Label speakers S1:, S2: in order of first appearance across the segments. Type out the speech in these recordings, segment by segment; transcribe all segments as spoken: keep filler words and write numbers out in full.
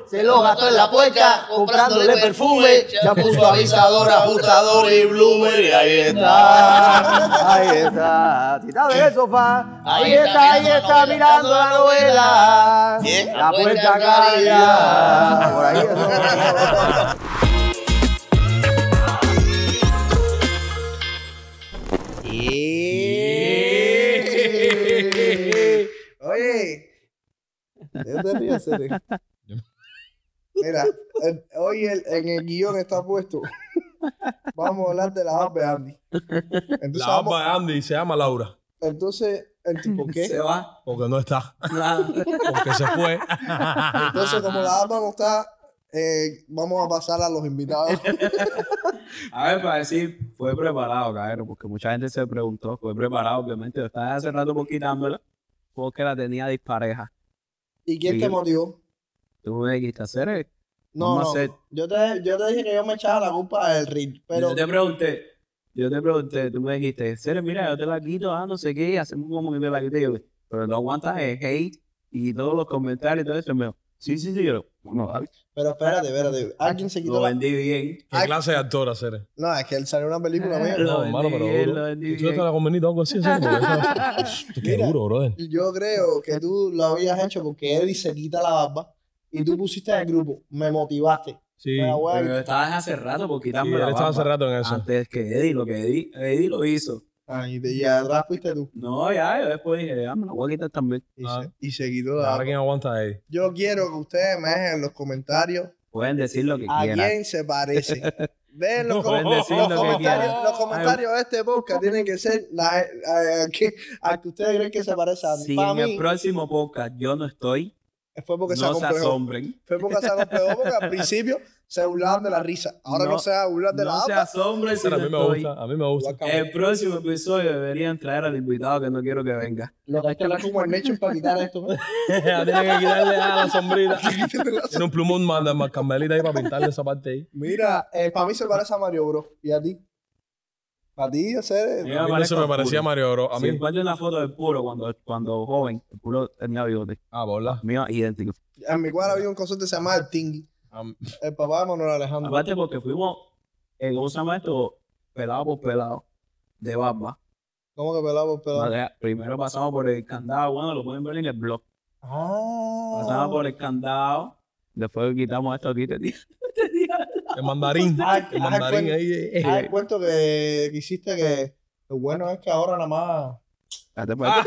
S1: Se lo gastó en la puerca, comprándole perfume. Ya puso avisador, ajustador y bloomer. Y ahí está, ahí está. Tirado en el sofá. Ahí está, ahí está, mirando la novela. La puerca caída. Por ahí está.
S2: Oye, yo te río, Cere. Mira, el, hoy el, en el guión está puesto. Vamos a hablar de la barba de Andy. Entonces,
S3: la
S2: vamos,
S3: barba de Andy se llama Laura.
S2: Entonces, ¿por qué?
S1: Se va.
S3: Porque no está. Porque se fue.
S2: Entonces, como la barba no está, eh, vamos a pasar a los invitados.
S4: A ver, para decir, fue preparado, cabrón, porque mucha gente se preguntó, fue preparado, obviamente. Yo estaba hace rato por quitármela, porque la tenía dispareja.
S2: ¿Y quién
S4: Y
S2: te
S4: yo-
S2: motivó?
S4: Tú me dijiste hacer el-
S2: No,
S4: vamos a
S2: no.
S4: hacer-
S2: Yo te, yo te dije que yo me echaba la culpa del ring, pero
S4: Yo te pregunté, yo te pregunté, tú me dijiste, Cere, mira, yo te la quito, ah, no sé qué, y hacemos como que te la quité. Yo, pero no aguantas el hate y todos los comentarios y todo eso. Y me dijo, sí, sí, sí, yo, no, dale.
S2: pero espérate, espérate. Alguien se quitó
S4: Lo
S2: la...
S4: vendí bien.
S3: ¿Qué clase de actor hacer?
S2: No, es que él salió en una película mía.
S4: Lo
S3: No,
S4: vendí
S3: hermano, pero
S4: bien,
S3: duro.
S4: lo vendí
S3: ¿Tú te
S4: bien.
S3: la convenido algo así? ¿En serio? Porque eso- Qué
S2: Mira.
S3: duro, brother.
S2: Yo creo que tú lo habías hecho porque Eddie se quita la barba y tú pusiste en el grupo, me motivaste.
S3: Sí.
S2: Me la voy a-
S4: Pero estabas hace rato por quitarme
S3: Sí,
S4: la
S3: él estaba
S4: barba.
S3: hace rato en eso.
S4: Antes que Eddie, lo que Eddie, Eddie lo hizo.
S2: Ah, y, de- y atrás fuiste tú.
S4: No, ya, yo después dije, ya me la voy a quitar también.
S2: Y,
S3: Ah.
S2: se, y se quitó la
S3: Ahora
S2: barba.
S3: quién aguanta ahí.
S2: Yo quiero que ustedes me dejen en los comentarios
S4: Pueden decir lo que
S2: a
S4: quieran.
S2: quién se parece. Dejen los,
S3: Pueden
S2: com-
S4: decir
S2: los
S4: lo que
S2: comentarios,
S4: quieran.
S2: los comentarios de este podcast tienen que ser la, a, a que, a que ustedes creen que se parece a Andy.
S4: Si
S2: Para
S4: en
S2: mí,
S4: el próximo podcast yo no estoy,
S2: fue porque se
S4: no se
S2: acomplejó.
S4: asombren.
S2: Fue porque se acomplejó, porque al principio se burlaban de la risa. Ahora no,
S4: No,
S2: se va a burlar de la
S4: No se
S2: barba.
S4: asombren si
S3: Pero a
S4: no
S3: mí me
S4: estoy.
S3: gusta, a mí me gusta.
S4: El próximo episodio deberían traer al invitado que no quiero que venga.
S2: Lo que hay que hablar como el Nation para quitar esto. ¿no?
S3: Tiene que quitarle a la sombrita. Tiene un plumón más, más carmelita ahí para pintarle esa parte ahí.
S2: Mira, eh, para mí se parece a Mario Bros. ¿Y a ti? ¿A ti, hacer?
S4: Mira,
S3: A mí no
S4: parezco
S3: se me
S4: al
S3: parecía a
S4: puro.
S3: Mario Bros. A
S4: Si
S3: mí.
S4: encuentro una foto del puro cuando, cuando joven, el puro tenía bigote.
S3: Ah, bola.
S4: Mío idéntico.
S2: En mi cuadra había un concepto que se llamaba el Tingui.
S3: Am-
S2: El papá de Manuel Alejandro.
S4: Aparte porque fuimos, eh, ¿cómo se llama esto? Pelado por pelado, de barba.
S2: ¿Cómo que pelado por pelado?
S4: Vale, primero pasamos por el candado, bueno, lo pueden ver en el blog.
S2: Ah.
S4: Pasamos por el candado, después quitamos esto aquí, te digo.
S3: El mandarín.
S2: Ay,
S3: El
S2: ay,
S3: mandarín
S2: cuento.
S3: ahí. eh,
S2: Ah,
S3: eh.
S2: el cuento que, que hiciste que lo bueno es que ahora nada más...
S4: Espérate, pues.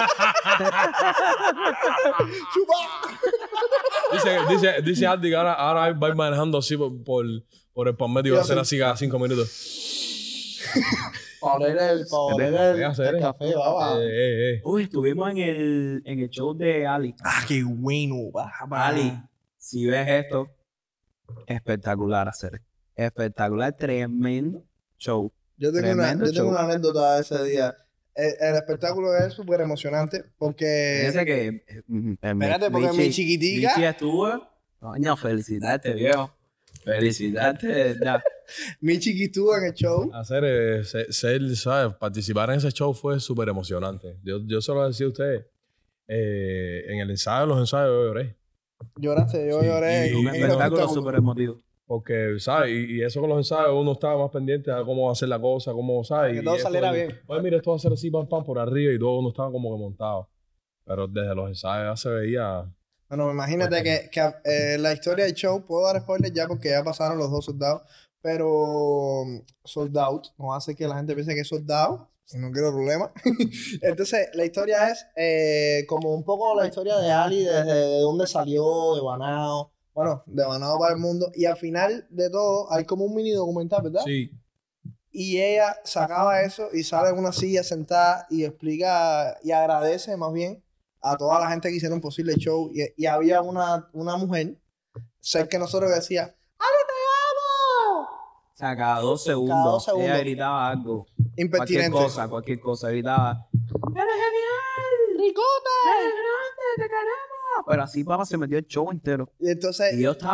S3: Dice, dice, dice Andy que ahora, ahora va a ir manejando así por, por, por el palmetto y va a hacer así cada cinco minutos.
S2: Para oler el, para oler el,
S3: Voy a hacer,
S2: el
S3: eh.
S2: café, baba.
S3: Eh, eh, eh.
S4: Uy, estuvimos en el, en el show de Ali.
S2: Ah, qué bueno, baba.
S4: Ali, si ves esto, espectacular hacer. Espectacular, tremendo show.
S2: Yo tengo, una,
S4: Tremendo
S2: yo tengo
S4: show.
S2: una anécdota de ese día. El, el espectáculo es súper emocionante porque...
S4: Fíjense que... eh, mm, eh, mi-
S2: Espérate, porque mi chiquitica-
S4: Michi estuvo... Coño, felicitarte, viejo. Felicitarte, de verdad.
S2: Mi chiqui estuvo en el show.
S3: Hacer, eh, ser, ser, ¿sabes? Participar en ese show fue súper emocionante. Yo, yo se lo decía a ustedes. eh, en el ensayo, los ensayos, yo lloré.
S2: Lloraste, yo
S3: Sí,
S2: lloré.
S3: y-
S2: en-
S4: Un
S2: en el
S4: espectáculo
S2: espectáculo.
S4: súper emotivo.
S3: Porque, ¿sabes? Y, y eso con los ensayos, uno estaba más pendiente a cómo hacer la cosa, cómo, ¿sabes?
S2: Que
S3: Y
S2: todo
S3: esto,
S2: saliera
S3: y-
S2: bien.
S3: Oye, mira, esto va a ser así, pam, pam, por arriba, y todo uno estaba como que montado. Pero desde los ensayos ya se veía...
S2: Bueno, imagínate que, que eh, la historia del show, puedo dar spoilers ya porque ya pasaron los dos soldados, pero um, sold out, no hace que la gente piense que es soldado, y no quiero problema. Entonces, la historia es eh, como un poco la historia de Ali, desde de dónde salió, de Banao, bueno, de Banao para el mundo, y al final de todo hay como un mini documental, ¿verdad?
S3: Sí.
S2: Y ella sacaba eso y sale en una silla sentada y explica y agradece más bien a toda la gente que hicieron posible el show. Y, y había una, una mujer cerca de nosotros que decía, ¡Ale, te amo!
S4: O sea, cada dos segundos,
S2: Cada dos segundos.
S4: ella gritaba algo. Cualquier
S2: Impertinente.
S4: cosa, cualquier cosa. Gritaba, ¡eres genial!
S2: ¡Ricota!
S4: ¡Eres grande! ¡Te queremos! Pero así, papá, se metió el show entero.
S2: Y entonces,
S4: Y yo estaba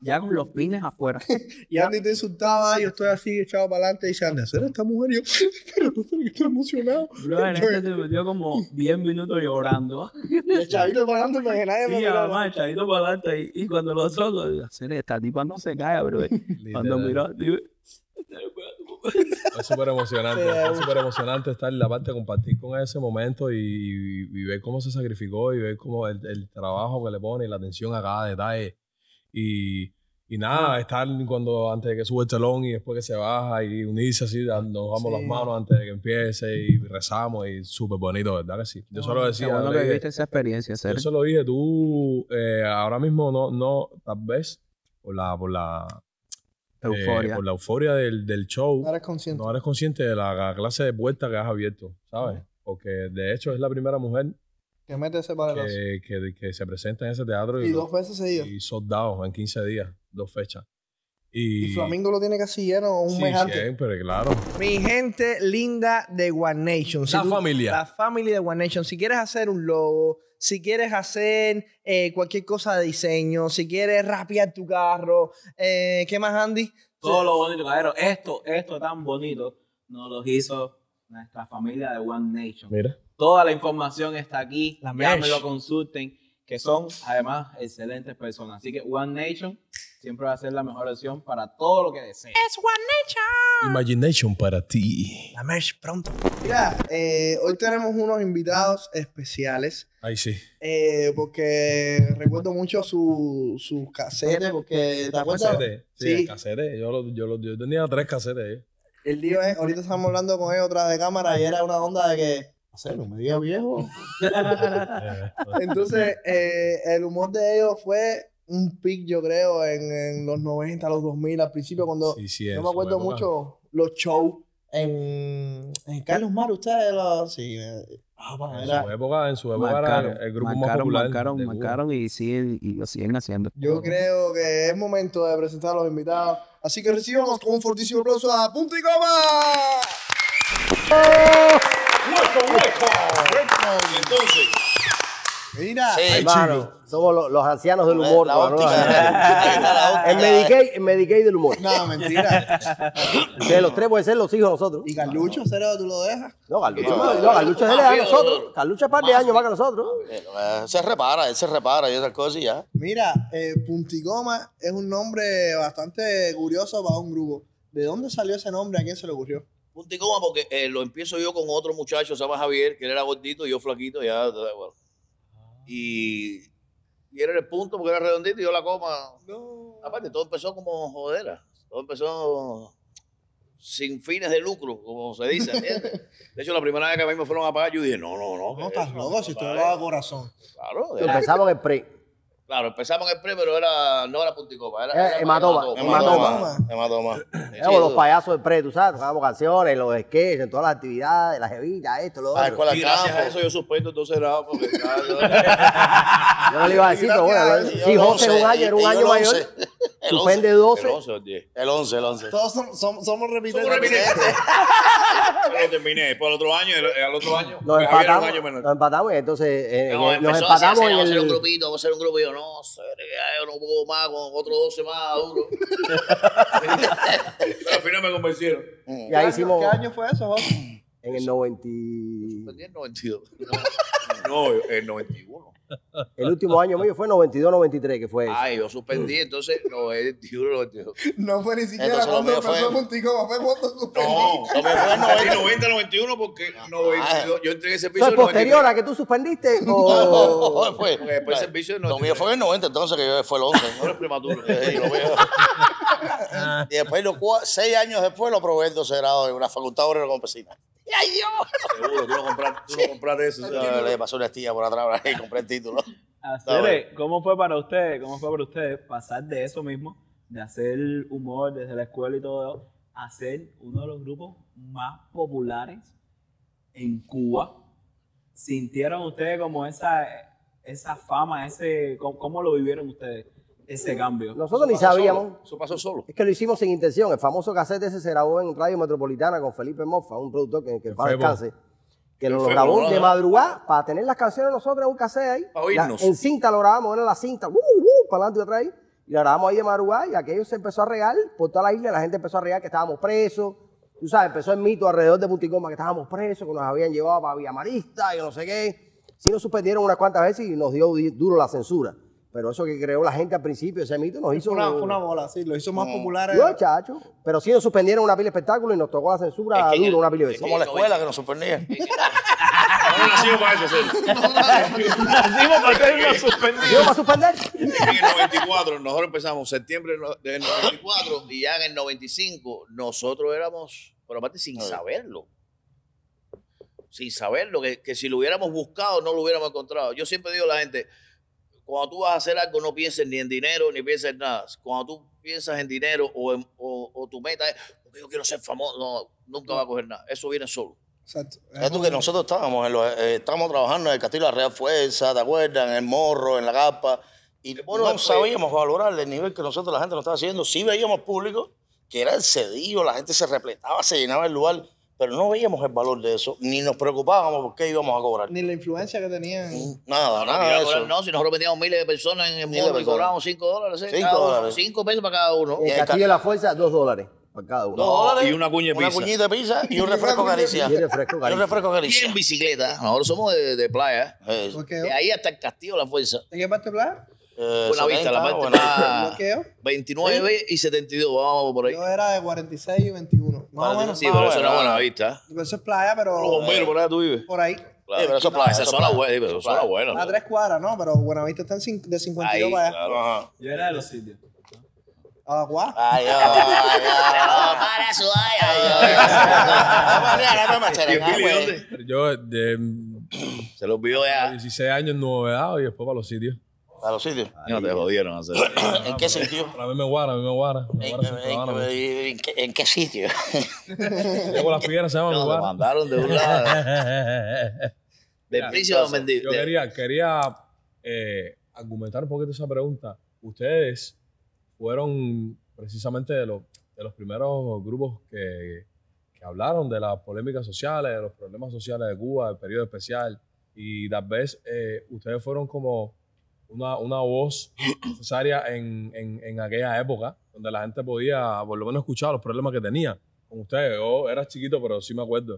S4: ya con los pines afuera.
S2: Y Andy te insultaba, yo estoy así echado para adelante y dice, Andy, ¿hacer esta mujer? Y yo, pero no sé que estoy emocionado.
S4: Bro, en este se metió como diez minutos llorando.
S2: Y el chavito para adelante para que nadie me
S4: Sí,
S2: mirara.
S4: además, el chavito para adelante. Y, y cuando los otros, hacer esta tipa no se cae, bro. Cuando miró, digo,
S3: Es súper emocionante, es súper emocionante estar en la parte de compartir con ese momento y, y, y ver cómo se sacrificó y ver cómo el, el trabajo que le pone y la atención a cada detalle. Y, y nada, estar cuando antes de que sube el telón y después que se baja y unirse así, nos damos
S2: Sí.
S3: las manos antes de que empiece y rezamos y súper bonito, ¿verdad que sí? Yo
S2: No,
S3: solo
S4: qué
S3: decía,
S4: bueno
S3: le
S4: que
S3: dije,
S4: viviste esa experiencia,
S3: yo
S4: ser.
S3: se lo dije, tú eh, ahora mismo no, no, tal vez por la, por la
S4: Euforia.
S3: Eh, por la euforia del, del show,
S2: No eres consciente.
S3: no eres consciente de la clase de puerta que has abierto, ¿sabes? Porque de hecho es la primera mujer
S2: Que mete ese paletazo.
S3: que, que, que se presenta en ese teatro
S2: Y dos veces seguidas.
S3: y soldados en quince días, dos fechas. Y,
S2: Y Flamingo lo tiene casi lleno un
S3: sí,
S2: mes antes.
S3: siempre, claro.
S2: Mi gente linda de One Nation.
S3: La familia.
S2: La familia de One Nation. Si quieres hacer un logo, si quieres hacer eh, cualquier cosa de diseño, si quieres rapear tu carro, eh, ¿qué más, Andy?
S4: Todo lo bonito, caballero. Esto, esto tan bonito nos lo hizo nuestra familia de One Nation.
S3: Mira.
S4: Toda la información está aquí.
S2: La
S4: Ya me
S2: merch.
S4: lo consulten, que son además excelentes personas. Así que One Nation siempre va a ser la mejor opción para todo lo que deseen.
S2: Es One Nation.
S3: Imagination para ti.
S2: La merch pronto. Mira, eh, hoy tenemos unos invitados especiales.
S3: Ahí sí.
S2: eh, porque recuerdo mucho sus su casetes. Porque, ¿te acuerdas?
S3: Casetes. Sí,
S2: Sí.
S3: casetes. Yo, lo- yo, lo- yo tenía tres casetes. ¿eh?
S2: El lío es, ahorita estamos hablando con ellos tras de cámara y era una onda de que, no sé, no me digas viejo.
S3: Eh,
S2: Entonces, eh, el humor de ellos fue un pic, yo creo, en, en los noventa, los dos mil, al principio, cuando
S3: sí, sí,
S2: yo
S3: en
S2: me
S3: su
S2: acuerdo
S3: época.
S2: mucho los shows en, en Carlos Mar, ustedes, los, sí, eh, ah, bueno,
S3: En
S2: era-
S3: su época, en su época
S4: Marcaron,
S3: era el grupo más
S4: marcaron,
S3: popular.
S4: marcaron,
S3: de Cuba.
S4: marcaron y siguen, y lo siguen haciendo.
S2: yo creo que es momento de presentar a los invitados. Así que recibamos con un fortísimo aplauso a Punto y Coma.
S5: Entonces,
S2: Mira,
S5: sí,
S1: Hermano, somos los, los ancianos del humor.
S5: la
S1: cabrón.
S5: óptica, ahí está la óptica.
S1: El Medicaid, el Medicaid del humor.
S2: no, mentira.
S1: Ustedes los tres pueden ser los hijos de nosotros.
S2: Y Carlucho, ¿será tú lo dejas?
S1: No, Carlucho, no, no, Carlucho es de la edad de nosotros. Carlucho es par de años más que nosotros.
S5: Eh, eh, se repara, él se repara y esas cosas y ya.
S2: Mira, eh, Punticoma es un nombre bastante curioso para un grupo. ¿De dónde salió ese nombre? ¿A quién se le ocurrió?
S5: Punto y coma porque eh, lo empiezo yo con otro muchacho, se llama Javier, que él era gordito y yo flaquito, ya, bueno. Y, y era el punto porque era redondito y yo la coma.
S2: No.
S5: Aparte, todo empezó como jodera. Todo empezó sin fines de lucro, como se dice, ¿entiendes? De hecho, la primera vez que a mí me fueron a pagar, yo dije, no, no, no.
S2: No,
S5: que
S2: estás
S5: eso,
S2: loco, si
S5: no,
S2: tú
S5: vale.
S2: lo das a corazón.
S5: Claro, era-
S1: Empezamos en el pre.
S5: claro, empezamos en el pre, pero era, no era punticopa, era,
S1: Eh,
S5: era
S1: hematoma,
S5: hematoma. Hematoma.
S1: Éramos los payasos del pre, tú sabes, tocábamos canciones, los sketches, en todas las actividades, las evitas, esto, lo
S5: La
S1: otro.
S5: escuela Y de gracias a campo. eso yo suspendo entonces era porque ya, yo-
S1: Yo no le iba a decir, pero bueno,
S2: Gracias a
S1: sí,
S5: yo
S1: José es
S5: once,
S1: un año, era un
S5: y yo
S1: año
S5: el
S1: mayor.
S5: once. El
S1: Suspende
S5: once.
S1: doce.
S5: El once o el diez. El once, el once.
S2: Todos som- som- somos repitentes.
S5: Somos repitentes. Pero terminé. Después al otro año, el, al otro año.
S1: Nos
S5: pues, Javier era un
S1: empatamos,
S5: año menor.
S1: nos empatamos y entonces eh,
S5: No,
S1: eh, nos
S5: empezó a hacer,
S1: empatamos en
S5: vamos a hacer un
S1: el...
S5: grupito, vamos a hacer un grupo. Y yo, no, sé, yo no puedo más con otros doce más duro. Pero al final me convencieron.
S1: Y ahí hicimos
S2: ¿Qué año fue eso, José?
S1: en el noventa y...
S5: Suspendí el noventa y dos. No, el noventa y uno.
S1: El último año mío fue noventa y dos noventa y tres, que fue eso.
S5: Ay, yo suspendí, entonces noventa y uno, noventa y dos.
S2: No fue ni siquiera
S5: Entonces, lo
S2: cuando
S5: mío fue-
S2: empezó Punticoma, fue cuando suspendí.
S5: No, lo mío fue en noventa, noventa, noventa y uno porque noventa y dos, yo entregué
S1: ¿Eso
S5: servicio
S1: es
S5: en noventa y
S1: posterior
S5: tres.
S1: a que tú suspendiste o...?
S5: No, fue,
S3: Pues,
S5: después el servicio Lo mío fue en el noventa, entonces que yo fue el once. No eres prematuro. Sí, lo veo. Y después, los cua- seis años después, lo probé el doce grado en una facultad obrera campesina. ¡Ay, Dios! Seguro, tú no compraste, tú no compraste eso. Yo le pasó una estilla por atrás y compré el título.
S4: Acere, ¿cómo fue para ustedes? ¿Cómo fue para ustedes pasar de eso mismo, de hacer humor desde la escuela y todo, a ser uno de los grupos más populares en Cuba? ¿Sintieron ustedes como esa, esa fama, ese, cómo, cómo lo vivieron ustedes, ese cambio?
S1: Nosotros ni
S5: Eso pasó
S1: sabíamos.
S5: solo, Eso pasó solo.
S1: Es que lo hicimos sin intención. El famoso cassette ese se grabó en Radio Metropolitana con Felipe Mofa, un productor que, que en paz
S3: Febo.
S1: descanse. Que
S5: El
S1: nos lo
S5: Febo,
S1: grabó
S5: ¿no?
S1: de madrugada para tener las canciones nosotros en un cassette ahí.
S5: Para oírnos.
S1: La- en cinta lo grabamos, era la cinta, uh, uh, para adelante y atrás ahí. y la grabamos ahí de madrugada y aquello se empezó a regar por toda la isla, la gente empezó a regar que estábamos presos. Tú sabes, empezó el mito alrededor de Punticoma que estábamos presos, que nos habían llevado para Villa Marista y no sé qué. Sí nos suspendieron unas cuantas veces y nos dio duro la censura. Pero eso que creó la gente al principio, ese mito, nos hizo...
S2: Fue una, fue una bola, sí, lo hizo más
S5: No.
S2: popular.
S1: No, chacho. Pero sí nos suspendieron una pila de espectáculos y nos tocó la censura
S5: Es que-
S1: duro una pila de veces.
S5: Como la escuela que nos sorprendía.
S6: No nacimos para eso, Sergio.
S4: Nacimos para hacer una suspensión.
S1: ¿Yo para suspender?
S6: En el noventa y cuatro, nosotros empezamos septiembre del noventa y cuatro y ya en el noventa y cinco nosotros éramos, pero aparte sin saberlo. Sin saberlo, que, que si lo hubiéramos buscado no lo hubiéramos encontrado. Yo siempre digo a la gente, cuando tú vas a hacer algo no pienses ni en dinero ni pienses en nada. Cuando tú piensas en dinero o, en, o, o tu meta es, porque yo quiero ser famoso, no, nunca va a coger nada. Eso viene solo.
S2: Exacto.
S5: Es tú que nosotros estábamos, en los, eh, estábamos trabajando en el Castillo de la Real Fuerza, ¿te acuerdas? En el Morro, en la Capa. Y
S6: Bueno,
S5: no
S6: después-
S5: sabíamos valorar el nivel que nosotros la gente nos estaba haciendo. Sí veíamos público, que era el cedillo, la gente se repletaba, se llenaba el lugar, pero no veíamos el valor de eso, ni nos preocupábamos por qué íbamos a cobrar.
S2: Ni la influencia que tenían.
S5: Nada, nada
S6: Mira,
S5: de eso.
S6: no, si nosotros vendíamos miles de personas en el
S5: Miles de
S6: mundo y
S5: personas.
S6: cobrábamos cinco dólares. ¿eh?
S5: Cinco
S6: Cada uno,
S5: dólares.
S6: cinco pesos para cada uno.
S1: En
S5: Y
S1: el
S5: el
S1: Castillo de la Fuerza, dos dólares para cada uno.
S5: Dos dólares,
S6: y una cuña de
S5: Una
S6: pizza.
S5: cuñita de pizza y un refresco caricia.
S1: Y un refresco
S5: Y un
S1: caricia.
S5: refresco
S6: Y
S5: caricia.
S6: en bicicleta. Nosotros somos de, de playa.
S5: Eh,
S2: ¿Bloqueo?
S6: De ahí hasta el Castillo de la Fuerza.
S2: ¿De qué parte playa?
S5: eh,
S6: Buena vista, la
S5: setenta,
S6: parte
S5: bueno,
S6: más
S2: ¿Bloqueo?
S6: veintinueve y setenta y dos. Vamos por ahí.
S2: Yo era de cuarenta y seis y veintiuno. Más o menos.
S6: Sí,
S2: más
S6: pero
S2: o
S6: eso no
S2: menos.
S6: es buena vista.
S2: Eso es playa, pero.
S6: Los bomberos, por allá tú vives.
S2: Por ahí.
S6: Claro.
S5: pero eso es playa,
S6: Esa
S5: eso es
S6: zona
S5: playa.
S6: buena, sí, pero zona buena.
S2: A tres cuadras, ¿no? Pero Buenavista está en cin- de cincuenta y dos
S6: Ahí,
S2: para allá.
S6: claro.
S5: Ajá.
S4: Yo era de los sitios.
S2: ¿A la cuadra?
S5: Ay, ay, ay, ay.
S6: Para su
S5: Ay,
S6: ¿Y el Billy dónde?
S3: Yo de
S6: Se lo olvidó ya.
S3: dieciséis años novedad y después para los sitios.
S5: A los sitios.
S6: No te jodieron hacer.
S5: ¿En qué sitio?
S3: Para mí me guara, a mí me guara. Me
S5: ¿En,
S3: guara siempre
S5: en-
S3: gana, mucho.
S5: en qué, en qué sitio?
S3: Luego las piedras se llaman
S6: No, te
S3: guara.
S6: mandaron de un lado. Del príncipe a mendigo.
S3: Yo quería, quería eh, argumentar un poquito esa pregunta. Ustedes fueron precisamente de los, de los primeros grupos que, que hablaron de las polémicas sociales, de los problemas sociales de Cuba, del periodo especial. Y tal vez eh, ustedes fueron como una, una voz necesaria en, en, en aquella época, donde la gente podía por lo menos escuchar los problemas que tenía. Con ustedes, yo era chiquito, pero sí me acuerdo.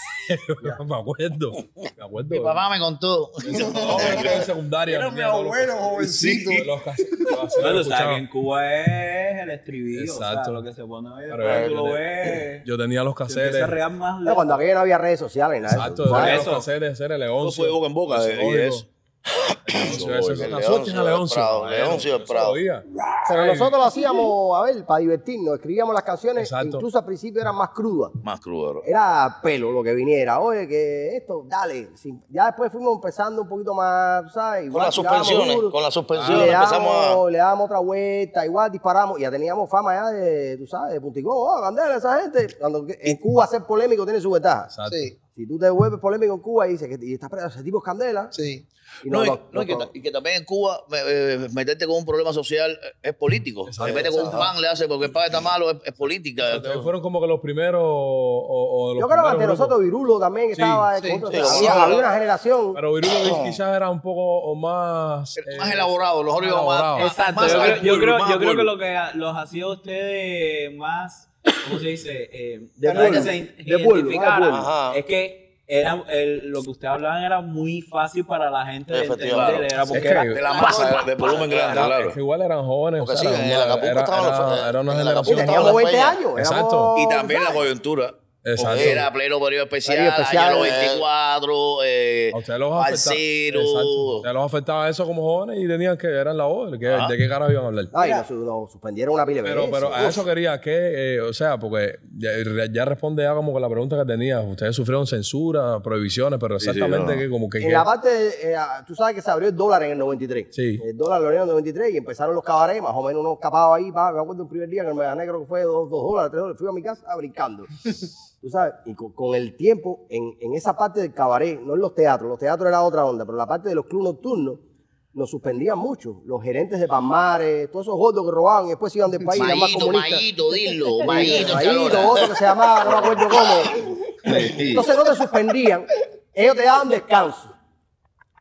S3: me acuerdo. Me acuerdo.
S6: Mi papá me contó.
S3: No, pero en secundaria.
S2: Era mi
S3: tenía todos los-
S2: abuelo, jovencito.
S3: de los cas- los
S4: Bueno,
S3: caseros
S4: o sea, que
S3: escuchaban.
S4: en Cuba es el estribillo. O
S3: Exacto.
S4: sea, lo que se pone hoy
S3: Pero
S4: después
S3: yo
S4: tú lo
S3: tenía-
S4: ves.
S3: Yo tenía los
S4: se empieza a
S3: casetes.
S4: regar más
S1: No,
S4: lejos.
S1: cuando aquello no había redes sociales, nada de
S3: Exacto,
S1: eso.
S3: yo
S1: ¿sabes?
S3: tenía
S4: eso.
S3: los casetes de Cere
S6: Todo fue
S3: Leoncio.
S6: boca en boca.
S3: Ese
S6: eh, y
S3: código.
S6: eso.
S3: Leoncio,
S5: El
S3: ese-
S5: Leoncio,
S3: la suerte era
S5: el
S3: Leoncio.
S5: Prado, Leoncio del
S3: Eso
S5: Prado.
S3: lo oía.
S1: Pero nosotros lo hacíamos, a ver, para divertirnos. Escribíamos las canciones,
S3: Exacto.
S1: incluso al principio eran más crudas.
S6: Más crudo, bro.
S1: Era pelo lo que viniera. Oye, que esto, dale. sin- Ya después fuimos empezando un poquito más, ¿sabes?
S5: Con
S1: Igual
S5: las
S1: tirábamos
S5: suspensiones,
S1: duro.
S5: con las
S1: Y
S5: suspensiones
S1: le
S5: empezamos a...
S1: dábamos, le dábamos otra vuelta, igual disparamos. Y ya teníamos fama ya de, tú sabes, de Punticón. Oh, Candela, esa gente. Cuando en Cuba ser polémico tiene su ventaja.
S3: Exacto.
S2: Sí,
S1: Si tú te vuelves polémico en Cuba y dices que y estás preso, ese tipo es Candela.
S2: sí.
S1: Y
S6: No,
S1: no,
S6: y,
S1: no,
S6: no, y que,
S1: no,
S6: ta- y que también en Cuba me- eh, meterte con un problema social eh, es político.
S3: Exacto,
S6: Se mete con un pan, le hace porque el pan está malo, es, es política.
S3: Ustedes fueron como que los primeros o, o de los
S1: Yo creo que
S3: primeros
S1: ante
S3: grupos.
S1: nosotros Virulo también
S3: Sí,
S1: estaba.
S2: sí,
S1: con otros-
S5: sí,
S1: había,
S5: sí,
S1: había
S5: sí.
S1: una generación.
S3: Pero Virulo quizás era un poco o más... eh,
S6: más elaborado, los
S3: más
S6: órganos más,
S3: elaborado.
S6: más-
S4: Exacto.
S6: más
S4: Yo,
S6: al
S4: creo, yo
S6: pueblo,
S4: creo,
S6: más
S4: yo
S6: al
S4: creo que
S6: pueblo.
S4: lo que los hacía a ustedes más, ¿cómo se dice? Eh,
S1: De
S4: para que
S1: pueblo,
S4: se
S1: de pueblo,
S4: identificaran.
S1: de pueblo.
S5: Ajá.
S4: Es que era, el, lo que ustedes hablaban era muy fácil para la gente de
S5: Efectivamente.
S4: entender. Era porque
S3: Es que-
S4: era,
S6: De la masa, de, de volumen grande,
S3: Era-
S6: claro.
S3: es que igual eran jóvenes.
S5: Porque
S3: o sea,
S5: sí,
S3: era
S5: en el
S3: una-
S5: Acapulco
S3: era,
S5: estaban los-
S3: era- era una
S5: en el
S3: generación.
S5: Acapulco
S1: Teníamos
S5: estaban
S1: veinte
S5: Peña.
S1: años.
S3: Exacto.
S6: Y
S1: éramos,
S6: también la
S1: ¿sabes?
S6: coyuntura.
S3: Exacto.
S6: Porque era pleno periodo especial,
S1: Periodo especial,
S6: año
S1: eh.
S6: veinticuatro, eh,
S3: A ustedes los afectaba.
S6: Balsero.
S3: Exacto. A ustedes los afectaba eso como jóvenes y tenían que eran la voz. ¿De qué,
S6: Ajá.
S3: de qué carajo iban a hablar?
S1: Ay, nos, nos suspendieron una pila de
S3: Pero,
S1: veces.
S3: pero a
S1: Uf.
S3: eso quería que, eh, o sea, porque ya, ya responde ya como con la pregunta que tenía. Ustedes sufrieron censura, prohibiciones, pero
S6: Sí, sí,
S3: exactamente
S6: no.
S3: que como que...
S1: En
S3: que-
S1: la parte, de- eh, tú sabes que se abrió el dólar en el noventa y tres.
S3: Sí.
S1: El dólar lo abrieron en el noventa y tres y empezaron los cabarets, más o menos unos capados ahí. Pa, me acuerdo un primer día que el Mega Negro que fue dos, dos dólares, tres dólares. Fui a mi casa brincando. Tú sabes, y con, con el tiempo, en, en esa parte del cabaret, no en los teatros, los teatros era otra onda, pero la parte de los clubes nocturnos nos suspendían mucho. Los gerentes de Palmares, todos esos gordos que robaban y después iban del país, eran más
S6: Mayito,
S1: comunistas.
S6: Mayito, dilo, Mayito,
S1: Mayito,
S6: Chalora.
S1: otro que se llamaba, no me acuerdo cómo. Entonces no te suspendían, ellos te daban descanso.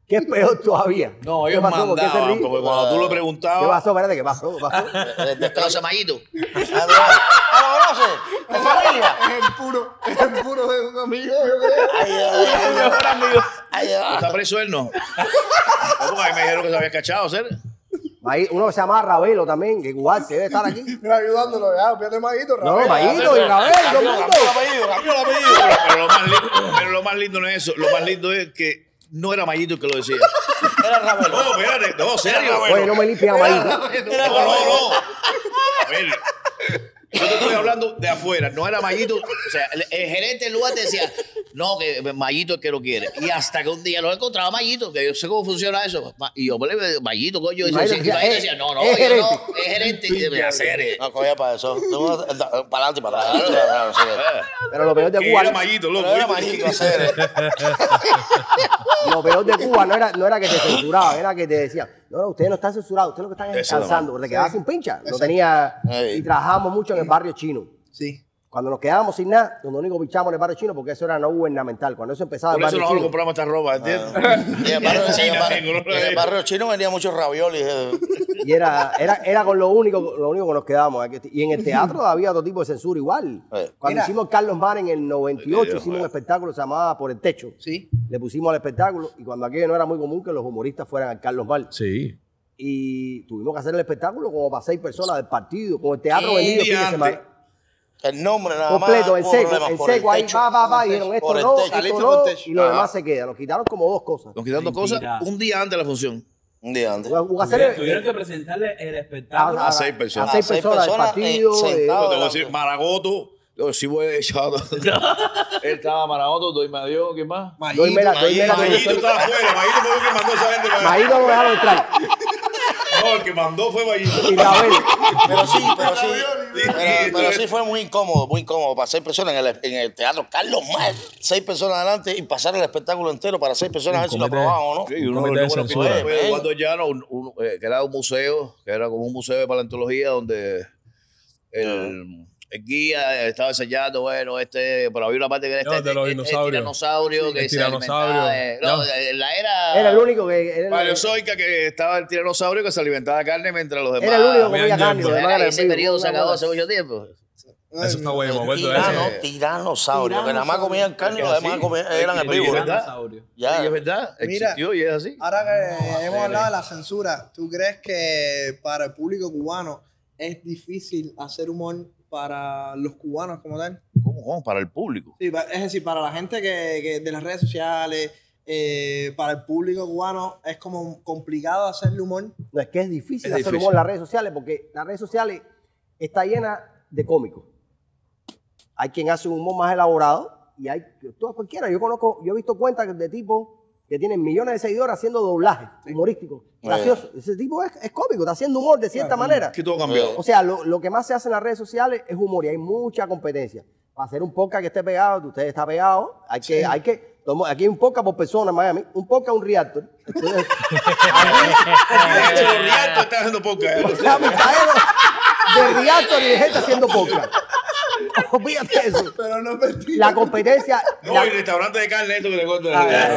S1: ¿Qué es peor todavía?
S6: No,
S1: ¿Qué
S6: ellos
S1: pasó? ¿Por qué se
S6: mandaban,
S1: ríe?
S6: porque cuando tú le
S1: ¿Qué
S6: preguntabas...
S1: pasó? Espérate, ¿qué pasó? ¿Qué pasó?
S5: Destroza Mayito. ¿Ah, lo conoces? ¿De familia?
S2: Es el puro, es el puro de un amigo, yo creo.
S5: Ay, ay, ay,
S4: Mi mejor amigo.
S5: ay, ay.
S6: ¿Está preso él, no? No, porque a mí me dijeron que se había cachado, ¿ser?
S1: Ahí uno que se llama Ravelo también, que igual se debe estar aquí.
S2: Mira, ayudándolo, ya, fíjate, Maguito,
S1: No,
S2: rápido.
S1: Mayito y Ravel, todo el mundo.
S5: Cambió el apellido, cambió el apellido.
S6: Pero, pero lo más lindo, pero lo más lindo no es eso. Lo más lindo es que no era Mayito el que lo decía.
S5: Era Ravelo.
S6: No, espérate. No, serio.
S1: Oye, no me limpien a Mayito.
S6: No, no, no. A ver. Yo te estoy hablando de afuera, no era Mayito. O sea, el, el gerente del lugar te decía, no, que Mayito es el que lo quiere. Y hasta que un día lo encontraba Mayito, que yo sé cómo funciona eso. Y yo, pues, Mayito, coño. Y
S1: Mayito
S6: Mayito,
S1: decía,
S6: Mayito
S1: "Eh,
S6: decía, no, no,
S1: es
S6: yo
S1: gerente".
S6: no, es gerente. Y yo, mira, serio.
S5: No, cogía para eso. Para adelante y para atrás.
S1: Pero lo peor de
S6: Que
S1: Cuba,
S6: era Mayito, loco.
S5: Pero era Mayito, hacer.
S1: lo peor de Cuba no era, no era que te censuraban, era que te decían, no, no, ustedes no están censurados, ustedes lo que están es
S6: Eso es
S1: descansando, porque te quedabas sin pincha. No tenía,
S5: Ey.
S1: y trabajamos mucho en el barrio chino.
S2: Sí.
S1: Cuando nos quedábamos sin nada, donde único pichamos en el barrio chino, porque eso era no gubernamental. Cuando eso empezaba
S6: Por
S1: el
S6: eso
S1: barrio
S6: nosotros
S1: chino.
S6: compramos esta ropa, ¿entiendes?
S5: Y en el barrio, en el
S6: China,
S5: barrio-
S6: tengo, ¿no?
S5: en el barrio chino vendía muchos raviolis. eh.
S1: Y era, era, era con lo único, lo único que nos quedábamos. Y en el teatro había otro tipo de censura igual.
S5: Eh.
S1: Cuando
S2: Mira.
S1: hicimos Carlos Mar en el noventa y ocho,
S6: Dios,
S1: hicimos un
S6: eh.
S1: espectáculo que se llamaba Por el Techo.
S2: Sí.
S1: Le pusimos al espectáculo y cuando aquello no era muy común que los humoristas fueran al Carlos Mar.
S3: Sí.
S1: Y tuvimos que hacer el espectáculo como para seis personas del partido, con el teatro
S6: Un
S1: vendido el fin
S6: día
S1: de semana.
S6: antes.
S5: El nombre nada
S1: Completo,
S5: más.
S1: en
S5: hubo
S1: seco,
S5: problemas
S1: en
S5: por el
S1: seco, ahí
S5: techo.
S1: va, va, va, y dijeron esto
S5: Por el
S1: no,
S5: techo.
S1: esto
S2: Saliste
S1: no,
S2: por el techo.
S1: y lo
S6: Ajá.
S1: demás se queda. Nos quitaron como dos cosas.
S6: Nos quitando cosas
S4: Mentira.
S6: un día antes de la función.
S5: Un día antes.
S1: Hubo que hacer
S4: Tuvieron que presentarle el espectáculo.
S1: a,
S6: a seis personas.
S1: a seis
S5: A seis
S1: personas del
S5: personas,
S1: partido.
S5: eh,
S1: eh,
S5: sentados.
S6: No, te voy a decir, Maragoto. Yo sí voy echado. Él estaba Maragoto, Doy Madio, ¿quién más?
S1: Doy Mera, Doy Mera,
S6: Mayito estaba afuera. Mayito fue el que mandó a esa gente. para-
S1: Mayito no dejaron entrar.
S6: No, el que mandó fue Mayito.
S1: Y Ravel.
S5: Pero sí, pero sí.
S6: Sí,
S5: Pero, pero
S6: sí.
S5: sí fue muy incómodo, muy incómodo para seis personas en el, en el teatro Carlos Mar. Seis personas adelante y pasar el espectáculo entero para seis personas a ver si lo
S3: Comete-
S5: aprobaban o no.
S6: Sí,
S3: Un
S6: uno
S3: comité de
S6: uno- uno-
S3: censura.
S6: fue
S5: Eh,
S6: Eduardo Llano, un- un- eh, que era un museo, que era como un museo de paleontología donde el, el guía estaba ensayando, bueno, este, pero había una parte que era
S3: No,
S6: este,
S3: de los
S6: el- el
S3: dinosaurios.
S6: tiranosaurio
S3: Sí,
S6: que
S3: el
S6: se
S3: tiranosaurio.
S6: alimentaba de- no,
S3: No.
S6: de la era,
S1: Era el único que. Era el,
S6: paleozoica que estaba el tiranosaurio que se alimentaba de carne mientras los demás.
S1: era el único que
S3: Había
S1: comía
S3: años,
S1: carne. los
S3: ¿no?
S1: demás eran
S6: ese
S1: vivos.
S6: periodo se
S1: Una
S6: acabó
S1: bola.
S6: hace mucho tiempo.
S3: Eso está bueno, me acuerdo de
S5: Tirano,
S3: eso.
S5: tiranosaurio, que nada más comían carne y los
S6: Es
S5: demás
S6: así.
S5: comían- eran
S6: Es
S5: herbívoros.
S6: verdad.
S4: Dinosaurio.
S5: Ya.
S6: Y es verdad,
S2: Mira.
S6: existió y es así.
S2: Ahora que hemos hablado de la censura, ¿tú crees que para el público cubano es difícil hacer humor para los cubanos como tal?
S6: ¿Cómo, cómo? Para el público.
S2: Sí, pa- es decir, para la gente que, que de las redes sociales, eh, para el público cubano es como complicado hacerle humor.
S1: No, es que es difícil
S6: Es
S1: hacer
S6: difícil.
S1: humor en las redes sociales porque las redes sociales está llena de cómicos. Hay quien hace un humor más elaborado y hay todo cualquiera. Yo conozco, yo he visto cuentas de tipos que tienen millones de seguidores haciendo doblajes humorísticos. Gracioso. Ese tipo es, es cómico, está haciendo humor de cierta manera.
S6: Que todo cambió.
S1: O sea, lo, lo que más se hace en las redes sociales es humor y hay mucha competencia. Para hacer un podcast que esté pegado, que usted está pegado, hay que, hay que, tomo- aquí hay un podcast por persona en Miami, un podcast, un reactor. Entonces,
S6: De hecho, Rialto está haciendo podcast.
S1: la mitad de, de reactor y de gente haciendo podcast. Olvídate eso.
S2: Pero no es mentira.
S1: La competencia,
S6: No,
S1: la-
S6: y el restaurante de carne esto que le cortan.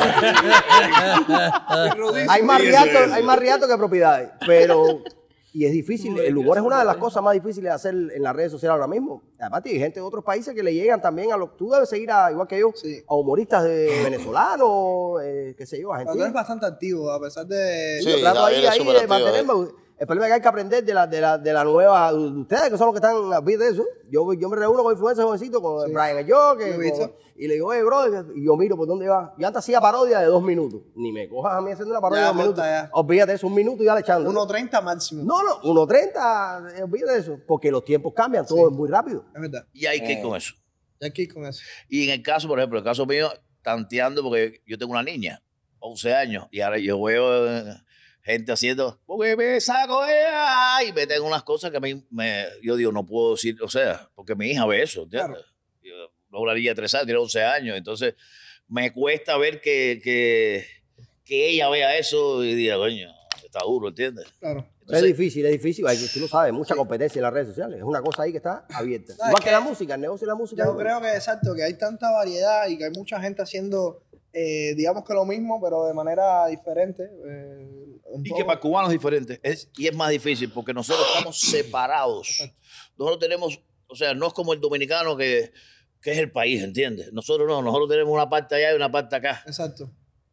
S1: hay más
S6: Sí, eso
S1: reactor,
S6: es.
S1: hay más reactor que propiedades, pero y es difícil, el humor es una de las cosas más difíciles de hacer en las redes sociales ahora mismo. Aparte hay gente de otros países que le llegan también a los, tú debes seguir a, igual que yo,
S2: Sí.
S1: a humoristas de venezolanos, eh, qué sé yo,
S2: Pero tú eres
S1: argentinos.
S2: bastante activo, a pesar de...
S5: Sí,
S1: Yo trato
S5: Javier
S1: ahí,
S5: es
S1: ahí
S5: súper
S1: de
S5: activo,
S1: mantenerme. El problema es que hay que aprender de la, de la, de la nueva, de ustedes que son los que están, ¿viste eso? Yo, yo me reúno con influencers jovencitos, con
S2: Sí.
S1: Brian yo, que,
S2: Yo he visto.
S1: con- y le digo, oye, bro, y yo miro por dónde va. Yo antes hacía parodia de dos minutos. Ni me cojas a mí haciendo una parodia
S2: Ya,
S1: de dos minutos.
S2: monta ya.
S1: Olvídate, es un minuto y ya le echando.
S2: uno treinta máximo.
S1: No, no, uno treinta, eh, olvídate de eso. Porque los tiempos cambian, todo es muy rápido.
S2: Es verdad.
S6: Y hay que ir con eso.
S2: Ya aquí con eso.
S6: Y en el caso, por ejemplo, el caso mío, tanteando, porque yo tengo una niña, once años, y ahora yo veo eh, gente haciendo, porque me saco, eh, ay", y me tengo unas cosas que a mí, me, yo digo, no puedo decir, o sea, porque mi hija ve eso, ¿entiendes? Yo, no, una niña de tres años, tiene once años, entonces me cuesta ver que, que, que ella vea eso y diga, coño, está duro, ¿entiendes?
S2: Claro.
S1: es
S6: Entonces,
S1: difícil, es difícil. Hay- Tú lo sabes, mucha competencia en las redes sociales. Es una cosa ahí que está abierta.
S2: ¿Sabes
S1: Igual que
S2: qué?
S1: la música, el negocio de la música.
S2: Yo creo que exacto, que hay tanta variedad y que hay mucha gente haciendo eh, digamos que lo mismo, pero de manera diferente. eh, un
S6: Y
S2: poco.
S6: que para el cubano es diferente. Es, y es más difícil porque nosotros estamos separados. Nosotros tenemos, o sea, no es como el dominicano que, que es el país, ¿entiendes? Nosotros no, nosotros tenemos una parte allá y una parte acá.
S2: Exacto.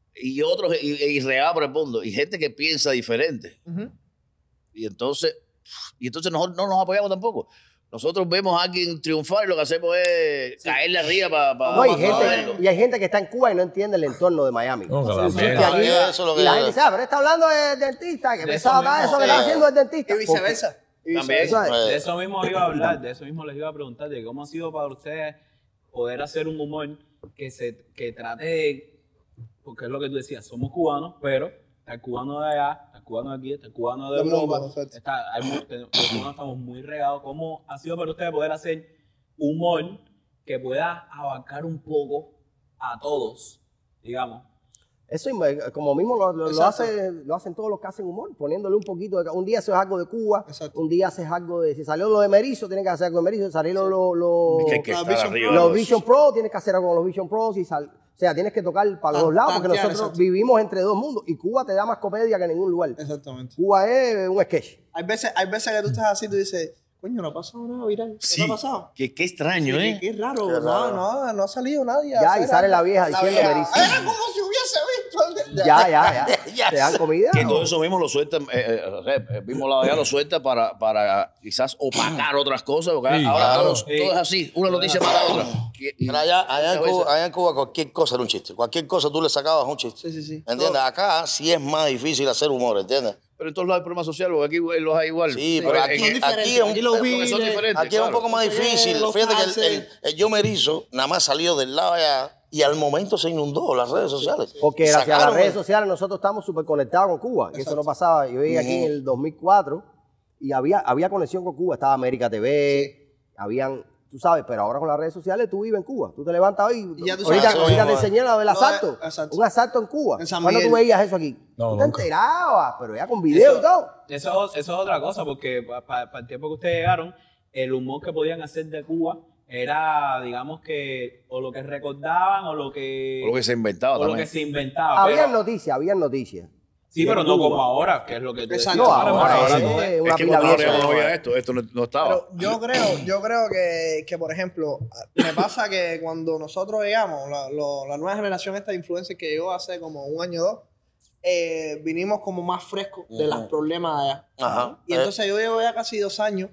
S6: Y otros, y, y regado por el mundo. Y gente que piensa diferente.
S2: Ujú.
S6: Y entonces, y entonces nosotros no nos apoyamos tampoco. Nosotros vemos a alguien triunfar y lo que hacemos es caerle arriba para pa,
S1: No, y,
S6: pa
S1: gente,
S6: verlo.
S1: y hay gente que está en Cuba y no entiende el entorno de Miami.
S3: No, que
S1: O sea,
S3: también.
S1: existe aquí,
S5: Eso es lo que
S1: y la
S5: es.
S1: gente dice, ah, pero está hablando de dentista, que
S4: De
S1: pensaba
S4: eso
S1: está eso
S4: mismo.
S1: que está
S5: Sí.
S1: haciendo el dentista.
S2: Y viceversa. Y
S6: También.
S2: viceversa.
S1: ¿Sabes?
S4: De eso mismo iba a hablar, de eso mismo les iba a preguntar, de cómo ha sido para ustedes poder hacer un humor que se que trate de, porque es lo que tú decías, somos cubanos, pero está el cubano de allá, está el cubano de aquí, está el cubano de
S2: Del mundo,
S4: Europa,
S2: exacto.
S4: está, hay, mu- los cubanos estamos muy regados. ¿Cómo ha sido para ustedes poder hacer humor que pueda abarcar un poco a todos, digamos?
S1: Eso eh, como mismo lo, lo, lo,
S2: Exacto.
S1: hace, lo hacen todos los que hacen humor, poniéndole un poquito de... ca- Un día haces algo de Cuba,
S2: Exacto.
S1: un día haces algo de... Si salió lo de Merizo, tienes que hacer algo de Merizo. Si salieron los... los
S6: Que hay que
S2: La
S6: estar
S2: Vision
S6: arriba.
S2: Pro.
S6: de
S1: los Vision Pro, tienes que hacer algo con los Vision Pro. Si sal- o sea, tienes que tocar para los
S2: Tan-
S1: dos lados, porque
S2: tantear,
S1: nosotros
S2: exacto.
S1: vivimos entre dos mundos. Y Cuba te da más comedia que en ningún lugar.
S2: Exactamente.
S1: Cuba es un sketch.
S2: Hay veces, hay veces que tú estás así y tú dices, coño, no ha pasado nada viral. ¿Qué
S6: Sí.
S2: te ha pasado?
S6: Qué, qué extraño,
S2: Qué,
S6: ¿eh?
S2: qué raro,
S5: Qué
S2: no,
S5: raro.
S2: no, no ha salido nadie. a
S1: Ya,
S2: hacer
S1: y sale
S2: algo.
S1: la vieja diciendo Merizo.
S2: Era como si hubiese visto.
S1: Ya, ya, ya. Te dan comida.
S6: Que
S1: ¿no?
S6: todo eso mismo lo sueltan, eh, eh, o sea, el mismo lado allá lo suelta para, para quizás opacar otras cosas, porque
S3: Sí,
S6: ahora
S5: claro.
S6: todos- todo es así, una noticia para otra. Y- y-
S5: Pero allá, allá, en
S6: muchas
S5: Cuba,
S6: veces-
S5: allá en Cuba cualquier cosa era un chiste. Cualquier cosa tú le sacabas un chiste.
S2: Sí, sí, sí.
S5: ¿Entiendes? Acá sí es más difícil hacer humor, ¿entiendes?
S6: Pero en todos lados hay problemas sociales, porque aquí los hay igual.
S5: Sí, pero aquí,
S6: en-
S5: aquí es un,
S2: Aquí los
S6: porque
S2: vi,
S6: son diferentes,
S5: aquí es un
S6: claro.
S5: poco más
S2: Entonces,
S5: difícil.
S2: los
S5: Fíjate que el,
S2: pases.
S5: el- el Yo Merizo nada más salió del lado allá y al momento se inundó las redes sociales.
S1: Porque gracias a las
S5: Sacaron
S1: redes
S5: el-
S1: sociales nosotros estamos súper conectados con Cuba. Que eso no pasaba. Yo llegué aquí en el dos mil cuatro y había, había conexión con Cuba. Estaba América T V, habían, tú sabes, pero ahora con las redes sociales tú vives en Cuba. Tú te levantas hoy.
S2: Y ya tú
S1: ahorita
S2: sabes,
S1: ahorita
S5: sí,
S1: te
S5: bueno.
S1: enseñé lo del
S2: No,
S1: asalto.
S2: exacto.
S1: Un asalto en Cuba.
S2: En San
S1: ¿Cuándo tú
S2: Miguel.
S1: veías eso aquí?
S3: No,
S1: tú te
S3: nunca.
S1: enterabas, pero ya con video y todo.
S4: Eso, eso es otra cosa, porque para el tiempo que ustedes llegaron, el humor que podían hacer de Cuba era, digamos que, o lo que recordaban, o lo que,
S6: O lo que se inventaba
S4: o lo
S6: también.
S4: que se inventaba.
S1: Habían
S4: pero-
S1: noticias, habían noticias.
S4: sí, pero no
S1: Cuba.
S4: como ahora, que es lo que tú
S2: Exacto.
S4: decías.
S1: No,
S2: Ahora,
S1: ahora,
S2: ahora
S1: es
S2: no es.
S1: una
S6: Es que
S1: pila
S6: cuando
S1: vieja.
S6: ahora no había esto, esto no, no estaba.
S2: Pero yo creo, yo creo que, que, por ejemplo, me pasa que cuando nosotros llegamos, la, lo- la nueva generación esta de influencers que llegó hace como un año o dos, eh, vinimos como más frescos de los
S5: Ujú.
S2: problemas de allá.
S5: Ajá.
S2: Y entonces yo llevo ya casi dos años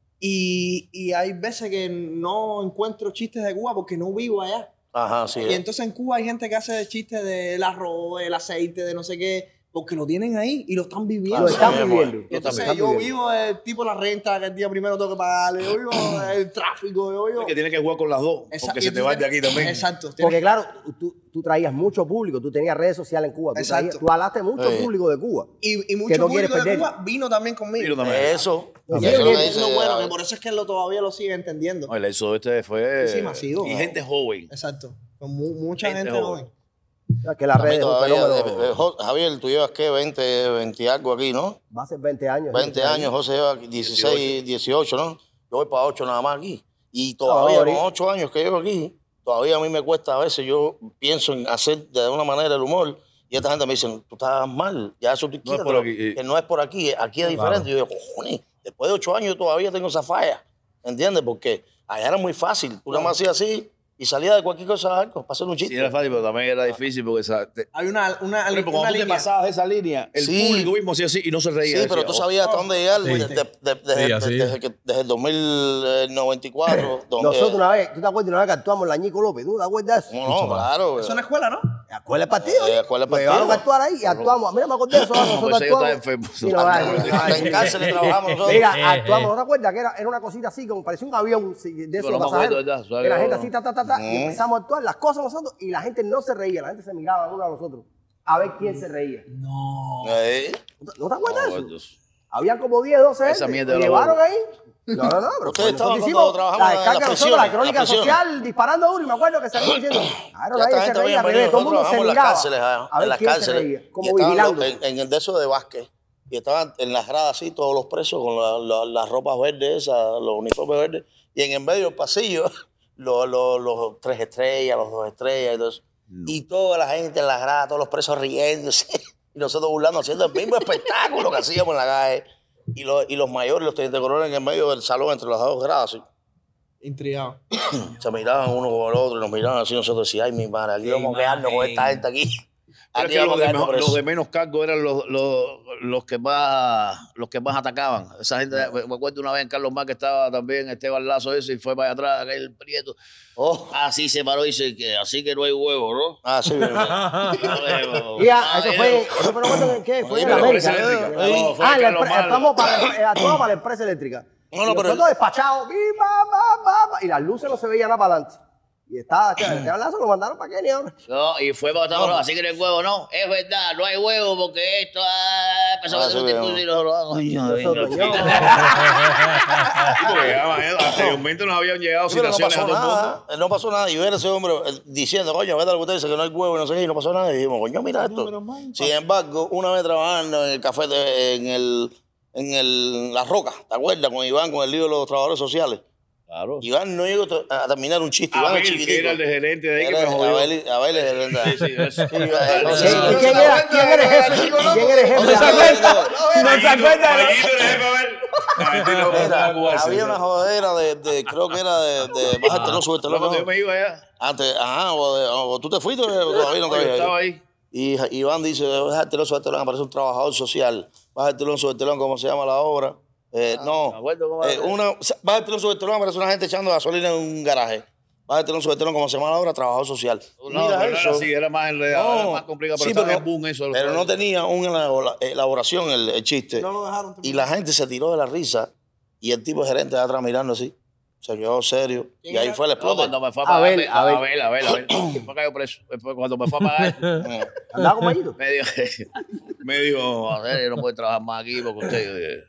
S2: y, y hay veces que no encuentro chistes de Cuba porque no vivo allá.
S5: Ajá, sí.
S2: Y entonces en Cuba hay gente que hace chistes del arroz, el aceite, de no sé qué, porque lo tienen ahí y lo están viviendo.
S1: Lo están
S5: Sí,
S1: viviendo.
S5: bueno.
S2: Y entonces
S1: Lo están
S2: yo
S1: viviendo.
S2: vivo el tipo la renta que el día primero tengo que pagarle, yo vivo el tráfico, yo vivo...
S6: Que tiene que jugar con las dos,
S2: Esa-
S6: porque
S2: y
S6: se te
S2: entonces-
S6: va de aquí también.
S2: Exacto.
S1: Porque
S2: tienes-
S1: claro, tú, tú traías mucho público, tú tenías redes sociales en Cuba, tú,
S2: Exacto.
S1: traías- tú hablaste mucho
S5: Sí.
S1: público de Cuba.
S2: y, y
S1: que
S2: mucho
S1: no quieres
S2: público de
S1: perder.
S2: Cuba vino también conmigo.
S6: Vino también.
S5: Eso.
S1: Sí,
S5: Eso
S1: sí,
S5: es lo que
S1: sí,
S2: Es
S5: dice,
S2: lo bueno,
S5: a
S2: que
S5: ver.
S2: por eso es que lo, todavía lo sigue entendiendo.
S6: No, el éxodo este fue...
S2: Sí, sí, masivo,
S6: Y
S2: ¿no?
S6: gente joven.
S2: Exacto. Con mu- mucha
S6: Gente
S2: gente
S6: joven.
S2: joven.
S1: O sea, que las
S5: A mí
S1: redes es un
S5: todavía,
S1: fenómeno.
S5: eh, eh, Jo- Javier, tú llevas qué, veinte, veinte algo aquí, ¿no?
S1: Va a ser veinte años.
S5: veinte
S1: ¿sí?
S5: años, José lleva dieciséis, dieciocho, ¿no? Yo voy para ocho nada más aquí. Y todavía,
S1: Ahora.
S5: con ocho años que llevo aquí, todavía a mí me cuesta, a veces yo pienso en hacer de alguna manera el humor. Y esta gente me dice, tú estás mal, ya eso tú
S6: No es
S5: quieres,
S6: por
S5: pero
S6: aquí, eh.
S5: que no es por aquí, aquí es diferente. Y yo digo, cojones, después de ocho años yo todavía tengo esa falla, ¿entiendes? Porque allá era muy fácil, tú nada más hacías así y salía de cualquier cosa algo, para hacer un chiste.
S6: Sí, era fácil, pero también era difícil porque... esa- te-
S2: Hay una, una,
S6: Por ejemplo,
S2: una
S6: cuando tú te
S2: línea.
S6: pasabas esa línea, el
S5: Sí.
S6: público mismo hacía así y no se reía.
S5: Sí,
S6: decía,
S5: pero tú
S6: "Oh".
S5: sabías hasta dónde llegar
S3: Sí.
S5: desde, de- de- desde-
S3: Sí, así
S5: desde
S3: es.
S5: que- desde el dos mil noventa y cuatro. donde-
S1: Nosotros una vez, ¿tú te acuerdas una vez que actuamos en la Ñico López? ¿Tú te acuerdas de eso?
S5: No, no, claro.
S2: Es una escuela, ¿no?
S1: ¿Cuál es el partido?
S5: Eh, ¿cuál es el
S1: Nos llevaron
S5: partido?
S1: a actuar ahí y actuamos. Mira, me acordé de eso. Nosotros
S6: pues ellos
S1: actuamos.
S6: estaban enfermos.
S1: Y no, ay, no, ay,
S5: Hasta en cárcel le trabajamos nosotros.
S1: Mira, actuamos, ¿no te acuerdas? Que era, era una cosita así, como parecía un avión sí, de esos
S6: Pero no me
S1: pasajeros.
S6: acuerdo, ya,
S1: Que la
S6: ¿sabes?
S1: gente así, ta, ta, ta, ta, y empezamos a actuar las cosas nosotros y la gente no se reía, la gente se miraba uno a nosotros a ver quién se reía.
S4: No.
S5: Eh,
S1: ¿No te- ¿No te acuerdas de
S6: No,
S1: eso?
S6: Dios.
S1: Habían como diez, doce
S6: Esa
S1: gente.
S6: mierda
S1: ¿Me
S6: la
S1: llevaron
S6: borro.
S1: ahí? No, no, no. Pero
S5: Ustedes estaban
S1: nosotros
S5: cuando
S1: hicimos
S5: trabajamos
S1: la
S5: en las
S1: descarga nosotros, la
S5: prisiones,
S1: crónica
S5: las prisiones.
S1: social, disparando uno y me acuerdo que salimos diciendo, claro,
S5: Ya esta
S1: nadie se
S5: gente
S1: reía,
S5: había
S1: al revés,
S5: venido,
S1: todo el mundo
S5: nosotros
S1: se
S5: trabajamos en las
S1: miraba
S5: cárceles, ah,
S1: a
S5: en
S1: ver
S5: las
S1: quién se
S5: cárceles.
S1: reía,
S5: Y
S1: como
S5: estaban
S1: vigilando.
S5: los- en, en el de eso de Vázquez. Y estaban en las gradas así, todos los presos con la- la- las ropas verdes, esas, los uniformes verdes. Y en el medio del pasillo, los, los, los tres estrellas, los dos estrellas y todo eso. Y toda la gente en la grada, todos los presos riéndose. Y nosotros burlando, haciendo el mismo espectáculo que hacíamos en la calle. Y los, y los mayores, los tenientes coroneles en el medio del salón, entre las dos gradas, así.
S2: Intrigado.
S5: Se miraban uno con el otro y nos miraban así. Nosotros decíamos, ay, mi madre, aquí vamos a quedarnos con esta gente aquí.
S6: Pero es que los, de mejor, los de menos cargo eran los, los, los, que más, los que más atacaban. Esa gente, me acuerdo una vez en Carlos Mar que estaba también Esteban Lazo ese y fue para allá atrás, aquel prieto. Oh, así se paró y dice que así que no hay huevo, ¿no?
S5: Ah, sí, bien.
S1: Ya, eso fue, eso fue, no, ¿qué? Fue en América. Ah, estamos para, para la empresa eléctrica. No, no, pero nosotros despachados, y las luces no se veían nada para adelante. Y estaba, Esteban Lazo lo mandaron para Kenia ahora.
S6: No, y fue para otro lado, así que no hay huevo, no. Es verdad, no hay huevo porque esto ah, empezó a hacer un discurso y no lo hago.
S3: Anteriormente nos habían llegado
S5: situaciones a todo el mundo. No pasó nada. Y ver a ese hombre diciendo, coño, vete a lo que usted dice que no hay huevo y no sé qué, y no pasó nada. Y dijimos, coño, mira esto. Sin embargo, una vez trabajando en el café, de, en el, en el, La Roca, ¿te acuerdas? Con Iván, con el lío de los trabajadores sociales.
S6: Claro.
S5: Iván no llegó a terminar un chiste. Iván
S6: Abel, que era el de gerente de ahí que me jodió.
S5: Abel, Abel es el gerente.
S6: Sí, sí, eso.
S1: ¿Quién era? ¿Quién eres jefe? ¿Quién eres jefe? No se acuerda. No se acuerda.
S5: Había una jodera de, de, creo que era de, de bájate no, súbete no.
S6: Yo me iba allá.
S5: Antes, ajá, o, de, o tú te fuiste o todavía no te habías
S6: estaba ahí.
S5: Y Iván dice, bájate no, súbete no, aparece un trabajador social. Bájate no, súbete no, ¿cómo se llama la obra? Eh, ah, no, eh, una, baja el telón sobre el telón, aparece una gente echando gasolina en un garaje. Baja el telón sobre el telón, como se llama ahora, trabajador social.
S6: No, Mira pero eso. Era así, era más enredado, no, era más complicado, pero, sí, pero, boom eso,
S5: pero no tenía una elaboración el, el chiste.
S2: No lo dejaron terminar.
S5: Y la gente se tiró de la risa y el tipo gerente de atrás mirando así. Se quedó serio. Y ahí fue el explote.
S6: No, cuando me fue a pagar. A ver, a ver, a ver. A ver, a ver. Fue cayó preso. Cuando me fue a pagar.
S1: ¿Andaba con Mayito?
S6: Me dijo, me dijo, a ver, yo no puedo trabajar más aquí porque usted.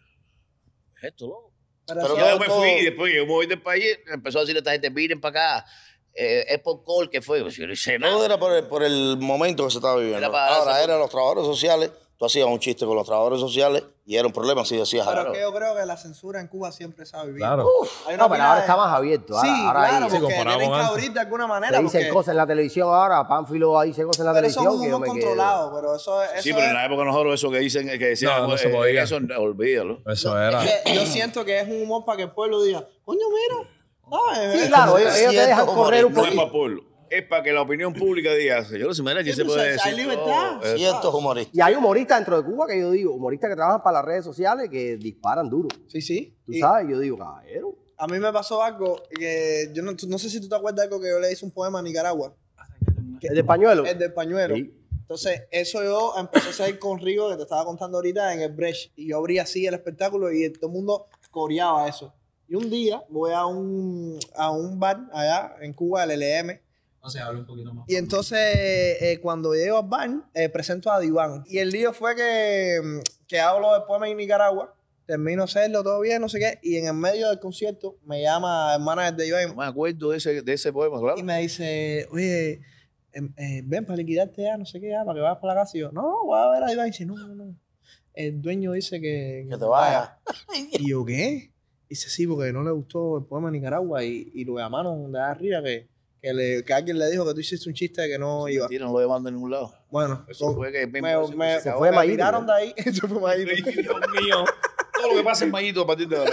S6: Esto, ¿no? Pero, pero yo me fui y después yo me voy del país, empezó a decirle a esta gente, miren para acá, eh, es por call que fue. Yo no hice nada.
S5: Todo era por el, por el momento que se estaba viviendo. Era Ahora eran los trabajadores sociales, tú hacías un chiste con los trabajadores sociales y era un problema si decías
S2: algo.
S5: Pero
S2: que yo creo que la censura en Cuba siempre se ha vivido.
S1: Claro. Uf, hay una no, pero ahora de... está más abierto. Ahora,
S2: sí,
S1: ahora
S2: claro,
S1: ahí,
S2: porque sí, tienen que abrir de alguna manera.
S1: Se dicen porque... cosas en la televisión ahora, Pánfilo dice cosas en la
S2: pero
S1: televisión.
S2: Pero eso es un humor controlado, pero eso, eso
S6: Sí, pero en la época nosotros eso que dicen, que decían,
S3: no, no se podía.
S6: Eso, olvídalo.
S3: Eso
S2: no,
S3: era.
S2: Es que yo siento que es un humor para que el pueblo diga, coño, mira. No,
S1: sí, claro, ellos, ellos te dejan correr un poquito.
S6: No es para pueblo. Es para que la opinión pública diga, señor, si me se puede decir.
S2: Hay libertad.
S5: Ciertos humoristas.
S1: Y hay humoristas dentro de Cuba que yo digo, humoristas que trabajan para las redes sociales que disparan duro.
S2: Sí, sí.
S1: Tú y sabes, yo digo, caballero.
S2: A mí me pasó algo que yo no, no sé si tú te acuerdas de algo que yo le hice un poema a Nicaragua.
S1: ¿El de pañuelo?
S2: El del pañuelo. Sí. Entonces, eso yo empecé a hacer con Rigo, que te estaba contando ahorita, en el Brecht. Y yo abrí así el espectáculo y todo el mundo coreaba eso. Y un día voy a un, a un bar allá en Cuba, el L M.
S4: O sea, habla un poquito más.
S2: Y entonces, eh, cuando llego al bar, eh, presento a Diván. Y el lío fue que, que hablo del poema en Nicaragua. Termino de hacerlo, todo bien, no sé qué. Y en el medio del concierto me llama hermana de Diván.
S6: Me acuerdo de ese, de ese poema, claro.
S2: Y me dice, oye, eh, eh, ven para liquidarte ya, no sé qué, ya, para que vayas para la casa. Y yo, no, no, voy a ver a Diván. Y dice, no, no, no. El dueño dice que...
S5: Que te vaya.
S2: Y yo, ¿qué? Dice, sí, porque no le gustó el poema de Nicaragua. Y, y lo llamaron de arriba que... Que, le, que alguien le dijo que tú hiciste un chiste de que no sí, iba.
S6: Mentira, no lo llamando en ningún lado.
S2: Bueno,
S6: eso fue que
S2: me, me, me,
S1: se fue
S2: me
S1: Mayito,
S2: tiraron de ahí. Eso fue Mayito.
S6: Dios mío. Todo lo que pasa en Mayito a partir de ahora.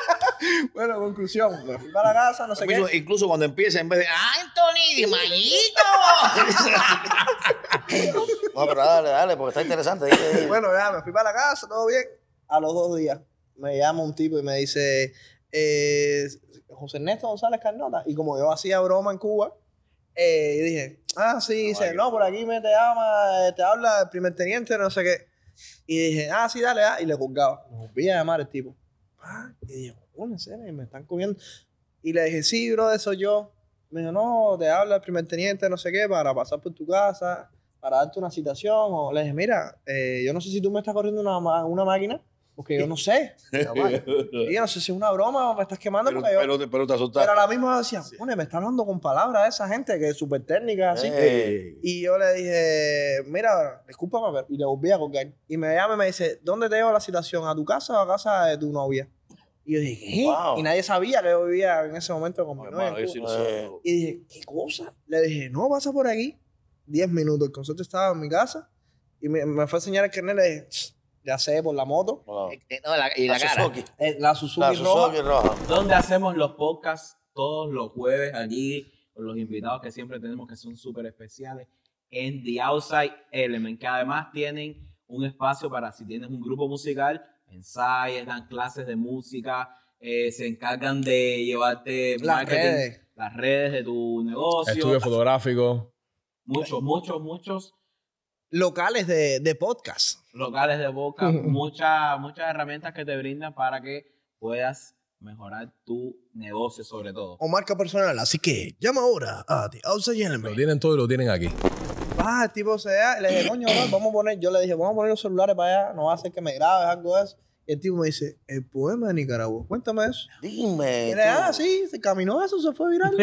S2: Bueno, conclusión. Me fui para la casa, no sé
S6: incluso,
S2: qué.
S6: Incluso cuando empieza, en vez de Anthony de Mayito.
S5: No, pero dale, dale, porque está interesante.
S2: Bueno, ya, me fui para la casa, todo bien. A los dos días me llama un tipo y me dice... Eh, José Ernesto González Carnota. Y como yo hacía broma en Cuba, eh, y dije, ah, sí, no, dice, no, por aquí me te llama, te habla el primer teniente, no sé qué. Y dije, ah, sí, dale, ah, y le colgaba. Me volví a llamar el tipo. Ah, y dije, oh, en serio, me están cogiendo. Y le dije, sí, bro, eso yo. Me dijo, no, te habla el primer teniente, no sé qué, para pasar por tu casa, para darte una citación. O le dije, mira, eh, yo no sé si tú me estás corriendo una, una máquina. Porque yo no sé. Y yo no sé si es una broma o me estás quemando.
S6: Pero,
S2: porque yo,
S6: pero, pero te asustaste.
S2: Pero a la misma decía, sí. Me está hablando con palabras esa gente que es súper técnica. Así. Hey. Y yo le dije, mira, discúlpame. Y le volví a colgar. Y me llama y me dice, ¿dónde te llevo la situación? ¿A tu casa o a casa de tu novia? Y yo dije, ¿qué? Wow. Y nadie sabía que yo vivía en ese momento con mi novia. Sí no sé. Y dije, ¿qué cosa? Le dije, no, pasa por aquí. diez minutos. El concepto estaba en mi casa y me, me fue a enseñar el carnet y le dije, ya sé, por la moto.
S5: No,
S6: Eh, eh, no, la- y la,
S5: la
S6: cara.
S5: Suzuki.
S2: Eh, la Suzuki
S5: La
S2: roja.
S5: Suzuki roja.
S4: Donde hacemos los podcasts todos los jueves aquí con los invitados que siempre tenemos que son súper especiales en The Outside Element, que además tienen un espacio para si tienes un grupo musical, ensayes, dan clases de música, eh, se encargan de llevarte
S2: Las
S4: marketing,
S2: redes.
S4: las redes de tu negocio.
S3: Estudio fotográfico.
S4: Muchos, muchos, muchos
S2: Locales de, de podcast.
S4: locales de boca, muchas, muchas herramientas que te brindan para que puedas mejorar tu negocio sobre todo.
S2: O marca personal. Así que llama ahora a The Outside
S3: Lo
S2: Element.
S3: tienen todo y lo tienen aquí.
S2: Ah, el tipo se da, le dije, coño, bro, vamos a poner, yo le dije, vamos a poner los celulares para allá, no va a hacer que me grabes, algo de eso. Y el tipo me dice, el poema de Nicaragua, cuéntame eso.
S5: Dime.
S2: Y le dije, ah, sí, se caminó eso, se fue viral.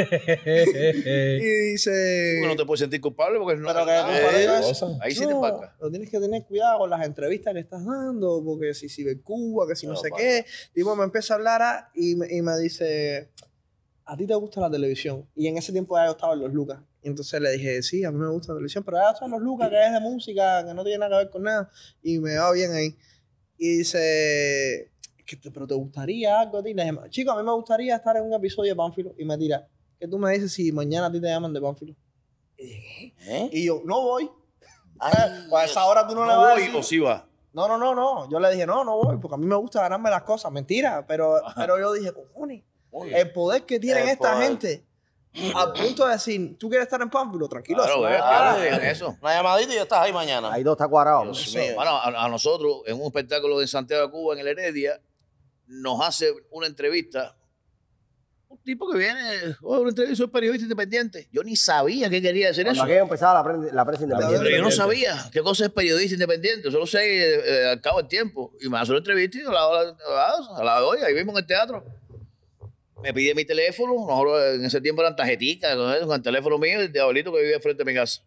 S2: Y dice,
S6: Tú no te puedes sentir culpable porque no.
S2: pero que
S6: Ah,
S2: compadre,
S6: eh,
S2: eso-
S3: cosa.
S6: ahí sí te
S2: no,
S6: empaca.
S2: lo tienes que tener cuidado con las entrevistas que estás dando, porque si si ve Cuba, que si no,
S5: No,
S2: sé
S5: vale.
S2: qué. Tipo, me empieza a hablar ah, y, me, y me dice, ¿a ti te gusta la televisión? Y en ese tiempo ya yo estaba en Los Lucas. Y entonces le dije, sí, a mí me gusta la televisión, pero ya están Los Lucas, que es de música, que no tiene nada que ver con nada. Y me va bien ahí. Y dice, "¿Qué te- pero te gustaría algo a ti?" Le dije, chico, a mí me gustaría estar en un episodio de Pánfilo. Y me tira, ¿qué tú me dices si mañana a ti te llaman de Pánfilo?
S5: ¿Eh?
S2: Y yo, no voy.
S5: Ay,
S2: Pues a esa hora tú no, le
S6: No
S2: vas a
S6: voy
S2: decir.
S6: o sí va.
S2: No, no, no, no. Yo le dije, no, no voy, porque a mí me gusta ganarme las cosas. Mentira. Pero, pero yo dije, cojones, el poder que tienen
S5: El
S2: esta
S5: poder.
S2: gente al punto de decir, ¿tú quieres estar en Pánfilo? Tranquilo.
S6: Claro,
S2: eso
S6: ve,
S2: no es
S6: claro,
S2: nada.
S6: vean eso.
S5: Una llamadita y ya estás ahí mañana.
S1: Ahí todo está cuadrado.
S5: Dios
S6: No,
S5: mío.
S6: bueno, a, a nosotros, en un espectáculo de Santiago de Cuba, en el Heredia, nos hace una entrevista. Un tipo que viene, oh, una entrevista, soy periodista independiente. Yo ni sabía qué quería decir
S1: Cuando
S6: eso.
S1: aquello empezaba la, prensa- la prensa
S6: Pero
S1: independiente.
S6: yo no sabía qué cosa es periodista independiente. Solo sé eh, eh, al cabo del tiempo. Y me hace una entrevista y a la hora a la doy, ahí mismo en el teatro. Me pide mi teléfono. Nosotros en ese tiempo eran tarjeticas con, eso, con el teléfono mío y el diablito que vivía frente a mi casa.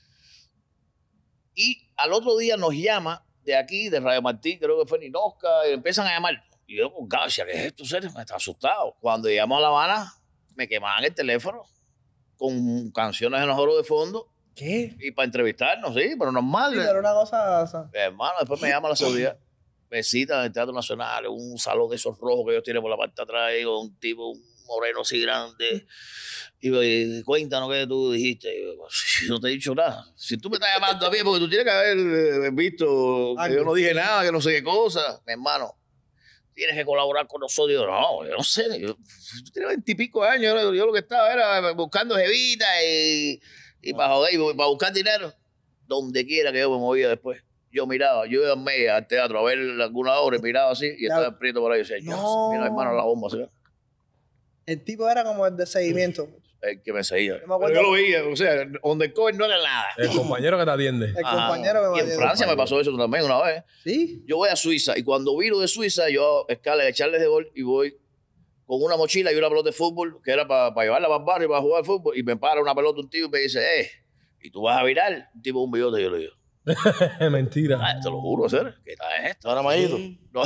S6: Y al otro día nos llama de aquí, de Radio Martí, creo que fue Ninosca, y empiezan a llamar. Y yo, con decía, ¿qué es esto, serio? Me está asustado. Cuando llegamos a La Habana, me quemaban el teléfono con canciones de nosotros de fondo
S2: ¿Qué?
S6: y para entrevistarnos, sí, pero normal.
S2: Sí, pero una cosa... o sea,
S6: Hermano, después me llama la seguridad. Me citan en el Teatro Nacional, en un salón de esos rojos que ellos tienen por la parte de atrás, y con un tipo, un moreno así grande. Y me dice, cuéntanos qué tú dijiste. Y yo, "Pues, no te he dicho nada. Si tú me estás llamando a mí, porque tú tienes que haber eh, visto que yo no dije nada, que no sé qué cosa. Mi hermano, tienes que colaborar con nosotros. Y yo, no, yo no sé. Yo, tú tienes veintipico años. Yo, yo lo que estaba era buscando jevita y, y para joder, y para buscar dinero. Donde quiera que yo me movía después. Yo miraba, yo iba al medio al teatro a ver alguna obra y miraba así y
S2: Ya.
S6: estaba el prieto por ahí y decía,
S2: No.
S6: mira hermano la bomba, ¿sí?
S2: el tipo era como el de seguimiento.
S6: El que me seguía.
S2: Yo me acuerdo-
S6: Pero yo lo veía, o sea, donde el cover no era nada.
S3: El compañero que te atiende.
S2: El
S6: Ajá.
S2: compañero que me
S6: Y en
S2: atiende.
S6: Francia me pasó eso también una vez.
S2: ¿Sí?
S6: Yo voy a Suiza y cuando vino de Suiza, yo escala de Charles de Gaulle y voy con una mochila y una pelota de fútbol que era para llevarla para el barrio para jugar fútbol y me para una pelota un tío y me dice, eh, ¿y tú vas a virar? Un tipo con un bigote y yo le digo,
S3: Mentira.
S6: ah, te lo juro, ¿ser? ¿Qué tal es esto?
S5: Ahora me ha ido.
S6: No.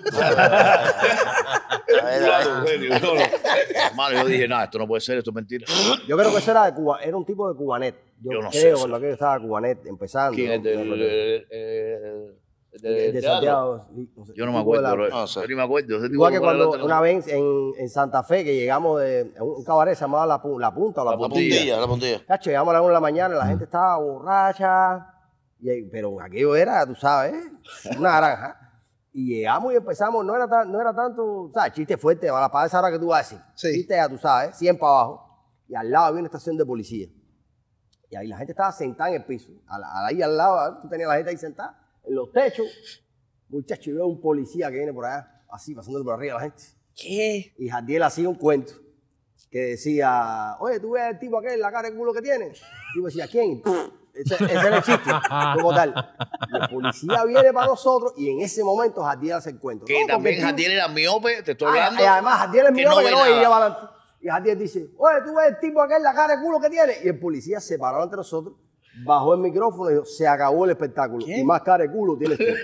S5: Ay,
S6: Claro, genio, no, no. Hermano, yo dije, nada, esto no puede ser, esto es mentira.
S1: Yo creo que eso era de Cuba, era un tipo de cubanet. Yo,
S6: Yo no sé
S1: creo
S6: eso.
S1: cuando aquello estaba cubanet empezando.
S6: ¿Quién es del,
S1: El-
S6: el- el- el
S1: de,
S6: del
S1: de
S6: teatro?
S1: Santiago. sí, no sé,
S6: Yo no me
S1: tipo de
S6: acuerdo,
S1: la-
S6: bro.
S5: No sé.
S6: Yo ni me acuerdo. Ese tipo
S1: Igual que
S6: de cuadro
S1: cuando
S6: delante,
S1: una
S6: no.
S1: vez en, en Santa Fe que llegamos de a un cabaret se llamaba La, Pu- La Punta o La,
S5: La
S1: Puntilla.
S5: puntilla, la puntilla.
S1: Cacho, llegamos a la una de la mañana, la gente estaba borracha, y, pero aquello era, tú sabes, una granja. Y llegamos y empezamos, no era, tan, no era tanto, ¿sabes? Chiste fuerte, a la para esa hora que tú vas a decir.
S2: Sí.
S1: Chiste ya, tú sabes, cien para abajo. Y al lado había una estación de policía. Y ahí la gente estaba sentada en el piso. A la- ahí al lado, tú tenías la gente ahí sentada, en los techos. Muchacho, y veo un policía que viene por allá, así, pasándole por arriba a la gente.
S2: ¿Qué?
S1: Y Jardiel hacía un cuento que decía, oye, ¿tú ves el tipo aquel, la cara de culo que tiene? Y yo decía, ¿quién? Ese, ese era el chiste, como tal. Y el policía viene para nosotros y en ese momento Jardiel hace el cuento.
S6: Que
S1: No, porque
S6: también
S1: el tipo-
S6: Jatiel era miope, te estoy
S1: Ah,
S6: hablando.
S1: y además Jardiel es
S6: que
S1: mío
S6: no
S1: que
S6: ve
S1: no
S6: nada.
S1: veía para adelante. Y Jardiel dice, oye, ¿tú ves el tipo aquel, la cara de culo que tiene? Y el policía se paró ante nosotros, bajó el micrófono y dijo, se acabó el espectáculo.
S2: ¿Qué?
S1: Y más cara de culo tienes tú.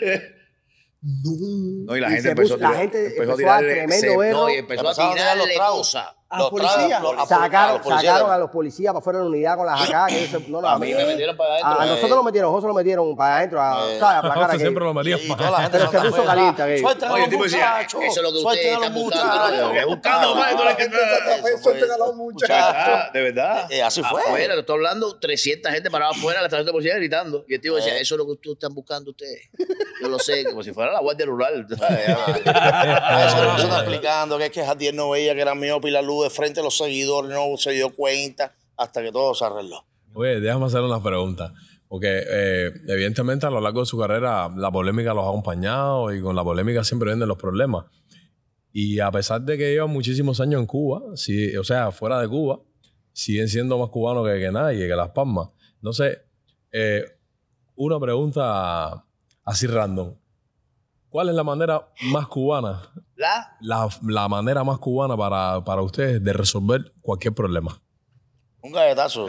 S6: No, y la
S1: Y
S6: gente
S1: se
S6: empezó,
S1: puso-
S6: a tirar,
S1: la gente
S6: empezó a
S1: empezó a dar
S6: tirarle,
S1: tremendo
S6: se-
S1: velo.
S6: no, y empezó a
S5: Empezaron a tirar los
S6: tirarle
S5: tragos.
S6: cosas.
S2: ¿A
S5: los
S2: policía?
S5: tragan, los- a- a
S1: Sacaron,
S5: los policías
S1: sacaron
S5: le-
S1: a los policías para fuera de la unidad con las A K. Que eso- no, no,
S6: A mí me metieron para adentro.
S1: a, a
S6: eh.
S1: nosotros lo metieron, José lo metieron para adentro, a,
S5: Eh,
S1: ¿sabes? A aplacar
S3: José
S1: aquello.
S3: siempre lo metía
S5: Y
S3: para
S5: toda la gente
S1: Pero se puso caliente aquello.
S5: Suelten a
S6: Oye,
S5: los
S6: el tipo decía,
S5: muchachos.
S6: eso es lo que
S5: suelten
S6: ustedes
S5: a los
S6: están buscando.
S5: muchachos.
S6: ¿Qué buscando, man? Tú eres que-
S5: Eso fue-
S2: Suelten a los muchachos.
S6: Ah, de verdad.
S5: Eh, así fue.
S6: Afuera, te estoy hablando, trescientas gente parada afuera de la estación de policía gritando. Y el tío decía,
S5: Eh.
S6: eso es lo que ustedes están buscando ustedes. Yo lo sé, como si fuera la guardia rural.
S5: A eso no se está explicando que es que Jadiel no veía que era miope y la luz de frente a los seguidores no se dio cuenta hasta que todo se arregló.
S3: Oye, déjame hacer una pregunta. Porque eh, evidentemente a lo largo de su carrera la polémica los ha acompañado y con la polémica siempre vienen los problemas. Y a pesar de que llevan muchísimos años en Cuba, sí, o sea, fuera de Cuba, siguen siendo más cubanos que, que nadie, que Las Palmas. Entonces, eh, una pregunta así random. ¿Cuál es la manera más cubana,
S6: ¿La?
S3: la, la manera más cubana para, para ustedes de resolver cualquier problema?
S5: Un galletazo.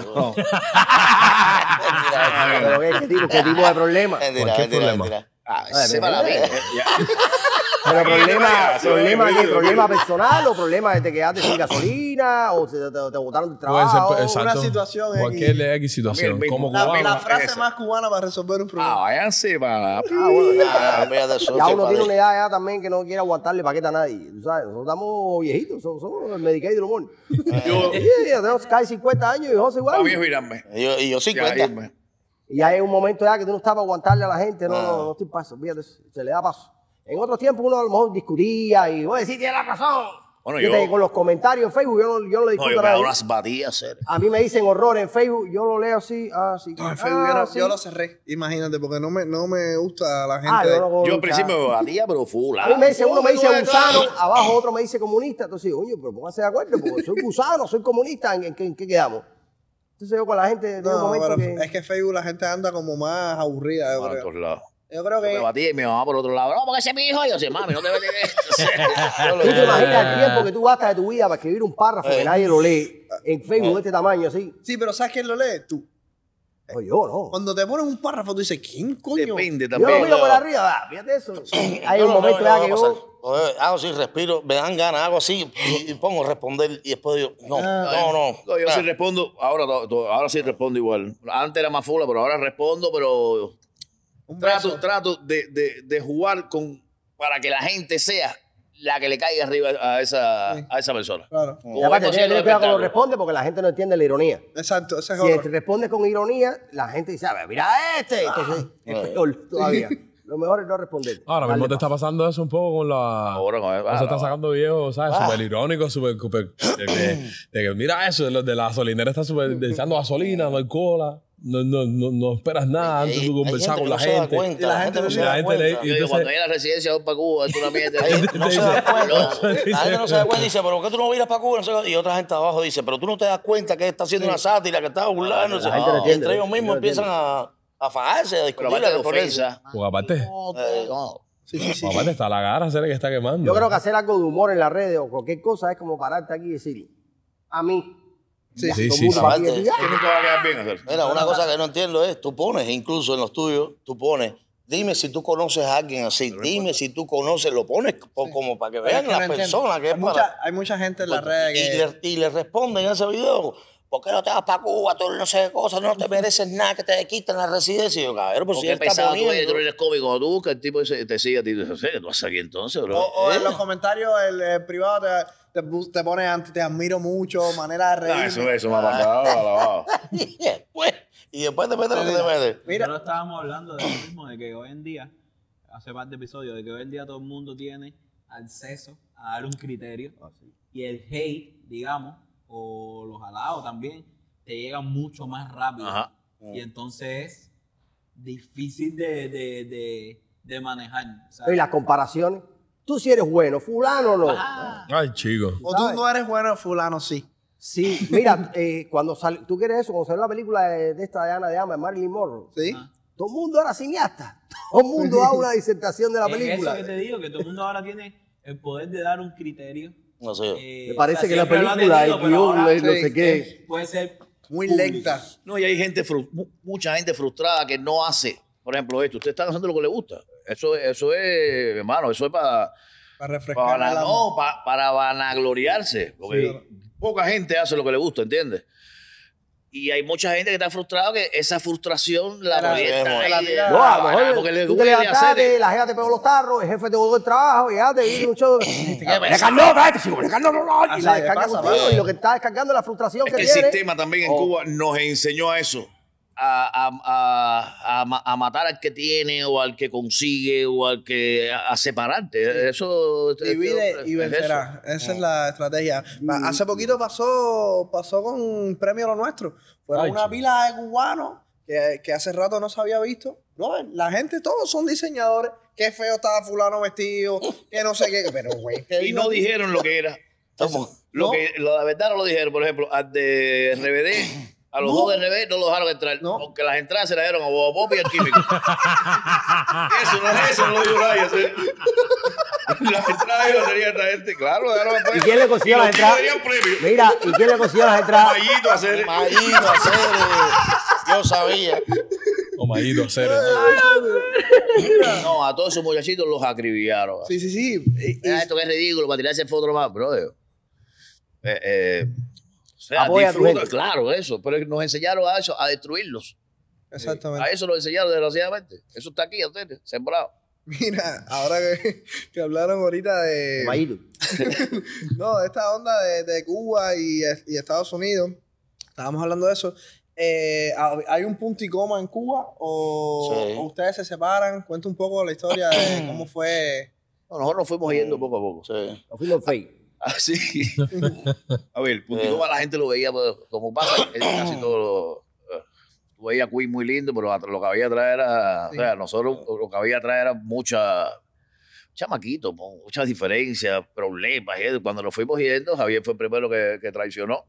S1: Pero ¿qué, qué tipo, ¿qué tipo de problema?
S5: Mentira,
S3: Cualquier
S5: mentira,
S3: problema.
S5: mentira.
S6: Ah,
S1: Ay,
S6: sepa la
S1: pero-
S6: vida. Ya.
S1: Pero problema,
S6: Eso es,
S1: problema,
S6: eso
S1: ¿qué?
S6: es.
S1: ¿Problema personal o problema de te quedaste sin gasolina o se te, te, te botaron del
S3: Puede ser,
S1: trabajo?
S3: pues, exacto.
S2: situación
S3: Cualquier
S2: X.
S3: X situación.
S6: También,
S3: Como
S2: La,
S3: cubano.
S2: la frase
S6: esa.
S2: más cubana para resolver un
S6: Ah,
S2: problema.
S6: váyanse para...
S1: Ah, bueno, ya,
S5: Ah, olvídate de eso,
S1: ya
S5: que
S1: uno
S5: padre.
S1: tiene una edad ya también que no quiere aguantarle paqueta a nadie. ¿Tú sabes? Nosotros estamos viejitos, somos, somos el Medicaid del humor.
S6: Yo,
S1: Sí, ya tenemos casi cincuenta años y José igual.
S6: para mí es virarme.
S5: Y yo, y yo
S6: Ya,
S5: cincuenta.
S6: irme.
S1: Y ya hay un momento ya que tú no estás para aguantarle a la gente. No,
S5: Ah.
S1: no, no estoy paso, fíjate, se le da paso. En otros tiempos uno a lo mejor discutía y, oye, sí, tiene la razón.
S6: Bueno,
S1: Fíjate
S6: yo-
S1: que con los comentarios en Facebook yo no, yo no le
S6: No,
S1: discuto
S6: yo
S1: a
S6: me hago
S1: nadie.
S6: unas batidas, ser.
S1: A mí me dicen horrores en Facebook, yo lo leo así, ah, sí.
S2: No, en
S1: ah,
S2: Facebook yo, no-
S1: sí.
S2: yo lo cerré, imagínate, porque no me, no me gusta la gente.
S1: Ah, yo no puedo
S6: Yo al
S1: luchar.
S6: principio me batía, pero full.
S1: A mí me dice, uno me dice
S2: no, no,
S1: gusano,
S2: no.
S1: abajo otro me dice comunista. Entonces, oye, pero pónganse de acuerdo, porque soy gusano, soy comunista, ¿en, en qué- en qué quedamos? Entonces yo con la gente, tengo un
S2: No,
S1: momento
S2: pero
S1: que...
S2: es que en Facebook la gente anda como más aburrida, yo
S6: A
S2: creo.
S6: todos lados.
S2: Yo creo
S6: Me
S2: que...
S6: batía y mi mamá por otro lado. No, porque ese es mi hijo. Y yo decía, mami, no te metes en esto.
S1: ¿Tú te imaginas el tiempo que tú gastas de tu vida para escribir un párrafo que
S5: Eh.
S1: nadie lo lee en Facebook de este tamaño así?
S2: Sí, pero ¿sabes quién lo lee? Tú.
S1: No, yo no.
S2: Cuando te ponen un párrafo, tú dices, ¿quién coño?
S6: Depende
S1: Yo lo
S6: también.
S1: miro por arriba, ah, fíjate eso. Hay
S5: Yo
S1: un
S5: lo
S1: momento
S5: veo,
S1: ya
S5: no
S1: que
S5: va a pasar.
S1: yo...
S5: Oye, hago así, respiro, me dan ganas, hago así y, y pongo responder y después digo, no, no, no.
S6: No, yo
S5: Ah,
S6: sí respondo, ahora, to- to- ahora sí respondo igual. Antes era más fula, pero ahora respondo, pero
S2: Un
S6: trato,
S2: beso.
S6: trato de, de, de jugar con para que la gente sea la que le caiga arriba a esa, a esa persona.
S2: Claro.
S1: Y aparte, tienes que tener cuidado con lo que responde porque la gente no entiende la ironía.
S2: Exacto, ese es
S1: Si
S2: otro.
S1: te respondes con ironía, la gente dice, a ver, mira este. Entonces, es peor todavía. Lo mejor es no responder.
S3: Ahora mismo
S1: Darle
S3: te está
S1: paso.
S3: pasando eso un poco con la...
S6: Ahora con el-
S3: o sea, está
S6: ah,
S3: sacando videos, ¿sabes? Súper irónicos, súper... súper- de, que- de que mira eso, de, los de la gasolinera está súper echando gasolina, no hay cola, no, no, no, no esperas nada antes de
S5: hay-
S3: tú
S5: hay
S3: conversar
S5: gente
S3: con
S5: que
S3: la
S5: no se da
S3: gente.
S5: cuenta,
S2: Y la
S5: la
S2: gente
S5: gente no se
S3: y la
S5: da
S3: gente
S5: cuenta.
S3: le-
S6: Yo digo,
S3: entonces-
S6: cuando llegue a la residencia, voy para Cuba, esto es una mierda.
S5: Ahí no se da cuenta. La
S3: Dice-
S5: gente no se da cuenta y dice, pero ¿por qué tú no miras para Cuba? No sé qué. Y otra gente abajo dice, pero tú no te das cuenta que está haciendo una sátira, que está burlando.
S1: La gente no entiende,
S5: Entre ellos
S1: no
S5: mismos
S1: entiende.
S5: empiezan a, a fajarse, a
S6: Pero
S5: discutir,
S6: aparte
S5: a
S6: de
S5: reponerse.
S6: ofensa.
S3: Porque aparte,
S5: Eh, no.
S2: Sí, sí, sí.
S3: porque aparte está la gara, será que está quemando.
S1: Yo creo que hacer algo de humor en las redes o cualquier cosa es como pararte aquí y decir, a mí.
S2: Sí,
S1: Ya,
S3: sí,
S1: todo el
S3: sí,
S1: mundo
S3: sí.
S1: va aquí y
S5: Aparte,
S1: dice,
S6: Que nunca va a quedar bien hacer.
S5: Mira, una cosa que no entiendo es, tú pones, incluso en los tuyos, tú pones, dime si tú conoces a alguien así, dime si tú conoces, lo pones po- como para que
S2: Pero es
S5: vean
S2: que
S5: la
S2: no entiendo.
S5: persona que es
S2: hay,
S5: para...
S2: mucha, hay mucha gente en las redes
S5: y,
S2: que...
S5: le, y le responden en ese video, ¿por qué no te vas para Cuba? Tú no sé qué cosas, no te mereces nada, que te quiten la residencia. Y yo, cabrón, pues si
S6: Porque
S5: él está
S6: pesado tú eres,
S5: poniendo...
S6: tú eres cómico. Cuando tú buscas el tipo ese, te sigue a ti, tú dices, ¿qué tú haces aquí entonces, bro?
S2: O, o en
S5: ¿Eh?
S2: los comentarios el, eh, privado te, te, pu- te pone antes, te admiro mucho, manera de reír.
S6: Ah, eso, eso me ha pasado, alabado.
S5: y después, y después te metes lo que te metes.
S2: Mira,
S4: Nosotros estábamos hablando de lo mismo, de que hoy en día, hace par de episodios, de que hoy en día todo el mundo tiene acceso a dar un criterio. Y el hate, digamos, o los halagos también, te llegan mucho más rápido.
S6: Ajá.
S4: Y entonces es difícil de, de, de, de manejar.
S1: y
S4: ¿sabes?
S1: las comparaciones. Tú si eres bueno, fulano no.
S4: Ah,
S3: Ay, chico.
S2: o tú no eres bueno, fulano sí.
S1: Sí, mira, eh, cuando sal, tú quieres eso, cuando salió la película de, de esta de Ana de Ama, de Marilyn Monroe,
S2: ¿Sí?
S4: Ah.
S1: todo el mundo era cineasta. Todo el mundo da una disertación de la
S4: es
S1: película.
S4: eso que te digo, que todo el mundo ahora tiene el poder de dar un criterio.
S5: No sé yo.
S4: eh,
S1: Me parece
S4: o sea,
S1: que la
S4: siempre lo han
S1: película,
S4: tenido,
S1: el
S4: pero
S1: guión,
S4: ahora
S1: no no
S2: sí,
S1: sé qué.
S4: puede ser
S2: Muy
S4: público.
S2: lenta.
S6: No, y hay gente, fru- mu- mucha gente frustrada que no hace, por ejemplo, esto. Ustedes están haciendo lo que les gusta. Eso, eso es, hermano, eso es para,
S2: Para refrescar
S6: para,
S2: el alma.
S6: no, pa- para vanagloriarse. Porque poca gente hace lo que le gusta, ¿entiendes? Y hay mucha gente que está frustrada que esa frustración la
S2: La-
S6: proyecta
S2: la
S6: ahí,
S2: tira-
S6: eh,
S1: No, a lo
S6: ah,
S1: mejor
S6: porque le
S1: tú te
S6: duele
S1: levantaste,
S6: hacer.
S1: la jefa te pegó los tarros, el jefe te botó el trabajo, llegaste y mucho. ¡Me carnó, cállate, chico! ¡Me carnó, no, no! Y
S2: Así
S1: la
S2: es,
S1: descarga
S2: pasa,
S1: contigo
S2: pasa.
S1: y lo que está descargando es la frustración
S6: Es
S1: que
S6: que el
S1: tiene.
S6: sistema también en
S1: Oh.
S6: Cuba nos enseñó a eso. A, a- a- a ma- a matar al que tiene o al que consigue o al que a, a separarte. Eso
S2: Divide
S6: es
S2: y
S6: eso.
S2: vencerá. Esa es la estrategia. Pa- Hace poquito pasó, pasó con un premio Lo Nuestro. Fueron
S3: Ay,
S2: una
S3: chico.
S2: pila de cubanos que, que hace rato no se había visto. Brother, la gente, todos son diseñadores. Qué feo estaba fulano vestido, que no sé qué. Pero, güey, que
S6: Y no dijeron lo que era.
S5: ¿Cómo?
S6: Lo
S2: No.
S6: que, la verdad no lo dijeron. Por ejemplo, al de R B D, a los
S2: No.
S6: dos de R B D no los dejaron entrar.
S2: No.
S6: Porque las entradas se las dieron a Bobo Pop y al Químico. eso no es eso, no lo dijo nadie. ¿sí? Las entradas de batería de esta gente, claro, lo dejaron después.
S1: ¿Y quién le consiguió
S6: Y los
S1: las
S6: tipos
S1: entradas?
S6: tenían premio.
S1: Mira, ¿y quién le consiguió las entradas?
S6: Mayito a hacer.
S5: Mayito, hacer, eh, yo sabía.
S3: O Mayito, hacer.
S6: No, a todos esos muchachitos los acribillaron.
S2: Sí, sí, sí. Y- y-
S6: Mira, esto que es ridículo para tirarse fotos más, brother. Eh, eh, o sea,
S1: Apoya a tu
S6: disfruta,
S1: gente.
S6: claro, eso. Pero nos enseñaron a eso, a destruirlos.
S2: exactamente.
S6: A eso nos enseñaron, desgraciadamente. Eso está aquí, a ustedes, sembrado.
S2: Mira, ahora que, que hablaron ahorita de.
S1: Mayito.
S2: No, de esta onda de, de Cuba y, y Estados Unidos. Estábamos hablando de eso. Eh, ¿Hay un punto y coma en Cuba? ¿O,
S5: Sí.
S2: o ustedes se separan? Cuenta un poco la historia de cómo fue.
S6: No, nosotros nos fuimos yendo poco a poco.
S5: Sí.
S1: Nos fuimos fake.
S6: Así. A ver, Punticoma la gente lo veía pues, como pasa en casi todo. Lo, eh, tú veías Queen muy lindo, pero lo que había atrás era.
S2: Sí.
S6: O sea, nosotros lo que había atrás era mucha. Chamaquitos, mo, muchas diferencias, problemas. y eso. Cuando nos fuimos yendo, Javier fue el primero que, que traicionó.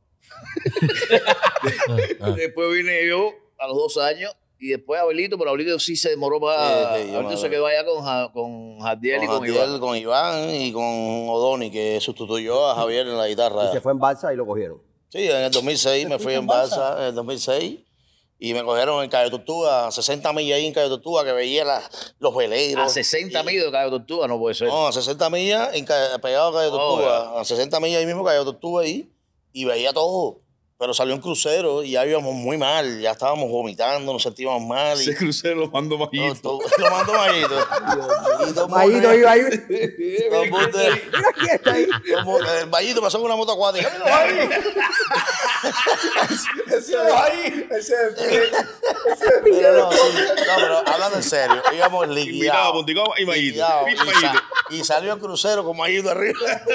S6: Después vine yo a los dos años y después Abelito, pero Abelito sí se demoró más.
S5: Sí, sí, yo me
S6: Abelito se
S5: acuerdo.
S6: quedó allá con, Ja- con Jadiel y
S5: Con
S6: con
S5: Jadiel,
S6: Iván.
S5: con Iván y con Odoni, que sustituyó a Javier en la
S1: Y
S5: guitarra.
S1: se fue en balsa y lo cogieron.
S5: Sí, en el dos mil seis me fui en Balsa, en el dos mil seis, y me cogieron en Cayo Tortuga, a sesenta millas ahí en Cayo Tortuga, que veía la- los veleros.
S6: A sesenta
S5: Y-
S6: millas de Cayo Tortuga no puede ser.
S5: No, a sesenta millas en Ca- pegado a Cayo
S6: Oh,
S5: Tortuga, a sesenta millas ahí mismo Cayo Tortuga ahí, y veía todo. Pero salió un crucero y ya íbamos muy mal, ya estábamos vomitando, nos sentíamos mal. Y,
S6: crucero lo mando
S5: no, todo- lo mando Mayito. Y todo el
S1: Mayito
S5: mundo-
S1: iba ahí.
S5: todo el mundo-
S1: Mira quién está ahí.
S5: como el Mayito pasó con una moto acuática. Míralo ahí.
S2: Ese ese
S5: Pero no, sí, no, pero hablando en serio, íbamos
S6: Invitado a
S5: liquidados.
S6: Punticoma y Mayito.
S5: liquidados,
S6: Fit
S5: y,
S6: Mayito.
S5: sa- y salió el crucero con Mayito arriba.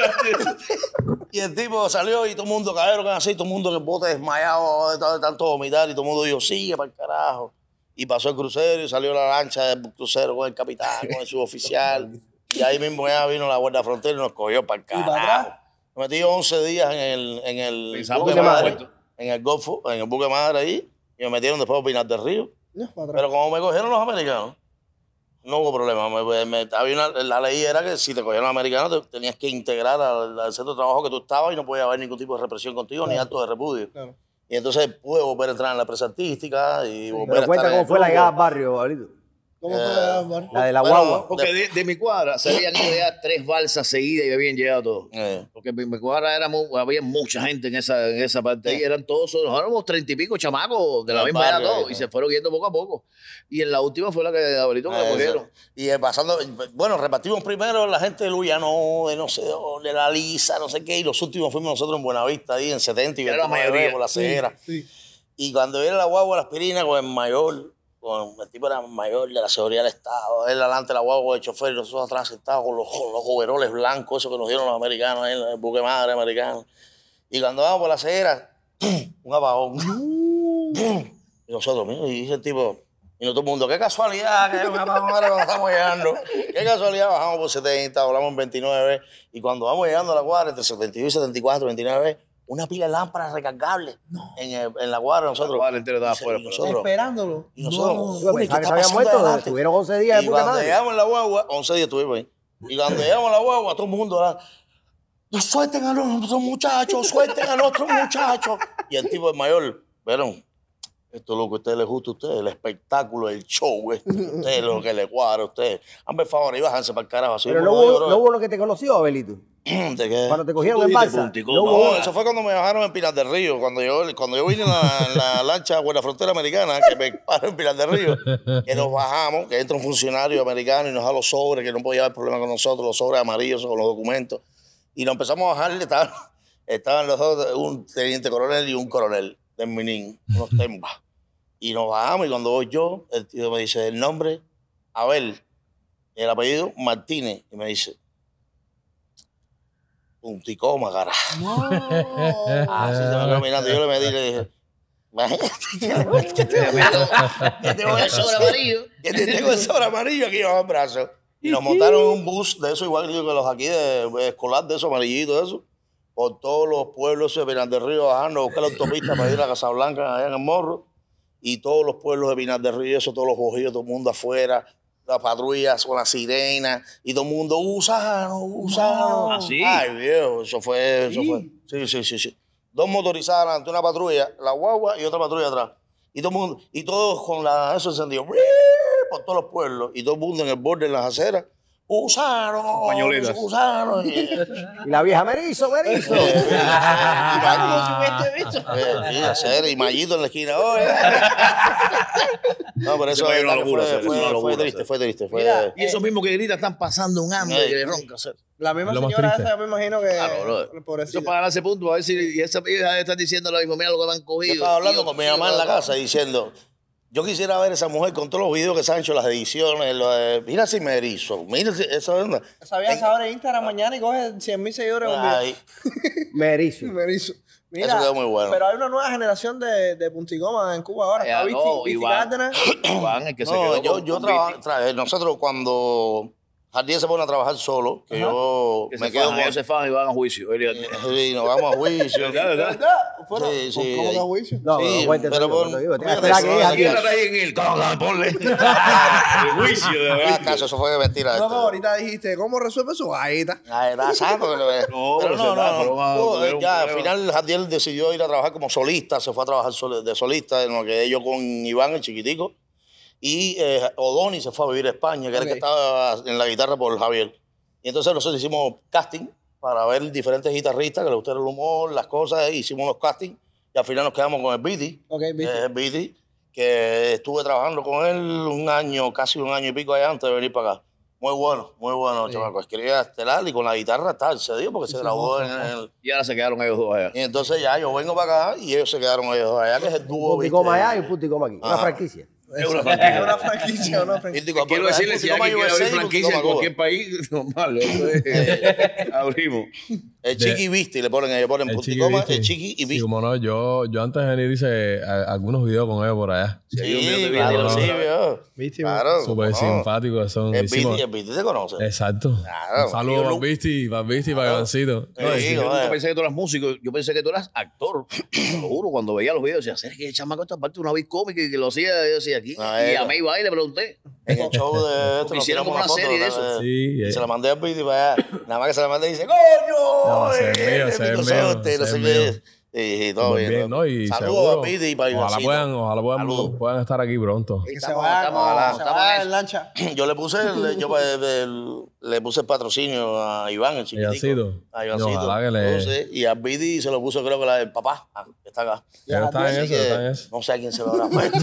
S5: Y el tipo salió y todo el mundo cayeron así, todo el mundo en el bote desmayado de, de tanto vomitar y todo el mundo dijo, sigue para el carajo. Y pasó el crucero y salió la lancha del crucero con el capitán, con el suboficial. Y ahí mismo ya vino la Guardia Frontera y nos cogió para el
S2: para
S5: carajo.
S2: atrás?
S5: Me metí once días en el, en el
S6: Pensamos
S5: buque
S1: que estaba
S5: madre,
S6: muerto.
S5: en el Golfo, en el buque madre ahí, y me metieron después a Pinar del Río.
S2: No, para atrás.
S5: Pero como me cogieron los americanos, no hubo problema. Me- me- había una- la ley era que si te cogieron los americanos, te tenías que integrar al, al centro de trabajo que tú estabas y no podía haber ningún tipo de represión contigo ni
S2: Claro.
S5: acto de repudio.
S2: Claro.
S5: Y entonces pude volver a entrar en la empresa artística y volver
S1: Pero
S5: a
S1: cuenta
S5: estar en
S1: cómo
S5: el
S1: fue la
S5: grupo.
S1: llegada al barrio, Pablito.
S2: ¿Cómo fue
S5: Eh,
S2: la bar?
S1: La de la
S5: Bueno,
S1: guagua.
S6: Porque de, de mi cuadra se habían ido ya tres balsas seguidas y habían llegado todos.
S5: Eh,
S6: Porque en mi cuadra era mu- había mucha gente en esa, en esa parte ahí. Eran todos, nosotros éramos treinta y pico chamacos de la
S5: Del
S6: misma edad
S5: barrio,
S6: todos.
S5: eh.
S6: Y se fueron yendo poco a poco. Y en la última fue la que de Abelito que la
S5: eh,
S6: cogieron.
S5: y eh, pasando, bueno, repartimos primero la gente de Luyano, de no sé, de la Lisa, no sé qué, y los últimos fuimos nosotros en Buenavista, ahí en setenta y
S6: Era la
S5: veintinueve
S6: mayoría.
S5: por la cera.
S2: Sí.
S5: Y cuando viene la guagua, la aspirina, con el mayor, con el tipo era mayor de la seguridad del Estado, él adelante la guagua del chofer y nosotros atrás sentados con los, con los overoles blancos, esos que nos dieron los americanos ahí en el buque madre americano. Y cuando vamos por la acera, un apagón. Y nosotros, mira, y dice el tipo, y no todo el mundo, qué casualidad que hay un apagón ahora cuando estamos llegando. Qué casualidad, bajamos por setenta, volamos en veintinueve, y cuando vamos llegando a la cuadra, entre setenta y uno y setenta y cuatro, veintinueve, una pila de lámparas recargables en, el- en la cuadra nosotros.
S6: La cuadra entera estaba
S5: Y se-
S6: afuera,
S5: y
S6: pero-
S5: nosotros,
S2: Esperándolo.
S5: y nosotros,
S2: No.
S5: güey,
S1: Yo
S5: ¿qué
S1: pensaba que
S5: está
S1: se habían
S5: pasando
S1: muerto.
S5: adelante?
S1: Estuvieron once días
S5: Y
S1: en buque
S5: cuando
S1: madre.
S5: llegamos en la guagua, once días estuvimos ahí. Y cuando llegamos a la guagua, todo el mundo era, "No, suelten a nuestros muchachos, suelten a nuestros muchachos". Y el tipo, el mayor, vieron, esto es lo que a ustedes les gusta a ustedes, el espectáculo, el show, esto, a ustedes lo que les cuadra a ustedes. Hazme el favor y bájense para el carajo. Así
S1: Pero
S5: mismo
S1: no
S5: lo digo,
S1: hubo,
S5: bro.
S1: no hubo uno que te conoció, Abelito.
S5: ¿De qué?
S1: Cuando te cogieron
S6: Tú
S1: en
S6: dijiste
S1: balsa.
S6: puntico,
S1: No
S6: no,
S1: hubo-
S5: No, eso fue cuando me bajaron en Pinar del Río. Cuando yo, cuando yo vine en la, en la lancha por la frontera americana, que me paro en Pinar del Río, que nos bajamos, que entra un funcionario americano y nos da los sobres, que no podía haber problema con nosotros, los sobres amarillos con los documentos. Y nos empezamos a bajar y estaban, estaban los dos, un teniente coronel y un coronel del Minin, unos tembas. Y nos bajamos y cuando voy yo, el tío me dice el nombre, Abel, y el apellido Martínez, y me dice, punticoma, cara. Así se me quedó mirando. Yo le medí y le dije, imagínate que te meto, que tengo el sobre amarillo, que te tengo el sobre amarillo aquí bajo el brazo. Y nos montaron en un bus de eso, igual que los aquí de, de escolar, de eso, amarillito, de eso, por todos los pueblos de Pinar del Río, bajando a buscar la autopista para ir a Casablanca, allá en el Morro, y todos los pueblos de Pinar del Río, eso, todos los bojíos, todo el mundo afuera, las patrullas con las sirenas, y todo el mundo, gusano, gusano.
S6: ¿Ah, sí?
S5: Ay, viejo, eso fue, eso fue. Sí, sí, sí, sí. Dos motorizadas ante una patrulla, la guagua y otra patrulla atrás. Y todo el mundo, y todos con la, eso encendido, por todos los pueblos, y todo el mundo en el borde, en las aceras, gusano,
S6: Pañoletas.
S5: gusano. Y,
S1: Y la vieja, Merizo, Merizo.
S5: y acera, y Mallito en la esquina. Oye. No, pero eso,
S6: Eso fue una
S5: fue,
S6: locura,
S5: fue,
S6: eso fue una
S5: fue
S6: locura,
S5: triste,
S6: hacer.
S5: fue triste. Fue,
S2: Mira,
S6: Y esos mismos que gritan están pasando un hambre
S5: Eh.
S6: que le ronca. hacer.
S2: La misma
S3: Lo más
S2: señora
S3: triste.
S2: esa, yo me imagino que.
S6: Claro, bro.
S2: pobrecita.
S6: Eso para ganarse puntos, a ver si y esa hija está diciendo lo mismo, mira lo que me han
S5: Yo
S6: cogido.
S5: estaba hablando
S6: Y yo,
S5: con mi
S6: sí,
S5: mamá en la
S6: bro.
S5: casa diciendo, yo quisiera ver a esa mujer con todos los videos que se han hecho, las ediciones, lo de, mira si me erizo, mira si, esa onda.
S2: Esa vieja se abre Instagram mañana y coge cien mil seguidores en un video.
S5: Ay,
S1: Merizo.
S2: Me hizo. Mira,
S5: Eso quedó muy bueno.
S2: Pero hay una nueva generación de, de punticoma en Cuba ahora.
S6: Ya,
S2: Está
S6: no,
S2: Visti- Visti
S6: Iván.
S2: Cárdenas.
S6: Iván, el que se
S5: no,
S6: quedó
S5: yo,
S6: con-
S5: yo
S6: con
S5: traba-
S6: Viti,
S5: tra- nosotros cuando Jardiel se pone a trabajar solo, que yo
S6: que
S5: me
S6: se
S5: quedo
S6: fajan, ellos se
S5: con...
S6: fajan y van a juicio. Él y-
S5: Sí, nos vamos a juicio.
S6: ¿Verdad, verdad?
S2: ¿Verdad? Fueron-
S5: Sí, sí,
S2: ¿Cómo
S5: ahí.
S2: da juicio?
S1: No,
S5: Sí,
S1: no, cuente
S5: pero
S1: todo,
S5: por-
S1: cuente todo.
S5: por-
S1: Espera que es
S5: Aquí
S1: aquí.
S6: Aquí ahí en el coja, ponle. El juicio, de
S5: Ah,
S6: verdad.
S5: caso, eso fue mentira.
S2: No, no,
S5: esto.
S2: ahorita dijiste, ¿cómo resuelve su galleta?
S5: Ay, está santo que lo ve.
S6: No,
S5: pero
S6: pero
S5: no,
S6: se va,
S5: no.
S6: fueron a
S5: no,
S6: tener un
S5: ya, al
S6: problema.
S5: final Jardiel decidió ir a trabajar como solista, se fue a trabajar sol- de solista, en lo que yo con Iván, el chiquitico, y eh, Odoni se fue a vivir a España, que era el
S2: Ok.
S5: que estaba en la guitarra por Javier. Y entonces nosotros hicimos casting para ver diferentes guitarristas que les gustara el humor, las cosas, hicimos los castings, y al final nos quedamos con el Viti,
S2: Ok,
S5: que
S2: Visti.
S5: es el Viti, que estuve trabajando con él un año, casi un año y pico allá antes de venir para acá. Muy bueno, muy bueno, chamaco. Escribía estelar y con la guitarra tal, se dio porque se grabó en el...
S6: Y ahora se quedaron ellos dos allá.
S5: Y entonces ya yo vengo para acá y ellos se quedaron ellos dos allá, que es el
S1: Un
S5: dúo,
S1: punticoma
S5: ¿viste?
S1: allá y un punticoma aquí. Una
S5: Ajá.
S1: franquicia.
S6: Es una
S2: Es
S6: franquicia.
S2: una franquicia, una franquicia.
S5: Punticoma,
S6: Quiero
S5: pero es
S6: decirle, si
S5: Punticoma
S6: alguien quiere
S5: U S A
S6: abrir
S5: y
S6: franquicia en
S5: Punticoma
S6: cualquier
S5: Cuba.
S6: país, normal. eso es- Abrimos.
S5: El Chiqui Visti le ponen ellos, ponen
S3: El
S5: Punticoma,
S3: Chiqui
S5: el
S3: Visti.
S5: Chiqui y
S3: Sí,
S5: Visti.
S3: como no, yo, yo antes de venir hice a- algunos videos con ellos por allá.
S5: Sí,
S6: Dios mío, te vi,
S5: claro,
S6: dilo,
S5: sí,
S6: dilo.
S5: viejo.
S2: Visti,
S5: Claro.
S3: Súper
S5: cómo no.
S3: simpáticos son.
S5: El
S3: hicimos-
S5: Visti, el Visti te conoce.
S3: Exacto.
S5: Claro.
S3: Un saludo
S5: Yo
S3: para
S5: no-
S3: Visti, para Visti, para Ivancito.
S5: Sí,
S6: No, es que yo
S5: joder.
S6: nunca pensé que tú eras músico, yo pensé que tú eras actor. Te lo juro, cuando veía los videos, decía, ¿sabes que el chamaco esta parte una vez cómica y que lo hacía? Yo decía aquí.
S5: Ah,
S6: y
S5: era.
S6: a May va y le pregunté.
S5: En el show de esto nos
S6: Hicieron
S5: tiramos
S6: como
S5: una
S6: una
S5: foto,
S6: serie de
S5: ¿no?
S6: eso.
S3: Sí,
S5: Y
S3: eh.
S5: se la mandé a Visti para allá. Nada más que se la mandé y dice, ¡coño!
S3: No, ese es
S5: Eh,
S3: mío, ese es
S5: Pico
S3: mío,
S5: Sote,
S3: ese
S5: no
S3: es
S5: sé
S3: mío.
S5: qué. Y, y todo
S3: Muy
S5: bien.
S3: bien, ¿no? Y
S5: Saludos
S3: seguro,
S5: a Visti y para
S3: ojalá
S5: Ivancito.
S3: puedan, ojalá puedan,
S5: Saludos.
S3: puedan estar aquí pronto.
S2: Que se
S6: Estamos-
S2: vaya,
S6: estamos
S2: con-
S6: ojalá,
S2: se
S6: estamos
S2: vaya
S6: en
S2: en lancha.
S5: Yo le puse el, yo, el- el- le puse el patrocinio a Iván, el chiquitico.
S3: Ivancito.
S5: A Ivancito.
S3: Ojalá que le-
S5: No sé, y a Vidi se lo puso creo que la del papá, ah, que está acá.
S3: Pero está en
S5: Así
S3: eso,
S5: que
S3: está en eso.
S5: no sé a quién se lo habrá puesto.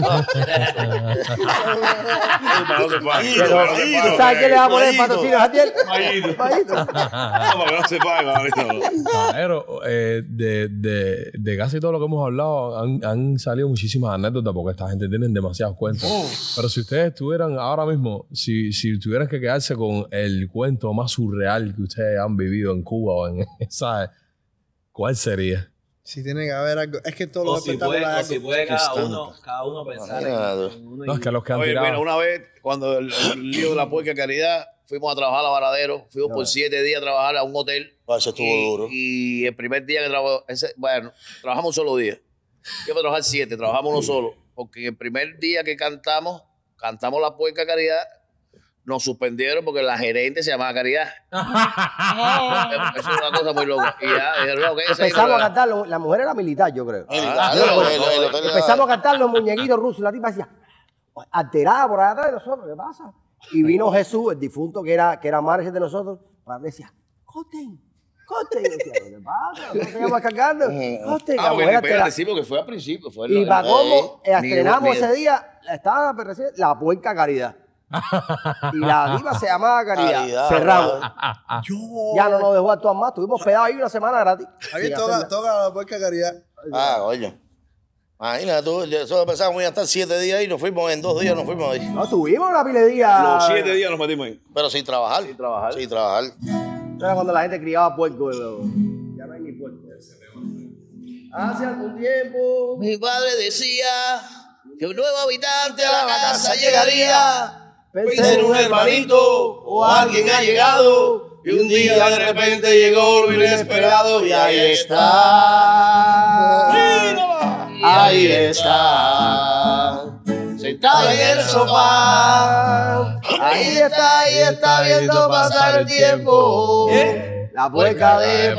S6: Para no se pague.
S5: Pero-
S6: Para no se
S1: ¿Tú
S6: pague.
S1: sabes quién le va a poner el
S5: Mayito.
S1: patrocinio a Jatiel?
S6: Mayito.
S1: Mayito.
S6: No, para que no se pague, manito.
S3: Pero eh, de, de, de casi todo lo que hemos hablado han, han salido muchísimas anécdotas porque esta gente tiene demasiados cuentos. Pero si ustedes tuvieran ahora mismo, si, si tuvieran que quedarse con el cuento más surreal que ustedes han vivido en Cuba o en esa, ¿cuál sería?
S2: Si tiene que haber algo. Es que todos
S4: O
S2: los
S4: si puede,
S2: espectáculos
S4: o
S2: hay
S4: si
S2: algo.
S4: puede cada
S5: Qué
S4: uno, cada uno pensar en-
S5: Imagínate.
S4: en uno.
S3: No, es que los que han
S6: Oye,
S3: tirado...
S6: mira, una vez, cuando el, el lío de la puerca caridad, fuimos a trabajar a Varadero, fuimos por siete días a trabajar a un hotel.
S5: Ah, ese estuvo
S6: y,
S5: duro.
S6: Y el primer día que trabajamos, bueno, trabajamos un solo día. Yo para trabajar siete, trabajamos uno solo. Porque en el primer día que cantamos, cantamos la puerca caridad, nos suspendieron porque la gerente se llamaba Caridad. Eso es una cosa muy loca. Y ya, dijeron, ok, esa
S1: Empezamos a
S6: es la-
S1: cantar, la mujer era militar, yo creo.
S5: Militar,
S1: Yo
S5: el-
S1: recuerdo.
S5: el- el hotel era-
S1: Empezamos a cantar los muñequitos rusos. La tipa decía, alterada por allá atrás de nosotros, ¿qué pasa? Y vino Jesús, el difunto que era, que era manager de nosotros, para decía, corten, Coste. Y yo decía, ¿qué te pasa? ¿No te llamas cargando? Coste.
S6: Ah, porque espérate, sí, porque fue al principio. Fue
S1: Y
S6: el-
S1: para cómo
S6: eh,
S1: estrenamos
S6: ni-
S1: ese día, estaba recién la puerca Caridad. Y la diva se llamaba Caridad.
S5: Caridad,
S1: Cerramos.
S2: Yo.
S1: Ya no nos dejó actuar más. Estuvimos pegados ahí una semana gratis.
S2: Ahí
S1: Sin
S2: toca,
S1: hacer
S2: toca la puerca caridad.
S5: Ah, coño. Imagínate tú, nosotros pensábamos que iba a estar siete días y nos fuimos en dos días, nos fuimos ahí.
S1: nada. No, estuvimos una pile de días.
S6: Los siete días nos metimos ahí.
S5: Pero sin trabajar.
S6: Sin trabajar.
S5: Sin trabajar.
S1: Era cuando la gente criaba puerco. Ya no hay ni puerco. Hace algún tiempo.
S6: Mi padre decía que un nuevo habitante a la casa llegaría.
S1: Pensé en un hermanito o alguien ha llegado.
S5: Y un día de repente llegó lo inesperado y ahí está. Ahí está. Sentado en el sofá.
S1: Ahí está, ahí está viendo pasar el tiempo. La puerca de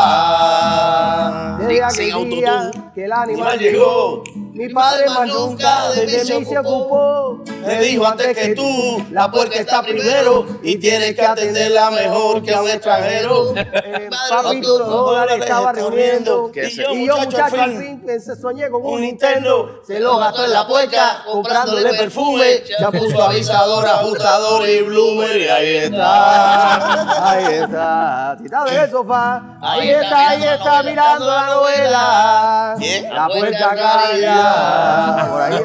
S1: papá. Desde
S6: Sin
S1: aquel
S6: autotune.
S1: día que el animal
S5: llegó.
S1: mi padre más nunca de mí se ocupó.
S5: Me dijo antes que tú, la puerca está primero y tienes que atenderla mejor que a un extranjero.
S1: Eh, papi, tú los dólares estaba reuniendo.
S5: ¿Qué
S1: Y
S5: hace?
S1: yo, muchacho, al fin pensé, soñé con un Nintendo. Se lo gastó en la puerca, comprándole perfume. Ya puso avisador, ajustador y bloomer. Y ahí está, ahí está. Tita del sofá. Ahí está, ahí está, mirando la novela.
S5: ¿Quién?
S1: La puerca Caridad. Por ahí, eso,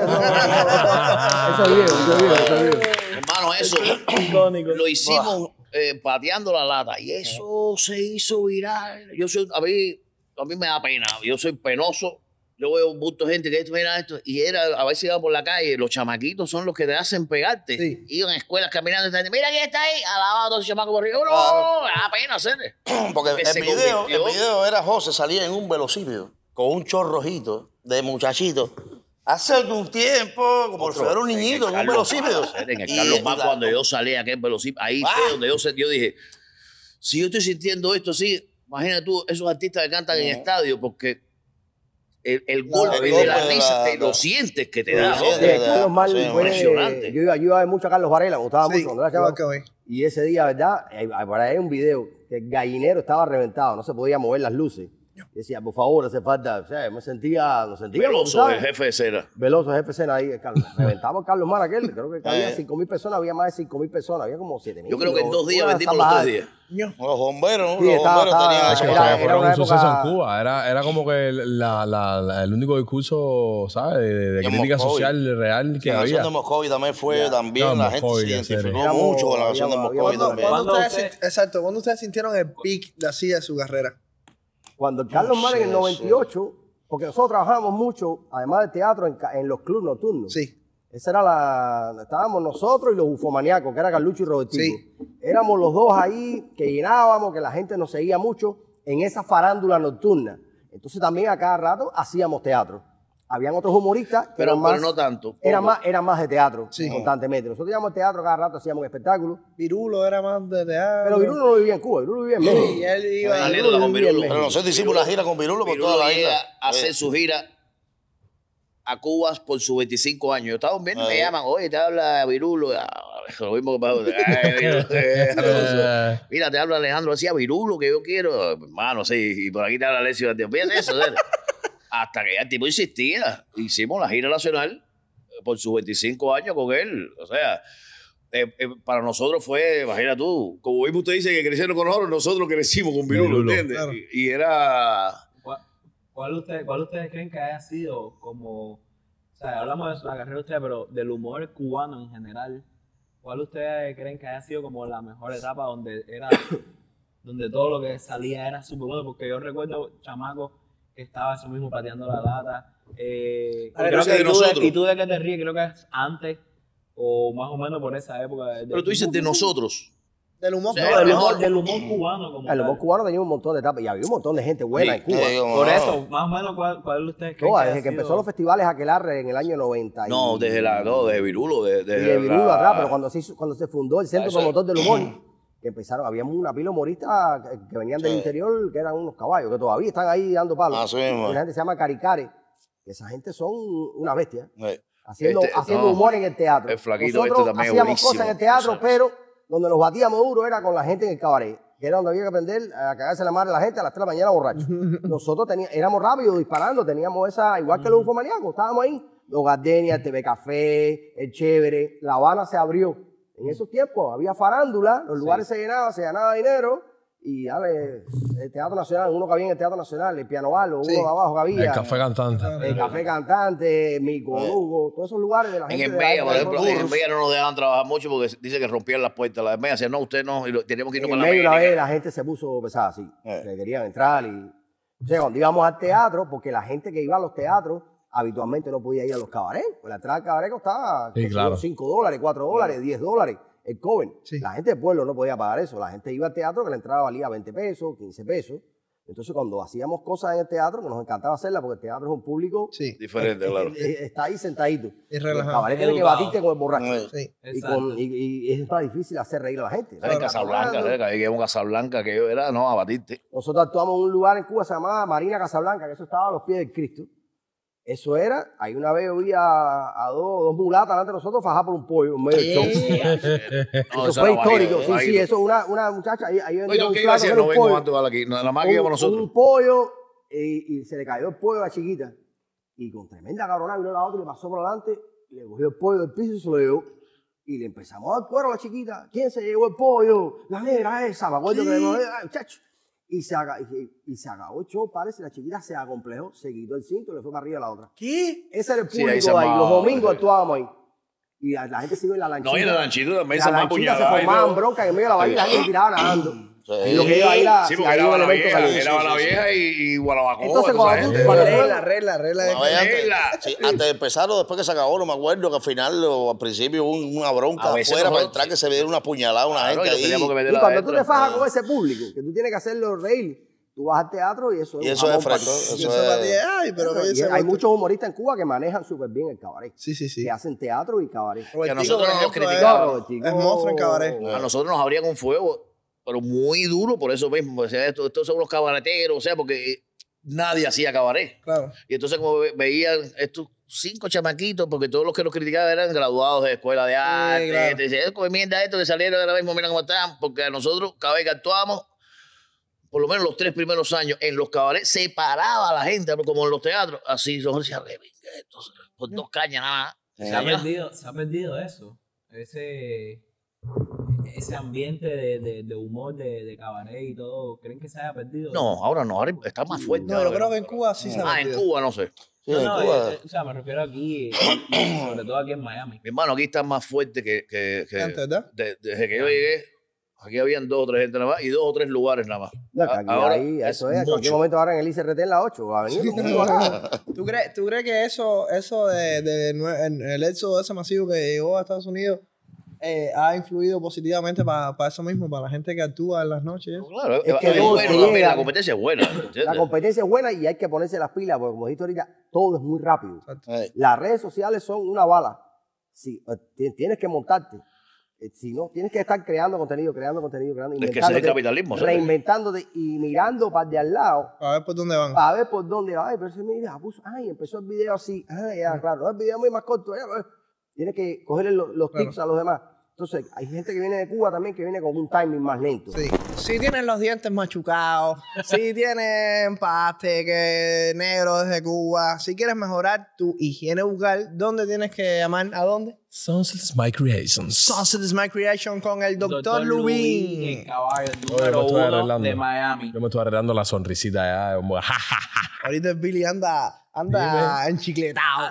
S1: eso es viejo, eso es viejo, eso es viejo.
S6: Hermano, eso
S4: Icónico.
S6: lo hicimos eh, pateando la lata y eso se hizo viral. Yo soy, a mí, a mí me da pena, yo soy penoso. Yo veo un bulto de gente que esto, mira esto, y era, a veces iba por la calle, los chamaquitos son los que te hacen pegarte.
S2: Sí.
S6: Iban a escuelas caminando y están, mira quién está ahí, alabado a todos los chamacos por arriba. No, me da pena hacerle.
S5: Porque
S6: Que
S5: el
S6: se
S5: video, el
S6: convirtió.
S5: video era José, salía en un velocípedo con un chorrojito de muchachito. Hace algún tiempo, como si fuera un niñito en un velocípedo.
S6: En el
S5: Y-
S6: Carlos
S5: y
S6: Mar,
S5: la-
S6: cuando yo salí a aquel velocípedo, ahí
S5: Ah.
S6: fue donde yo, se- yo dije, si yo estoy sintiendo esto así, imagínate tú, esos artistas que cantan en estadio, porque el, el golpe
S5: el
S6: de
S5: golpe
S6: la
S5: de
S6: risa
S5: la-
S6: te lo
S5: la-
S6: sientes que te
S5: Lo
S6: da. ¿no?
S5: sientes.
S1: Sí,
S5: de verdad,
S1: Carlos Mar
S5: sí,
S1: fue.
S6: impresionante.
S1: Yo iba, yo iba a ver mucho a Carlos Varela, me gustaba
S2: Sí,
S1: mucho cuando era
S2: igual
S1: chaval.
S2: que hoy.
S1: Y ese día, ¿verdad? Ahí- ahí Por ahí hay un video que el gallinero estaba reventado, no se podía mover las luces. Y decía, por favor, hace falta. O sea, me sentía, nos sentíamos,
S6: Veloso,
S1: ¿sabes?
S6: el jefe de cera.
S1: Veloso, jefe Sena ahí. Carlos. Reventamos a Carlos Mar aquel. Creo que había cinco mil personas, había más de cinco mil personas, había como siete mil.
S6: Yo creo que en dos días vendimos los tres días.
S5: Los bomberos,
S1: Sí,
S5: los
S1: estaba-
S5: bomberos
S1: estaba-
S5: tenían eso.
S1: era-
S5: para-
S1: era
S3: Fue
S1: una
S3: un suceso
S1: época-
S3: en Cuba. Era, era como que la, la, la- el único discurso, ¿sabes? De, de
S5: De
S3: crítica
S5: Moscovy.
S3: social real que
S5: La canción
S3: había.
S5: de Moscovy también fue, también
S3: No,
S5: la gente
S3: Moscovy,
S5: se
S3: en serio.
S5: identificó
S1: Habíamos-
S5: mucho con la canción de
S1: habíamos-
S5: Moscovy
S1: habíamos-
S5: también.
S2: ¿Cuándo
S4: ¿Cuándo
S2: ustedes,
S4: usted-
S2: sint- exacto, ¿cuándo ustedes sintieron el peak de así de su carrera?
S1: Cuando el Carlos Mar en el
S5: sí,
S1: noventa y ocho, porque nosotros trabajábamos mucho, además del teatro, en, ca- en los clubes nocturnos.
S2: Sí.
S1: Esa era la. Estábamos nosotros y los ufomaníacos, que era Carlucho y Robertico.
S2: Sí.
S1: Éramos los dos ahí que llenábamos, que la gente nos seguía mucho en esa farándula nocturna. Entonces también a cada rato hacíamos teatro. Habían otros humoristas que
S6: Pero,
S1: eran más,
S6: pero no tanto.
S1: eran
S6: poco.
S1: más, eran más de teatro
S2: Sí.
S1: constantemente. Nosotros íbamos al teatro cada rato, hacíamos espectáculos.
S2: Virulo era más de teatro.
S1: Pero Virulo no vivía en Cuba, Virulo vivía en México.
S2: Sí, él iba.
S6: Una anécdota con
S1: vivía en
S6: Virulo.
S1: México.
S5: Pero nosotros hicimos la gira con Virulo por
S6: Virulo
S5: toda la
S6: llega
S5: isla.
S6: a hacer
S5: Eh,
S6: su gira a Cuba por sus veinticinco años. Yo estaba viendo, me
S5: Ahí.
S6: llaman, oye, te habla Virulo. Ah, Lo mismo que pasó. Ay, Virulo, eh,
S3: Eh,
S6: Mira, te habla Alejandro, decía Virulo, que yo quiero. Hermano, sí, y por aquí te habla Alessio. Fíjate eso, ¿sabes? Hasta que ya el tipo insistía. Hicimos la gira nacional por sus veinticinco años con él. O sea, eh, eh, para nosotros fue, imagina tú, como mismo usted dice que crecieron con nosotros, nosotros crecimos con Virulo,
S3: Virulo.
S6: ¿entiendes?
S2: Claro.
S6: Y, y era...
S4: ¿Cuál, cuál, usted, ¿Cuál ustedes creen que haya sido como, o sea, hablamos de la carrera de ustedes, pero del humor cubano en general, ¿cuál ustedes creen que haya sido como la mejor etapa donde era, donde todo lo que salía era súper bueno? Porque yo recuerdo, chamaco, que estaba eso mismo pateando la lata. Eh,
S6: A ver,
S4: creo
S6: ese
S4: que
S6: de
S4: tú
S6: nosotros.
S4: ¿Y tú de qué te ríes? Creo que es antes o más o menos por esa época. de-
S6: Pero tú dices de nosotros.
S2: Del humor.
S6: Sí,
S4: No,
S6: era
S4: del
S6: mejor.
S4: humor, del humor cubano como
S1: El humor
S4: tal.
S1: cubano tenía un montón de etapas y había un montón de gente buena
S6: Sí.
S1: en Cuba.
S5: eh, como
S4: Por
S5: no.
S4: eso, más o menos, ¿cuál, cuál ustedes creen
S1: Todas,
S4: que
S1: desde
S4: ha
S1: que
S4: sido?
S1: empezó los festivales Aquelarre en el año noventa. y-
S6: No, desde la, no, desde Virulo. De,
S1: y
S6: desde
S1: de Virulo
S6: la-
S1: atrás, pero cuando se, hizo- cuando se fundó el Centro
S6: Eso-
S1: Promotor del Humor, que empezaron, había una pila de humoristas que, que venían del
S5: Sí.
S1: interior, que eran unos caballos, que todavía están ahí dando palos.
S5: Así mismo.
S1: Una gente se llama Caricare, que esa gente son una bestia,
S5: Eh,
S1: haciendo,
S6: Este,
S1: haciendo
S6: no,
S1: humor en el teatro.
S6: el flaquito
S1: Nosotros
S6: este también es
S1: hacíamos
S6: buenísimo.
S1: cosas en el teatro,
S6: Eso es.
S1: pero donde nos batíamos duro era con la gente en el cabaret. que era donde había que aprender a cagarse la madre a la gente a las tres de la mañana borracho. Nosotros teníamos, éramos rápidos disparando, teníamos esa, igual que los ufomaníacos, estábamos ahí. Los Gardenia, el T V Café, el Chévere, La Habana se abrió. En esos tiempos había farándula, los lugares sí. se llenaban, se ganaba dinero. Y dale, el Teatro Nacional, uno que había en el Teatro Nacional, el Piano Barlo, sí. uno de abajo que había.
S3: El Café Cantante.
S1: El Café Cantante, Mico, Lugo, todos esos lugares de la gente.
S6: En el Mella, por ejemplo, en el Mella no nos dejaban trabajar mucho porque dice que rompían las puertas. La Mella decía, no, usted no, y lo, teníamos que irnos
S1: para
S6: la
S1: Mella. Una vez la gente se puso pesada así, eh. le querían entrar. Y, o sea, cuando íbamos al teatro, porque la gente que iba a los teatros habitualmente no podía ir a los cabarets, pues la entrada al cabaret costaba
S3: sí, claro.
S1: cinco dólares, cuatro dólares, diez dólares. El cover. Sí. La gente del pueblo no podía pagar eso. La gente iba al teatro que la entrada valía veinte pesos, quince pesos. Entonces, cuando hacíamos cosas en el teatro, que nos encantaba hacerlas, porque el teatro es un público
S2: sí.
S6: diferente,
S1: es,
S6: claro.
S1: Es, es, está ahí sentadito.
S2: Es relajado.
S1: El cabaret tiene que batirte con el borracho.
S2: Sí.
S1: Y, con, y, y es más difícil hacer reír a la gente.
S6: En Casablanca, que hay un Casablanca que yo era, no, a batirte.
S1: Nosotros actuamos en un lugar en Cuba, se llamaba Marina Casablanca, que eso estaba a los pies del Cristo. Eso era, ahí una vez yo vi a, a dos, dos mulatas delante de nosotros fajar por un pollo en medio del show.
S6: No,
S1: eso fue histórico, sí, sí, eso, una, una muchacha, ahí, ahí vendía
S6: no,
S1: un
S6: ¿qué
S1: plato,
S6: iba a no vengo antes aquí, nada más que íbamos nosotros.
S1: Un pollo, y, y se le cayó el pollo a la chiquita, y con tremenda cabronada vino la otra y le pasó por delante, le cogió el pollo del piso y se lo llevó. Y le empezamos a dar cuero a la chiquita. ¿Quién se llevó el pollo? La negra esa, me acuerdo que le dijo, muchacho. Y se, y, y se acabó el show, parece, la chiquita se acomplejó, se quitó el cinto y le fue para arriba a la otra.
S2: ¿Qué?
S1: Ese era el público
S6: sí,
S1: ahí,
S6: ahí.
S1: ahí. Los domingos actuábamos ahí. Y la, la gente se iba en la lanchita.
S6: No, y la lanchita también
S1: la
S6: se
S1: lanchita se formaban broncas en medio de la bahía y la gente tiraba nadando.
S6: Sí,
S1: y lo que iba ahí la,
S6: sí, porque era la vieja, era la vieja y, y Guanabacoa.
S1: Entonces, cuando
S6: tú,
S1: cuando
S2: regla, regla, regla de
S5: regla. Sí, antes de empezar o después que se acabó, no me acuerdo que al final o al principio hubo una bronca afuera para entrar que se diera una puñalada a una
S6: claro,
S5: gente ahí.
S1: Que y cuando tú te fajas con ese público, que tú tienes que hacerlo reír, tú vas al teatro y eso
S5: y
S1: es
S5: eso es fresco. Eso
S2: eso es... Ay, pero
S1: y hay muchos humoristas en Cuba que manejan súper bien el cabaret.
S2: Sí, sí, sí.
S1: Que hacen teatro y cabaret.
S6: Que a nosotros nos
S2: criticaban. Es monstruo en cabaret.
S6: A nosotros nos abrían un fuego, pero muy duro por eso mismo. O sea, estos, estos son los cabareteros, o sea, porque nadie hacía cabaret.
S2: Claro.
S6: Y entonces como ve, veían estos cinco chamaquitos, porque todos los que los criticaban eran graduados de escuela de arte. Sí, claro. Decían, es como mierda esto que salieron ahora mismo, mira cómo están. Porque a nosotros, cada vez que actuamos, por lo menos los tres primeros años, en los cabarets se paraba la gente, como en los teatros. Así, nosotros decíamos, entonces, por dos cañas nada más.
S4: Se ha perdido, se ha perdido eso. Ese... ese ambiente de, de, de humor de, de cabaret y todo, ¿creen que se haya perdido?
S6: No, ahora no, ahora está más fuerte.
S2: No, yo creo que en Cuba sí se ha
S6: Ah, en Cuba no sé.
S4: Sí, no, no, Cuba... eh, o sea, me refiero aquí, sobre todo aquí en Miami.
S6: Mi hermano, aquí está más fuerte que... que, que
S2: antes, ¿verdad?
S6: De, desde que yo llegué, aquí habían dos o tres gente nada más y dos o tres lugares nada más.
S1: No, aquí, ahora ahí, eso es, en cualquier momento ahora en el I C R T en la ocho, va a venir.
S2: ¿Tú crees, ¿Tú crees que eso, eso de, de, de el éxodo ese masivo que llegó a Estados Unidos Eh, ha influido positivamente para pa eso mismo, para la gente que actúa en las noches?
S6: No, claro,
S1: es que
S6: es
S1: no,
S6: bueno,
S1: llega,
S6: la, la competencia es buena. ¿entiendes?
S1: La competencia es buena y hay que ponerse las pilas, porque como dijiste ahorita, todo es muy rápido.
S2: Exacto.
S1: Las redes sociales son una bala. Si, eh, tienes que montarte. Eh, si no, tienes que estar creando contenido, creando contenido, creando,
S6: es que ese es el capitalismo. ¿sabes?
S1: Reinventándote y mirando para de al lado.
S2: Para ver por dónde van.
S1: Para ver por dónde va. Ay, pero se me dice, puso, ay, empezó el video así. Ay, ya, claro, no, el video muy más corto. Ya, tienes que cogerle los, los
S2: claro.
S1: tips a los demás. Entonces, hay gente que viene de Cuba también que viene con un timing más lento.
S2: Sí. Si tienen los dientes machucados, si tienen empaste que negro desde Cuba, si quieres mejorar tu higiene bucal, ¿dónde tienes que llamar? ¿A dónde?
S3: Sunset Smile Creations.
S2: Sunset Smile Creation con el doctor Lubin.
S4: El caballo número uno de Miami.
S3: Yo me estoy arreglando la sonrisita ya. Como,
S2: ahorita el Billy anda, anda enchicletado.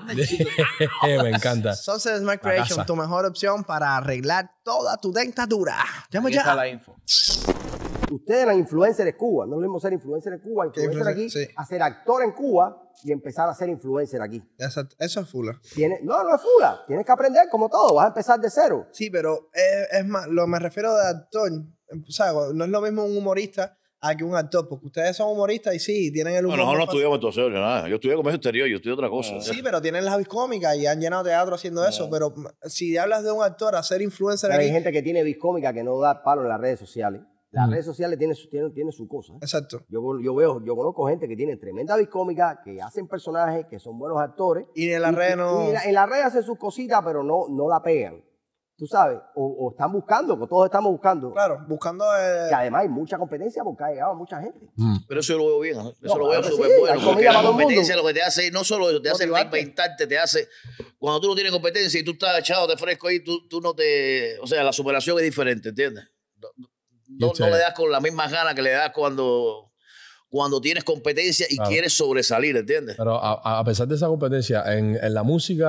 S3: Me encanta.
S2: Sunset Smile Creation, tu mejor opción para arreglar toda tu dentadura. Llama ya.
S4: Está la info.
S1: Ustedes eran influencers de Cuba, no es lo mismo ser influencer en Cuba, influencer aquí,
S2: sí.
S1: a ser actor en Cuba y empezar a ser influencer aquí.
S2: Eso, eso es fula.
S1: Tienes, no, no es fula, tienes que aprender como todo, vas a empezar de cero.
S2: Sí, pero es, es más, lo me refiero de actor, o sea, no es lo mismo un humorista a que un actor, porque ustedes son humoristas y sí, tienen el humor.
S6: No, nosotros no estudiamos actuación ni nada, yo estudié comercio exterior, yo estudié otra cosa.
S2: Sí, pero tienen las viscómicas y han llenado teatro haciendo no. eso, pero si hablas de un actor a ser influencer
S1: pero
S2: aquí,
S1: hay gente que tiene viscómica que no da palo en las redes sociales. Las mm. redes sociales tienen su, tienen, tienen su cosa.
S2: Exacto.
S1: Yo, yo veo, yo conozco gente que tiene tremenda viscómica, que hacen personajes, que son buenos actores.
S2: Y en las redes no...
S1: Y en, la, en las redes hacen sus cositas, pero no, no la pegan. tú sabes, o, o están buscando, que todos estamos buscando.
S2: Claro, buscando... eh,
S1: Que además hay mucha competencia porque ha llegado mucha gente.
S6: Pero eso yo lo veo bien, ¿no? Eso
S1: No,
S6: lo veo
S1: claro que
S6: súper
S1: sí,
S6: bueno.
S1: hay
S6: Porque
S1: comida
S6: la
S1: para todo el
S6: competencia
S1: mundo.
S6: lo que te hace, no solo eso, te hace
S2: Motivarte.
S6: reinventarte, te hace. Cuando tú no tienes competencia y tú estás echado de fresco ahí, tú, tú no te. O sea, la superación es diferente, ¿entiendes? No, no,
S3: usted?
S6: no le das con las mismas ganas que le das cuando, cuando tienes competencia y
S3: Claro.
S6: quieres sobresalir, ¿entiendes?
S3: Pero a, a pesar de esa competencia en, en la música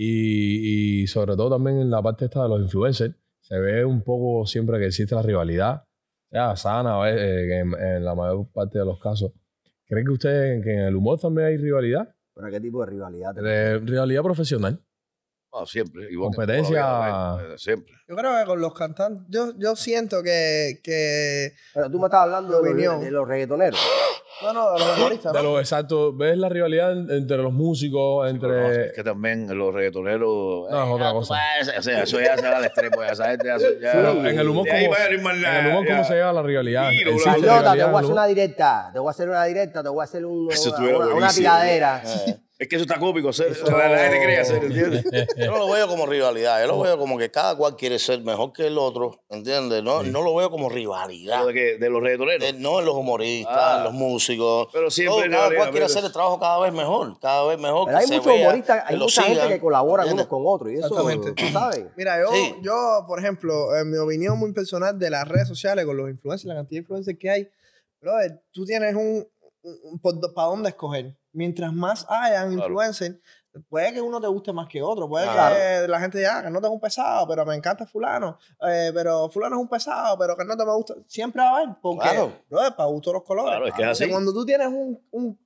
S3: y, y sobre todo también en la parte esta de los influencers, se ve un poco siempre que existe la rivalidad, sea sana, eh, que en, en la mayor parte de los casos. ¿Cree que usted que en el humor también hay rivalidad?
S1: ¿Pero qué tipo de rivalidad?
S3: De rivalidad profesional.
S6: No, siempre. Igual que
S3: Competencia.
S6: toda la vida, eh, siempre.
S2: Yo creo que con los cantantes... Yo, yo siento que... que
S1: Pero tú me estás hablando de los,
S2: Opinión.
S1: de los reggaetoneros.
S2: no, no, de los humoristas.
S3: De
S2: ¿no?
S3: lo exacto, ¿ves la rivalidad en- entre los músicos,
S6: Pero no,
S3: entre...
S6: es que también los reggaetoneros.
S3: No, es otra
S6: ya tú
S3: cosa.
S6: vas, O sea, eso ya se va al extremo. Ya, esa gente ya, ya-
S3: Pero en el humor,
S6: de ahí
S3: ¿cómo,
S6: va a ir más
S3: en
S6: nada,
S3: el humor
S6: ya.
S3: ¿cómo se lleva la rivalidad?
S6: Tiro,
S3: ¿Existe
S6: bro.
S1: Carlota, te
S3: rivalidad
S1: voy a
S3: en el
S1: hacer
S3: humor?
S1: una directa. Te voy a hacer una directa, te voy a hacer un-
S6: Eso
S1: una,
S6: estuviera
S1: una- una
S6: buenísimo.
S1: tiradera.
S6: Eh, Es que eso está cómico hacer.
S1: Eso-
S6: La, la gente cree hacer, ¿entiendes?
S5: Yo no lo veo como rivalidad, yo lo veo como que cada cual quiere ser mejor que el otro, ¿entiendes? No, no lo veo como rivalidad.
S6: ¿De, qué? ¿De los reggaetoneros?
S5: Eh, no en los humoristas,
S6: Ah.
S5: en los músicos.
S6: Pero siempre
S5: Todo,
S6: hay
S5: cada
S6: rivalidad,
S5: cual quiere
S6: pero-
S5: hacer el trabajo cada vez mejor, cada vez mejor.
S1: Pero
S5: que
S1: hay
S5: se
S1: muchos
S5: vea,
S1: humoristas, hay
S5: que lo
S1: mucha gente
S5: sigan,
S1: que colaboran unos
S5: ¿entiendes?
S1: con otros. Y eso,
S2: Exactamente.
S1: tú sabes.
S2: Mira, yo,
S5: Sí.
S2: yo, por ejemplo, en mi opinión muy personal de las redes sociales con los influencers, la cantidad de influencers que hay, brother, tú tienes un, un, para dónde escoger. Mientras más hayan
S6: Claro.
S2: influencers, puede que uno te guste más que otro, puede
S1: Claro.
S2: que la gente diga, ah, que no te es un pesado, pero me encanta fulano, eh, pero fulano es un pesado, pero que no te me gusta. Siempre va a haber, porque,
S5: Claro.
S2: brother, para gusto los colores.
S6: Claro, es que es
S2: Entonces,
S6: así.
S2: cuando tú tienes un, un,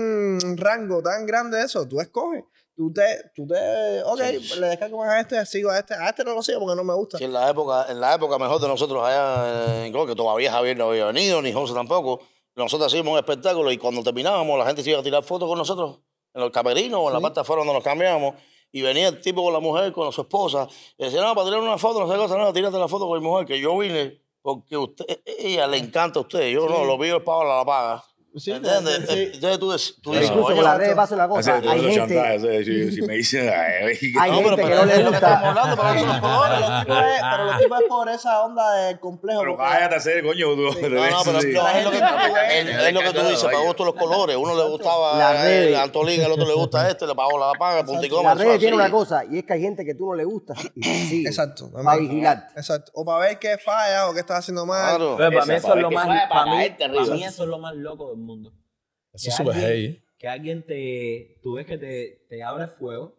S2: un rango tan grande de eso, tú escoges. Tú te, tú te, ok, le descargo más a este, sigo a este, a este no lo sigo porque no me gusta.
S5: Sí, en la época, en la época mejor de nosotros allá, en Colombia, que todavía Javier no había venido, ni José tampoco, nosotros hacíamos un espectáculo y cuando terminábamos la gente se iba a tirar fotos con nosotros en los camerinos o en la parte de afuera donde nos cambiamos y venía el tipo con la mujer, con su esposa y decía, no, para tirar una foto, no sé qué cosa, no, tírate la foto con mi mujer, que yo vine porque usted, ella le encanta a usted, yo no, lo mío es para la paga.
S2: Sí,
S5: ¿Entiendes?
S2: sí.
S5: Entonces tú, des- tú
S1: Pero
S5: dices,
S1: incluso
S5: oye,
S1: con las redes pasa una cosa.
S6: Ese-
S1: Hay
S6: los
S1: gente,
S6: chantajes, eh, si, si me dicen, ay,
S1: hay
S5: no,
S1: gente
S5: pero,
S1: que no le
S5: es lo que estamos
S1: gusta.
S5: hablando, pero eso no es colores.
S2: Pero los tipos es- pero los tipos es por esa onda de complejo.
S6: pero
S2: porque-
S6: cállate a hacer, coño. Tú,
S5: No, no, pero no, es, lo que, es lo que tú dices, para gusto los colores. Uno le gustaba
S1: Las redes.
S5: eh, Antolín, el otro le gusta este, le pagó la paga, punto y coma.
S1: Las
S5: eso
S1: redes
S5: así.
S1: tienen una cosa, y es que hay gente que tú no le gusta y te sigue.
S2: Exacto.
S1: Para vigilar.
S2: Exacto. O para ver qué falla o qué estás haciendo mal.
S5: Claro.
S4: Pero para mí
S6: Esa,
S4: eso es lo
S6: para
S4: más,
S6: que fue
S4: para
S6: para
S4: mí,
S6: este
S4: para
S6: arriba.
S4: mí eso es lo más loco del mundo.
S3: Eso es súper heavy.
S4: Que alguien te, tú ves que te, te abre fuego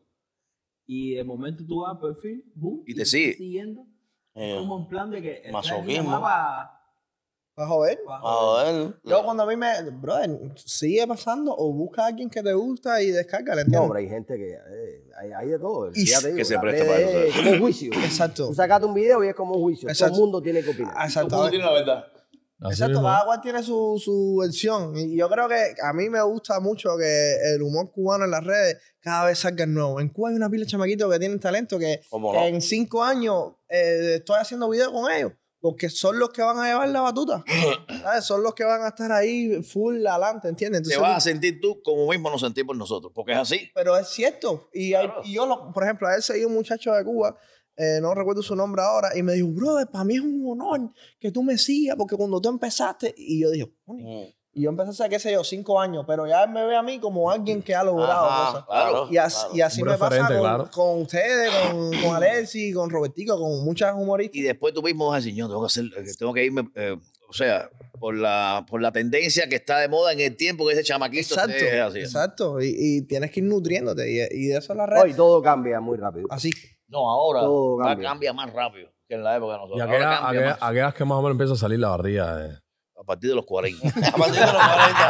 S4: y de momento tú vas al perfil, boom,
S6: Y te sigue.
S4: estás siguiendo.
S5: Eh,
S4: Es como en plan de que
S5: masoquismo.
S4: para,
S2: ¿Para joder?
S5: A ver.
S2: Yo cuando a mí me... Brother, sigue pasando o busca a alguien que te gusta y descárgale,
S1: No,
S2: ¿entiendes?
S1: pero hay gente que eh, hay, hay de todo.
S2: Y
S1: Ya te digo,
S6: que se
S1: las
S6: presta
S1: redes
S6: para eso,
S1: es como un juicio.
S2: Exacto.
S1: Tú sacaste un video y es como un juicio.
S2: Exacto.
S1: Todo el mundo tiene que opinar.
S2: Exacto.
S6: Todo el mundo tiene la verdad.
S3: Así
S2: Exacto,
S3: mismo.
S2: cada cual tiene su, su versión. Y yo creo que a mí me gusta mucho que el humor cubano en las redes cada vez salga nuevo. En Cuba hay una pila de chamaquitos que tienen talento que,
S5: ¿Cómo
S2: que
S5: no?
S2: en cinco años eh, estoy haciendo videos con ellos. Porque son los que van a llevar la batuta. ¿Sabes? Son los que van a estar ahí full adelante, ¿entiendes?
S6: Te
S2: Entonces,
S6: vas a sentir tú como mismo nos sentimos nosotros, porque es así.
S2: pero es cierto. Y, hay- y yo, lo- por ejemplo, a él seguí un muchacho de Cuba, eh, no recuerdo su nombre ahora, y me dijo, brother, para mí es un honor que tú me sigas, porque cuando tú empezaste, y yo dije, "Coño".
S5: Mm.
S2: Y yo empecé hace, qué sé yo, cinco años, pero ya él me ve a mí como alguien que ha logrado
S5: Ajá,
S2: cosas.
S5: claro,
S2: Y así,
S5: claro.
S2: y así
S3: Un
S2: me pasa
S3: referente,
S2: con,
S3: claro.
S2: con ustedes, con, con Alexi, con Robertico, con muchas humoristas.
S6: Y después tú mismo vas a decir, yo tengo que hacer, eh, tengo que irme, eh, o sea, por la, por la tendencia que está de moda en el tiempo que ese chamaquito
S2: Exacto,
S6: es así.
S2: exacto. Y, y tienes que ir nutriéndote. Y, y de eso es la red.
S1: Hoy todo cambia muy rápido.
S2: Así.
S6: No, ahora
S1: Todo
S6: va-
S1: cambia.
S6: cambia más rápido que en la época de nosotros.
S3: Y
S6: Ahora
S3: aquellas,
S6: cambia
S3: aquellas,
S6: más.
S3: aquellas que más o menos empieza a salir la barriga. Eh.
S6: A partir de los cuarenta.
S5: A partir de los cuarenta.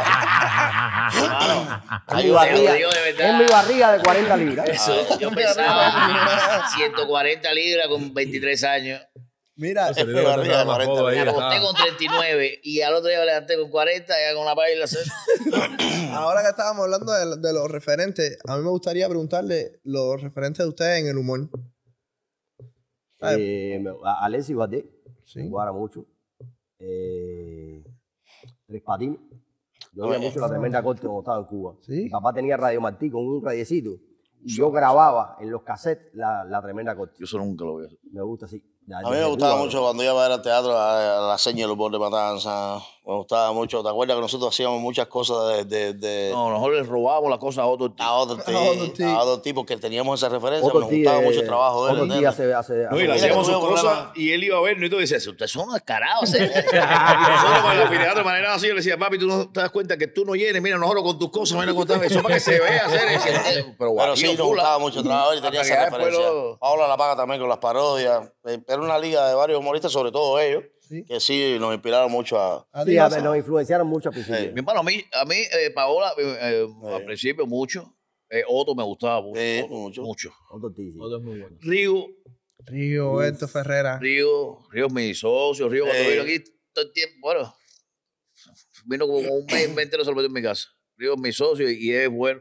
S1: Es mi
S6: Yo
S1: barriga,
S6: digo de verdad.
S1: es mi barriga de cuarenta libras.
S6: Eso, yo pesaba ciento cuarenta libras con veintitrés años.
S2: Mira,
S3: Se le
S5: de
S3: dio
S5: barriga,
S3: una
S5: cuarenta,
S3: foto ahí,
S6: Me
S3: que
S6: acosté
S3: estaba-
S6: con treinta y nueve y al otro día me levanté con cuarenta y con la paila.
S2: ahora que estábamos hablando de, de los referentes, a mí me gustaría preguntarle los referentes de ustedes en el humor.
S1: Eh, me- a- Alexis Guardé,
S2: Sí.
S1: me guarda mucho. Eh, Tres Patines. Yo veía mucho la tremenda corte cuando estaba en Cuba.
S2: Sí.
S1: Mi papá tenía Radio Martí con un radiecito. y yo grababa en los cassettes la, la tremenda corte.
S6: Yo eso nunca lo vi.
S1: Me gusta así. Ya,
S5: A
S1: ya
S5: mí me
S1: se
S5: gustaba
S1: tuvo,
S5: mucho cuando iba a ver al teatro, a, a la seña del humor de Matanza. Me gustaba mucho. ¿Te acuerdas que nosotros hacíamos muchas cosas de... de, de
S6: No, nosotros les robábamos las cosas a otros
S5: a otros
S2: A otros
S5: tipos, a otros tipos que teníamos esa referencia.
S1: Otro
S5: Nos gustaba
S1: tío,
S5: mucho el trabajo de él.
S1: Otro tío
S5: ¿entiendes?
S1: hace, hace,
S6: No, y
S1: hace-
S6: le
S5: Mira
S6: hacíamos
S5: que
S6: sus
S5: tuve
S6: cosas
S5: problema.
S6: y él iba a ver y tú decías, ustedes son descarados. ¿eh? Y nosotros con el anfiteatro de manera así, yo le decía, papi, tú no te das cuenta que tú no llenes, mira, nosotros con tus cosas, mira cómo estás, eso para que se vea hacer. Decía, pero
S5: Pero
S6: guau,
S5: sí,
S6: tío,
S5: nos
S6: fula.
S5: gustaba mucho el trabajo y tenía
S6: Hasta
S5: esa
S6: que ya después
S5: referencia.
S6: lo-
S5: Paola La Paga también con las parodias. Eh, Era una liga de varios humoristas, sobre todo ellos,
S2: Sí.
S5: que sí nos inspiraron mucho a...
S2: A
S1: Sí,
S2: ti,
S1: a
S2: Asa.
S1: ver, nos influenciaron mucho al principio.
S5: Sí.
S6: Mi hermano, a mí, a mí eh, Paola, eh, eh,
S5: Sí.
S6: al principio mucho. Eh, Otto me gustaba mucho.
S5: Sí,
S6: Otto,
S5: mucho.
S6: mucho.
S1: Otro tío, sí.
S3: Otro es muy bueno.
S6: Río,
S2: Río, Héctor Ferrera.
S6: Río, Río es mi socio. Río cuando
S5: Sí.
S6: vino aquí todo el tiempo, bueno, vino como un mes, un mes entero se lo metió en mi casa. Río es mi socio y es buen,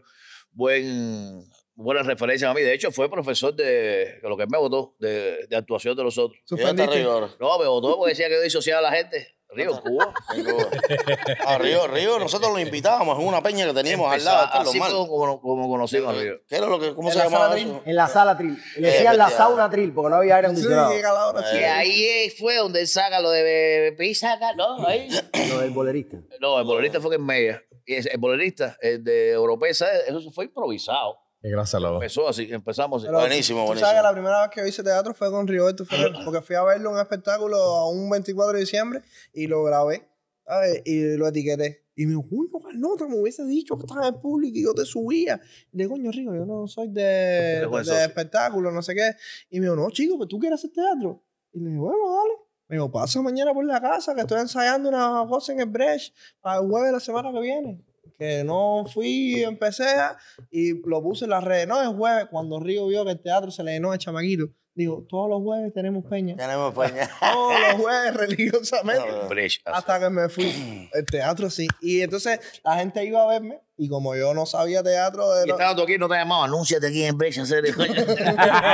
S6: buen, buena referencia a mí. De hecho, fue profesor de, de lo que me votó, de, de actuación de los otros.
S5: Y ya está
S2: Suspendiste.
S5: Río ahora.
S6: No, me votó porque decía que yo disociaba a la gente. Río, en Cuba.
S5: En Cuba. A Río, Río, nosotros lo invitábamos en una peña que teníamos al lado de
S6: Empezaba-
S5: Carlos
S6: así
S5: Mar.
S6: fue como, como conocimos a Río.
S5: ¿Qué era lo que, ¿Cómo
S2: En
S5: se
S2: la
S5: llamaba
S2: sala
S5: eso?
S1: En la sala tril. Le
S5: Eh,
S1: decían la
S5: efectivamente.
S1: sauna tril porque no había aire
S2: Sí,
S1: acondicionado.
S2: llega la hora, sí.
S6: Y ahí fue donde él saca lo de pizza, ¿no? Ahí.
S1: Lo del bolerista.
S6: No, el bolerista fue que en media. Y ese- el bolerista, el de Europeza, eso fue improvisado.
S3: Qué gracia, loco.
S6: Empezó así, empezamos así.
S2: Pero
S5: Buenísimo,
S2: tú
S5: buenísimo.
S2: sabes que la primera vez que hice teatro fue con Rigoberto Ferrer, porque fui a verlo en un espectáculo a un veinticuatro de diciembre y lo grabé, ¿sabes? Y lo etiqueté. Y me dijo, uy, no, nota, me hubiese dicho que estaba en el público y yo te subía. Y le digo, coño, Rigo, yo no soy de, de,
S6: buen
S2: de
S6: socio.
S2: espectáculo, no sé qué. Y me dijo, no, chico, que tú quieres hacer teatro. Y le dije, bueno, dale. Me dijo, pasa mañana por la casa, que estoy ensayando una cosa en el Brecht para el jueves de la semana que viene. Que no fui, empecé a- y lo puse en las redes. No, es jueves, cuando Río vio que el teatro se le llenó de chamaquito. Digo, todos los jueves tenemos peña.
S5: Tenemos peña.
S2: Todos los jueves religiosamente.
S6: Brecht, así.
S2: Hasta que me fui. El teatro sí. Y entonces la gente iba a verme. Y como yo no sabía teatro, de
S6: Y
S2: lo-
S6: estaba tú aquí, no te llamaba, anúnciate aquí en Brecht, hacer
S2: me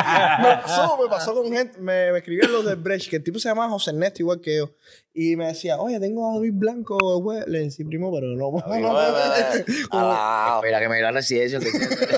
S2: pasó, me pasó con gente. Me, me escribieron los del Brecht, que el tipo se llamaba José Ernesto, igual que yo. Y me decía, oye, tengo a David Blanco, güey. Le decía, primo, pero no.
S5: Ah,
S6: Espera que me dé la residencia. que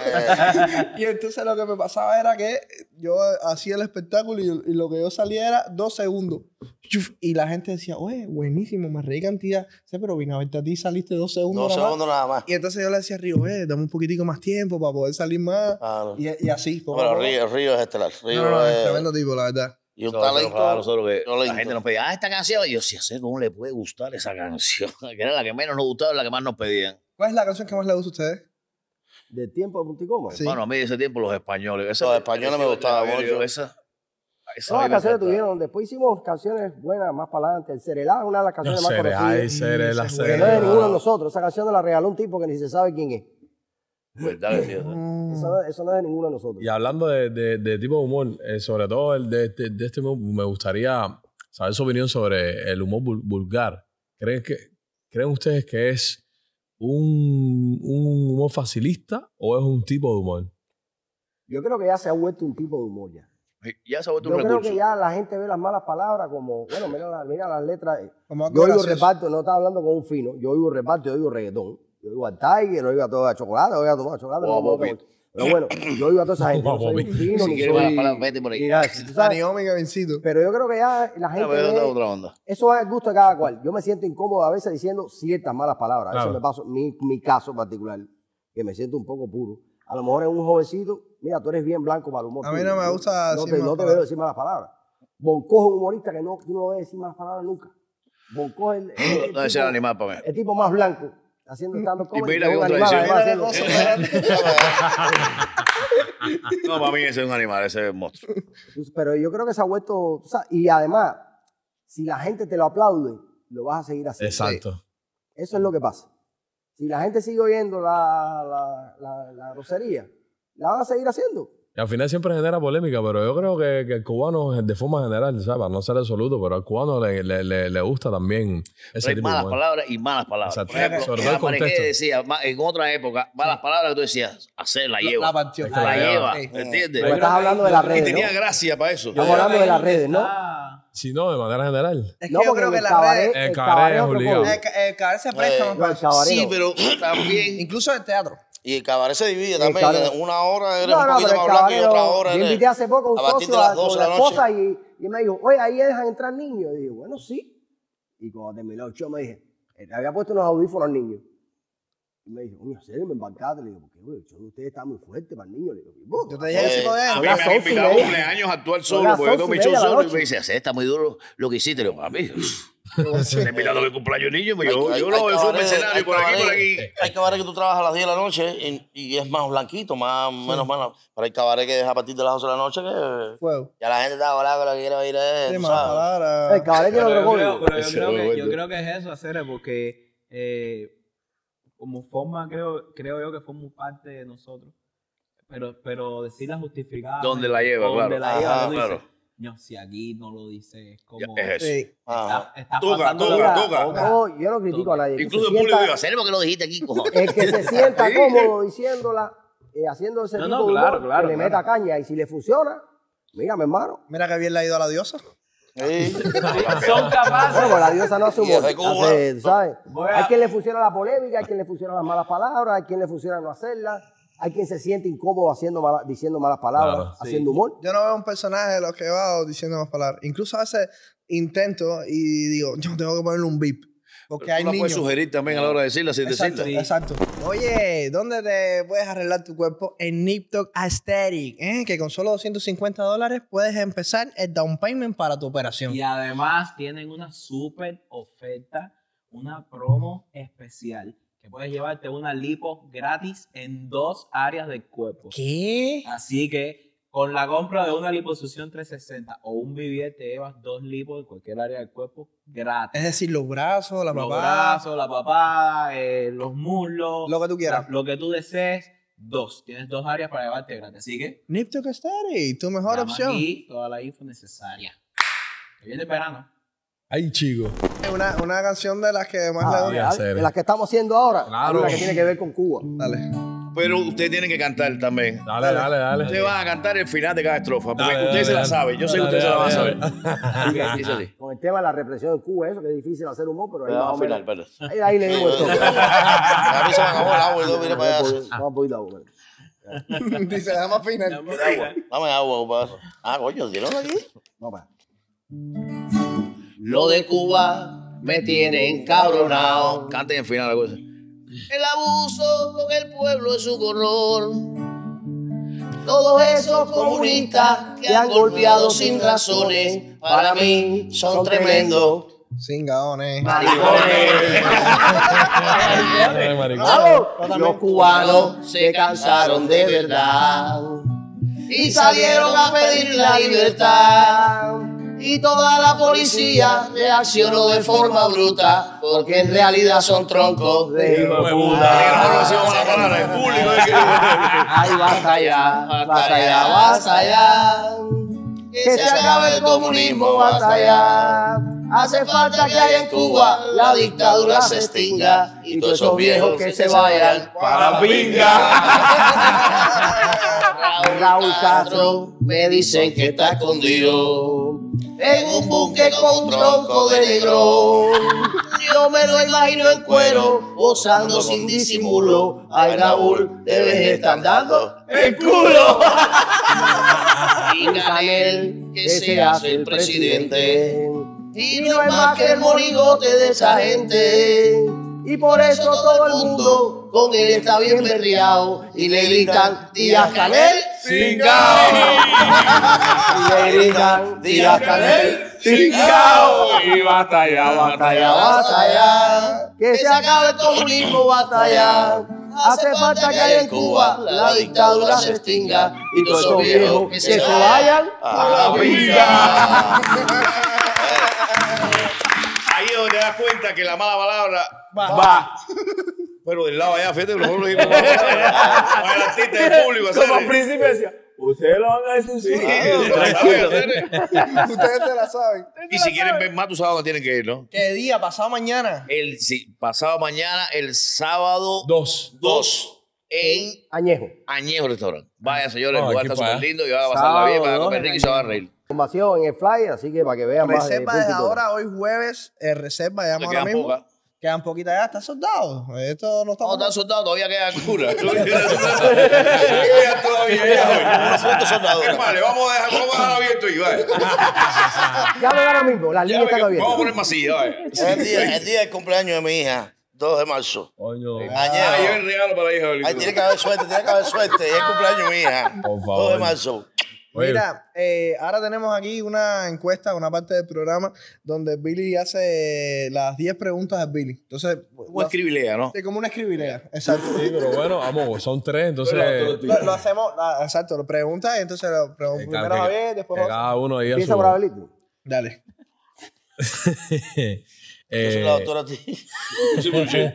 S2: Y entonces lo que me pasaba era que yo hacía el espectáculo y, y lo que yo salía era dos segundos. Chuf, Y la gente decía, oye, buenísimo, me reí cantidad. Sí, pero vine a verte a ti, saliste dos segundos.
S5: Dos
S2: nada más.
S5: segundos nada más.
S2: Y entonces yo le decía a Río, eh, dame un poquitico más tiempo para poder salir más.
S5: Claro.
S2: Y, y así. poco a
S5: Pero
S2: poco.
S5: Río, Río es estelar. Río
S2: No, no, no, es
S5: es...
S2: tremendo tipo, la verdad.
S5: Y un
S6: Nosotros,
S5: talento.
S6: para nosotros que
S5: violento.
S6: la gente nos pedía, ah, esta canción. Y yo, sí, sé cómo le puede gustar esa canción. Que era la que menos nos gustaba y la que más nos pedían.
S2: ¿Cuál es la canción que más le gusta a ustedes?
S1: De tiempo de punticoma.
S2: Sí.
S6: Bueno, a mí de ese tiempo los españoles. Esa-
S5: Los españoles me
S6: esa-
S5: gustaban
S6: esa-
S5: mucho.
S6: Esa, esa
S1: Todas
S6: a mí
S1: las
S6: me
S1: canciones
S6: encantaba.
S1: tuvieron. Después hicimos canciones buenas más para adelante. El Cerelá es una de las
S3: No,
S1: canciones más
S3: Cere, ay,
S1: conocidas.
S3: Cere, la
S2: Ese
S1: Que
S3: Cere.
S1: no es de ninguno de nosotros. Esa canción la regaló un tipo que ni se sabe quién es.
S6: ¿Verdad que sí?
S1: Eso no, eso no es de ninguno de nosotros.
S3: Y hablando de, de, de tipo de humor, eh, sobre todo el de, de, de este humor, me gustaría saber su opinión sobre el humor vul- vulgar. ¿Creen, que, ¿Creen ustedes que es un, un humor facilista o es un tipo de humor?
S1: Yo creo que ya se ha vuelto un tipo de humor ya.
S6: Ya se ha vuelto
S1: Yo
S6: un
S1: creo
S6: recurso.
S1: que ya la gente ve las malas palabras como, bueno, mira, la- mira las letras.
S2: Como algo
S1: Yo oigo
S2: gracioso.
S1: reparto, no estaba hablando con un fino. Yo oigo reparto, yo oigo reggaetón. Yo oigo al Tiger, yo oigo a todo a chocolate, yo oigo a tomar chocolate.
S6: O a
S1: no, no, no,
S6: Bobby.
S1: pero bueno, yo oigo a toda esa gente. No
S3: O a
S1: soy
S3: Bobby.
S1: un fino,
S6: Si
S1: ni
S6: quieres
S1: soy...
S6: malas palabras, vete por ahí.
S1: ni nada, ¿tú sabes?
S2: Naomi y Gavincito.
S1: Pero yo creo que ya la
S6: Ah,
S1: gente
S6: pero
S1: ve-
S6: otra, otra onda.
S1: eso es el gusto de cada cual. Yo me siento incómodo a veces diciendo ciertas malas palabras.
S3: Claro.
S1: Eso me pasó, mi, mi caso particular, que me siento un poco puro. A lo mejor en un jovencito, mira, tú eres bien blanco para el humor.
S2: A mí
S1: tuyo.
S2: no me gusta
S1: No
S2: decir
S1: te,
S2: malas
S1: no te
S2: palabras.
S1: veo decir malas palabras. Bonco es un humorista que no, tú no lo ves decir malas palabras nunca. Bonco es el, es el
S6: No, ese
S1: tipo-
S6: era animal para mí.
S1: el tipo más blanco, haciendo stand-up
S6: Y
S1: comedy.
S6: mira
S1: que
S6: qué
S1: es un animal,
S6: contradicción.
S1: además,
S2: Mira
S1: haciendo-
S6: No, para mí ese es un animal, ese es un monstruo.
S1: Pero yo creo que se ha vuelto... tú sabes, y además, si la gente te lo aplaude, lo vas a seguir haciendo.
S3: Exacto.
S1: Eso es lo que pasa. Si la gente sigue oyendo la, la, la, la grosería, la van a seguir haciendo.
S3: Y al final siempre genera polémica, pero yo creo que, que el cubano, de forma general, ¿sabes? Para no ser absoluto, pero al cubano le, le, le, le gusta también ese
S6: Hay
S3: tipo de
S6: malas
S3: humor.
S6: palabras y malas palabras.
S3: Exacto.
S6: Por ejemplo,
S3: Sobre todo el
S6: la Mariqué
S3: contexto.
S6: decía ma- en otra época, malas palabras que tú decías, hacer la lleva.
S2: La partió.
S3: Es que
S6: La
S3: la
S6: lleva,
S2: Sí.
S6: ¿entiendes?
S1: Pero estás hablando de las
S6: Y
S1: redes,
S6: tenía
S1: ¿no?
S6: gracia para eso.
S1: Estamos hablando de las redes, ¿no?
S4: Ah,
S3: Si no, de manera general.
S2: Es que
S1: No,
S2: yo
S1: porque
S2: creo
S1: en
S2: que
S1: el
S2: las
S1: cabaret,
S2: redes.
S3: El
S1: el
S3: cabaret
S1: cabaret
S3: es
S1: otro
S3: obligado.
S1: código.
S2: El, ca- el cabaret se presta
S5: Eh,
S2: más
S1: No,
S2: para
S1: el
S2: eso.
S1: cabaret
S6: Sí,
S1: no.
S6: pero también
S2: Incluso el teatro.
S5: Y el cabaret se divide
S1: El
S5: también.
S1: cabaret-
S5: Una hora eres
S1: No,
S5: un
S1: no,
S5: poquito
S1: pero
S5: más
S1: el
S5: blanco y
S1: cabaret
S5: otra
S1: no-
S5: hora
S1: Yo
S5: eres
S1: invité hace poco a un
S5: a partir
S1: socio
S5: de las
S1: a-
S5: doce
S1: con
S5: de
S1: la
S5: la noche.
S1: esposa y, y me dijo, oye, ahí dejan entrar niños. Y digo, bueno, sí. Y cuando terminó el show me dije, eh, había puesto unos audífonos al niño. Y me dijo, oye, ¿en serio me embarcaste? Le digo, porque güey, el show de ustedes está muy fuerte para el niño. Le digo, "Bueno,
S2: Yo te dije que sí
S5: Eh,
S2: podía.
S6: A
S1: Son
S6: mí
S1: las
S6: me han
S1: once y
S6: invitado a
S1: media.
S6: cumpleaños a actuar
S1: Son
S6: solo,
S1: las
S6: porque yo tengo
S1: once
S6: mi
S1: y
S6: show
S1: media de la
S6: solo. Y
S1: noche.
S6: me dice, "Hacer, está muy duro lo que hiciste". Le digo, papi, te invitado a mi cumpleaños niño, pues yo,
S5: Hay-
S6: yo
S5: hay-
S6: lo
S5: hay
S6: veo un
S5: cabaret-
S6: escenario
S5: hay
S6: por aquí, por
S5: cabaret-
S6: aquí.
S5: Hay cabaret que tú trabajas a las diez de la noche y, y es más blanquito, más, menos malo. Pero hay cabaret que deja a partir de las doce de la noche que
S2: Fuego.
S5: ya la gente está volada con lo que quiere oír es,
S2: Sí,
S5: tú
S2: más
S5: sabes.
S2: palabras.
S1: El cabaret tiene
S4: Pero
S1: otro
S4: yo creo,
S1: código.
S4: pero yo
S6: Ese
S4: creo que,
S6: bueno.
S4: yo creo que es eso, hacer porque eh, como forma, creo, creo yo que forma parte de nosotros. Pero, pero decirla justificada.
S6: ¿Dónde la lleva?
S4: Donde
S6: Claro.
S4: la lleva,
S5: Ajá,
S4: tú dices,
S6: claro.
S4: no, si aquí no lo dice, es como.
S6: Ya, es eso.
S2: Sí.
S5: Ajá.
S4: Está, está
S6: Toca,
S4: pasando
S6: toca,
S4: la-
S6: toca.
S1: No, yo no critico a nadie. El que
S6: Incluso
S1: se
S6: el público
S1: sienta-
S6: digo, "Hacer porque lo dijiste aquí, cojones".
S1: El que se sienta cómodo diciéndola, eh, haciendo ese
S4: No,
S1: tipo
S4: no,
S1: de humor,
S4: claro, claro,
S1: que le
S4: claro.
S1: meta caña. Y si le funciona, mira, mi hermano.
S2: Mira que bien le ha ido a la diosa.
S5: Sí.
S4: Son capaces.
S1: Bueno, pues la diosa no hace
S5: Y
S1: humor.
S5: de Cuba.
S1: Hace, ¿sabes?
S4: Voy a-
S1: Hay quien le funciona la polémica, hay quien le funciona las malas palabras, hay quien le funciona no hacerlas, hay quien se siente incómodo haciendo mala- diciendo malas palabras,
S3: Claro,
S4: sí.
S1: haciendo humor.
S2: Yo no veo un personaje de los que va diciendo más palabras. Incluso a veces intento y digo, yo tengo que ponerle un beep. Porque
S6: Pero
S2: hay
S6: tú la puedes
S2: niños.
S6: sugerir también a la hora de decirla sin
S2: Exacto,
S6: decirla.
S2: exacto. Oye, ¿dónde te puedes arreglar tu cuerpo? En Niptok Aesthetic, ¿eh? Que con solo doscientos cincuenta dólares puedes empezar el down payment para tu operación.
S4: Y además tienen una súper oferta, una promo especial, que puedes llevarte una lipo gratis en dos áreas del cuerpo.
S2: ¿Qué?
S4: Así que con la compra de una liposucción trescientos sesenta o un B B L te llevas dos lipos en cualquier área del cuerpo gratis.
S2: Es decir, los brazos, la
S4: Los
S2: papada,
S4: brazos, la papada, eh, los muslos,
S2: lo que tú quieras.
S4: la- lo que tú desees, dos. Tienes dos áreas para llevarte gratis. Así que
S2: Niptok Aesthetic, tu mejor
S4: llama
S2: opción.
S4: aquí toda la info necesaria. Que viene el verano.
S3: Ay, chico.
S2: Una, una canción de las que más
S1: Ah,
S2: le
S3: sí,
S1: ah,
S3: hacer.
S1: de las que estamos haciendo ahora,
S3: Claro.
S1: hay una que tiene que ver con Cuba.
S2: Dale.
S6: Pero ustedes tienen que cantar también.
S3: Dale, dale, dale.
S6: Ustedes van a cantar el final de cada estrofa, porque
S3: Dale,
S6: ustedes se
S3: dale,
S6: la saben. Yo sé que
S3: dale,
S6: ustedes se la van a
S3: dale,
S6: saber. Dice así.
S1: Con el tema de la represión en Cuba, eso que es difícil hacer humor, pero ahí,
S5: Pero
S1: más
S5: al
S1: o menos-
S5: final, espérate.
S1: ahí, ahí le digo esto.
S5: A mí se me acabó el agua y todo, mire para allá.
S1: Vamos a poner la boca.
S2: Dice, dame final.
S5: Dame agua, compadre. Ah, coño, ¿tienes aquí?
S1: No, para.
S5: Lo de Cuba me tiene encabronado.
S6: Canten el final la cosa.
S5: El abuso con el pueblo es un horror. Todos esos comunistas que han golpeado sin razones, para mí son tremendos
S2: Singaones.
S5: maricones.
S3: Dale, maricón.
S1: ¡Vamos!
S5: Los cubanos se cansaron de verdad y salieron a pedir la libertad. Y toda la policía reaccionó de forma bruta, porque en realidad son troncos de hijo de
S6: Ahora sí vamos a la
S5: puta.
S6: palabra. El público es que-
S5: Ay, basta ya, basta ya, basta ya. Que se acabe el comunismo, basta ya. Hace falta que haya en Cuba la dictadura se extinga y todos esos viejos que se vayan para pinga. Raúl Castro me dicen que está escondido en un búnker con un tronco de negro. Yo me lo imagino en cuero, gozando sin disimulo. Ay, Raúl, debes estar dando el culo. Y Canel, que se hace el presidente. Y no es más que el monigote de esa gente. Y por eso todo el mundo con él está bien berriado. Y le gritan, Díaz Canel, cingao. Y le gritan, Díaz Canel, cingao. Y basta ya, basta ya, basta ya. Que se acabe el comunismo, basta ya. Hace falta que haya en Cuba la dictadura se extinga. Y todos esos viejos que se vayan a la pinga.
S6: Ahí es donde te das cuenta que la mala palabra
S4: Va.
S6: pero del lado allá, fíjate, que nosotros lo dijimos. Para el artista del público, hacer.
S4: Como al principio decía, ustedes lo van a decir.
S6: Sí, se la saben hacer.
S2: Ustedes se la saben.
S6: Y si quieren ver más, tú sabes dónde tienen que ir, ¿no?
S2: ¿Qué día? ¿Pasado mañana?
S6: El sí, pasado mañana, el sábado
S3: Dos.
S6: dos, en
S1: Añejo.
S6: Añejo Restaurant. Vaya, señores, el
S3: No,
S6: lugar
S3: aquí
S6: está
S3: para
S6: súper lindo y van a pasarla bien, van a
S4: Sábado,
S6: comer
S4: dos,
S6: rico y se van a reír.
S1: Información en el flyer, así que para que vean más. de
S2: Reserva
S1: punto
S2: desde
S1: y todo.
S2: ahora, hoy jueves. eh, reserva,
S6: Le
S2: llama ahora
S6: quedan
S2: mismo.
S6: pocas.
S2: Quedan poquitas ya, está soldado. Esto no está.
S6: No, están soldados, todavía quedan curas.
S7: Quedan todavía.
S6: ¿Cuántos soldados?
S7: Es más, le vamos a dejar, vamos a dejar abierto y vaya.
S1: Ya me ahora mismo, las líneas están
S7: Vamos a
S1: abiertas.
S7: poner masilla, vaya.
S6: Es el día, el día del cumpleaños de mi hija, dos de marzo.
S3: Coño.
S7: Ah, lleva
S6: Mañana.
S7: el regalo para la hija de
S6: Ahí tiene que haber suerte, tiene que haber suerte. Es el cumpleaños de mi hija.
S3: Por favor.
S6: dos de marzo.
S3: Oye,
S2: Mira, eh, ahora tenemos aquí una encuesta, una parte del programa donde Billy hace las diez preguntas a Billy. Entonces,
S7: Como escribilea, ¿no?
S2: sí, como una escribilea. Exacto.
S3: sí, pero bueno, vamos, son tres, entonces
S2: Lo, lo hacemos, la- exacto, lo preguntas y entonces lo preguntas
S3: que-
S2: primero
S3: que-
S2: Javier, después
S3: que
S2: José.
S3: cada uno diga
S1: Empieza
S3: su...
S1: por Abelito.
S2: Dale.
S6: Yo soy
S3: eh,
S6: la doctora a ti.
S7: Sí, muy bien.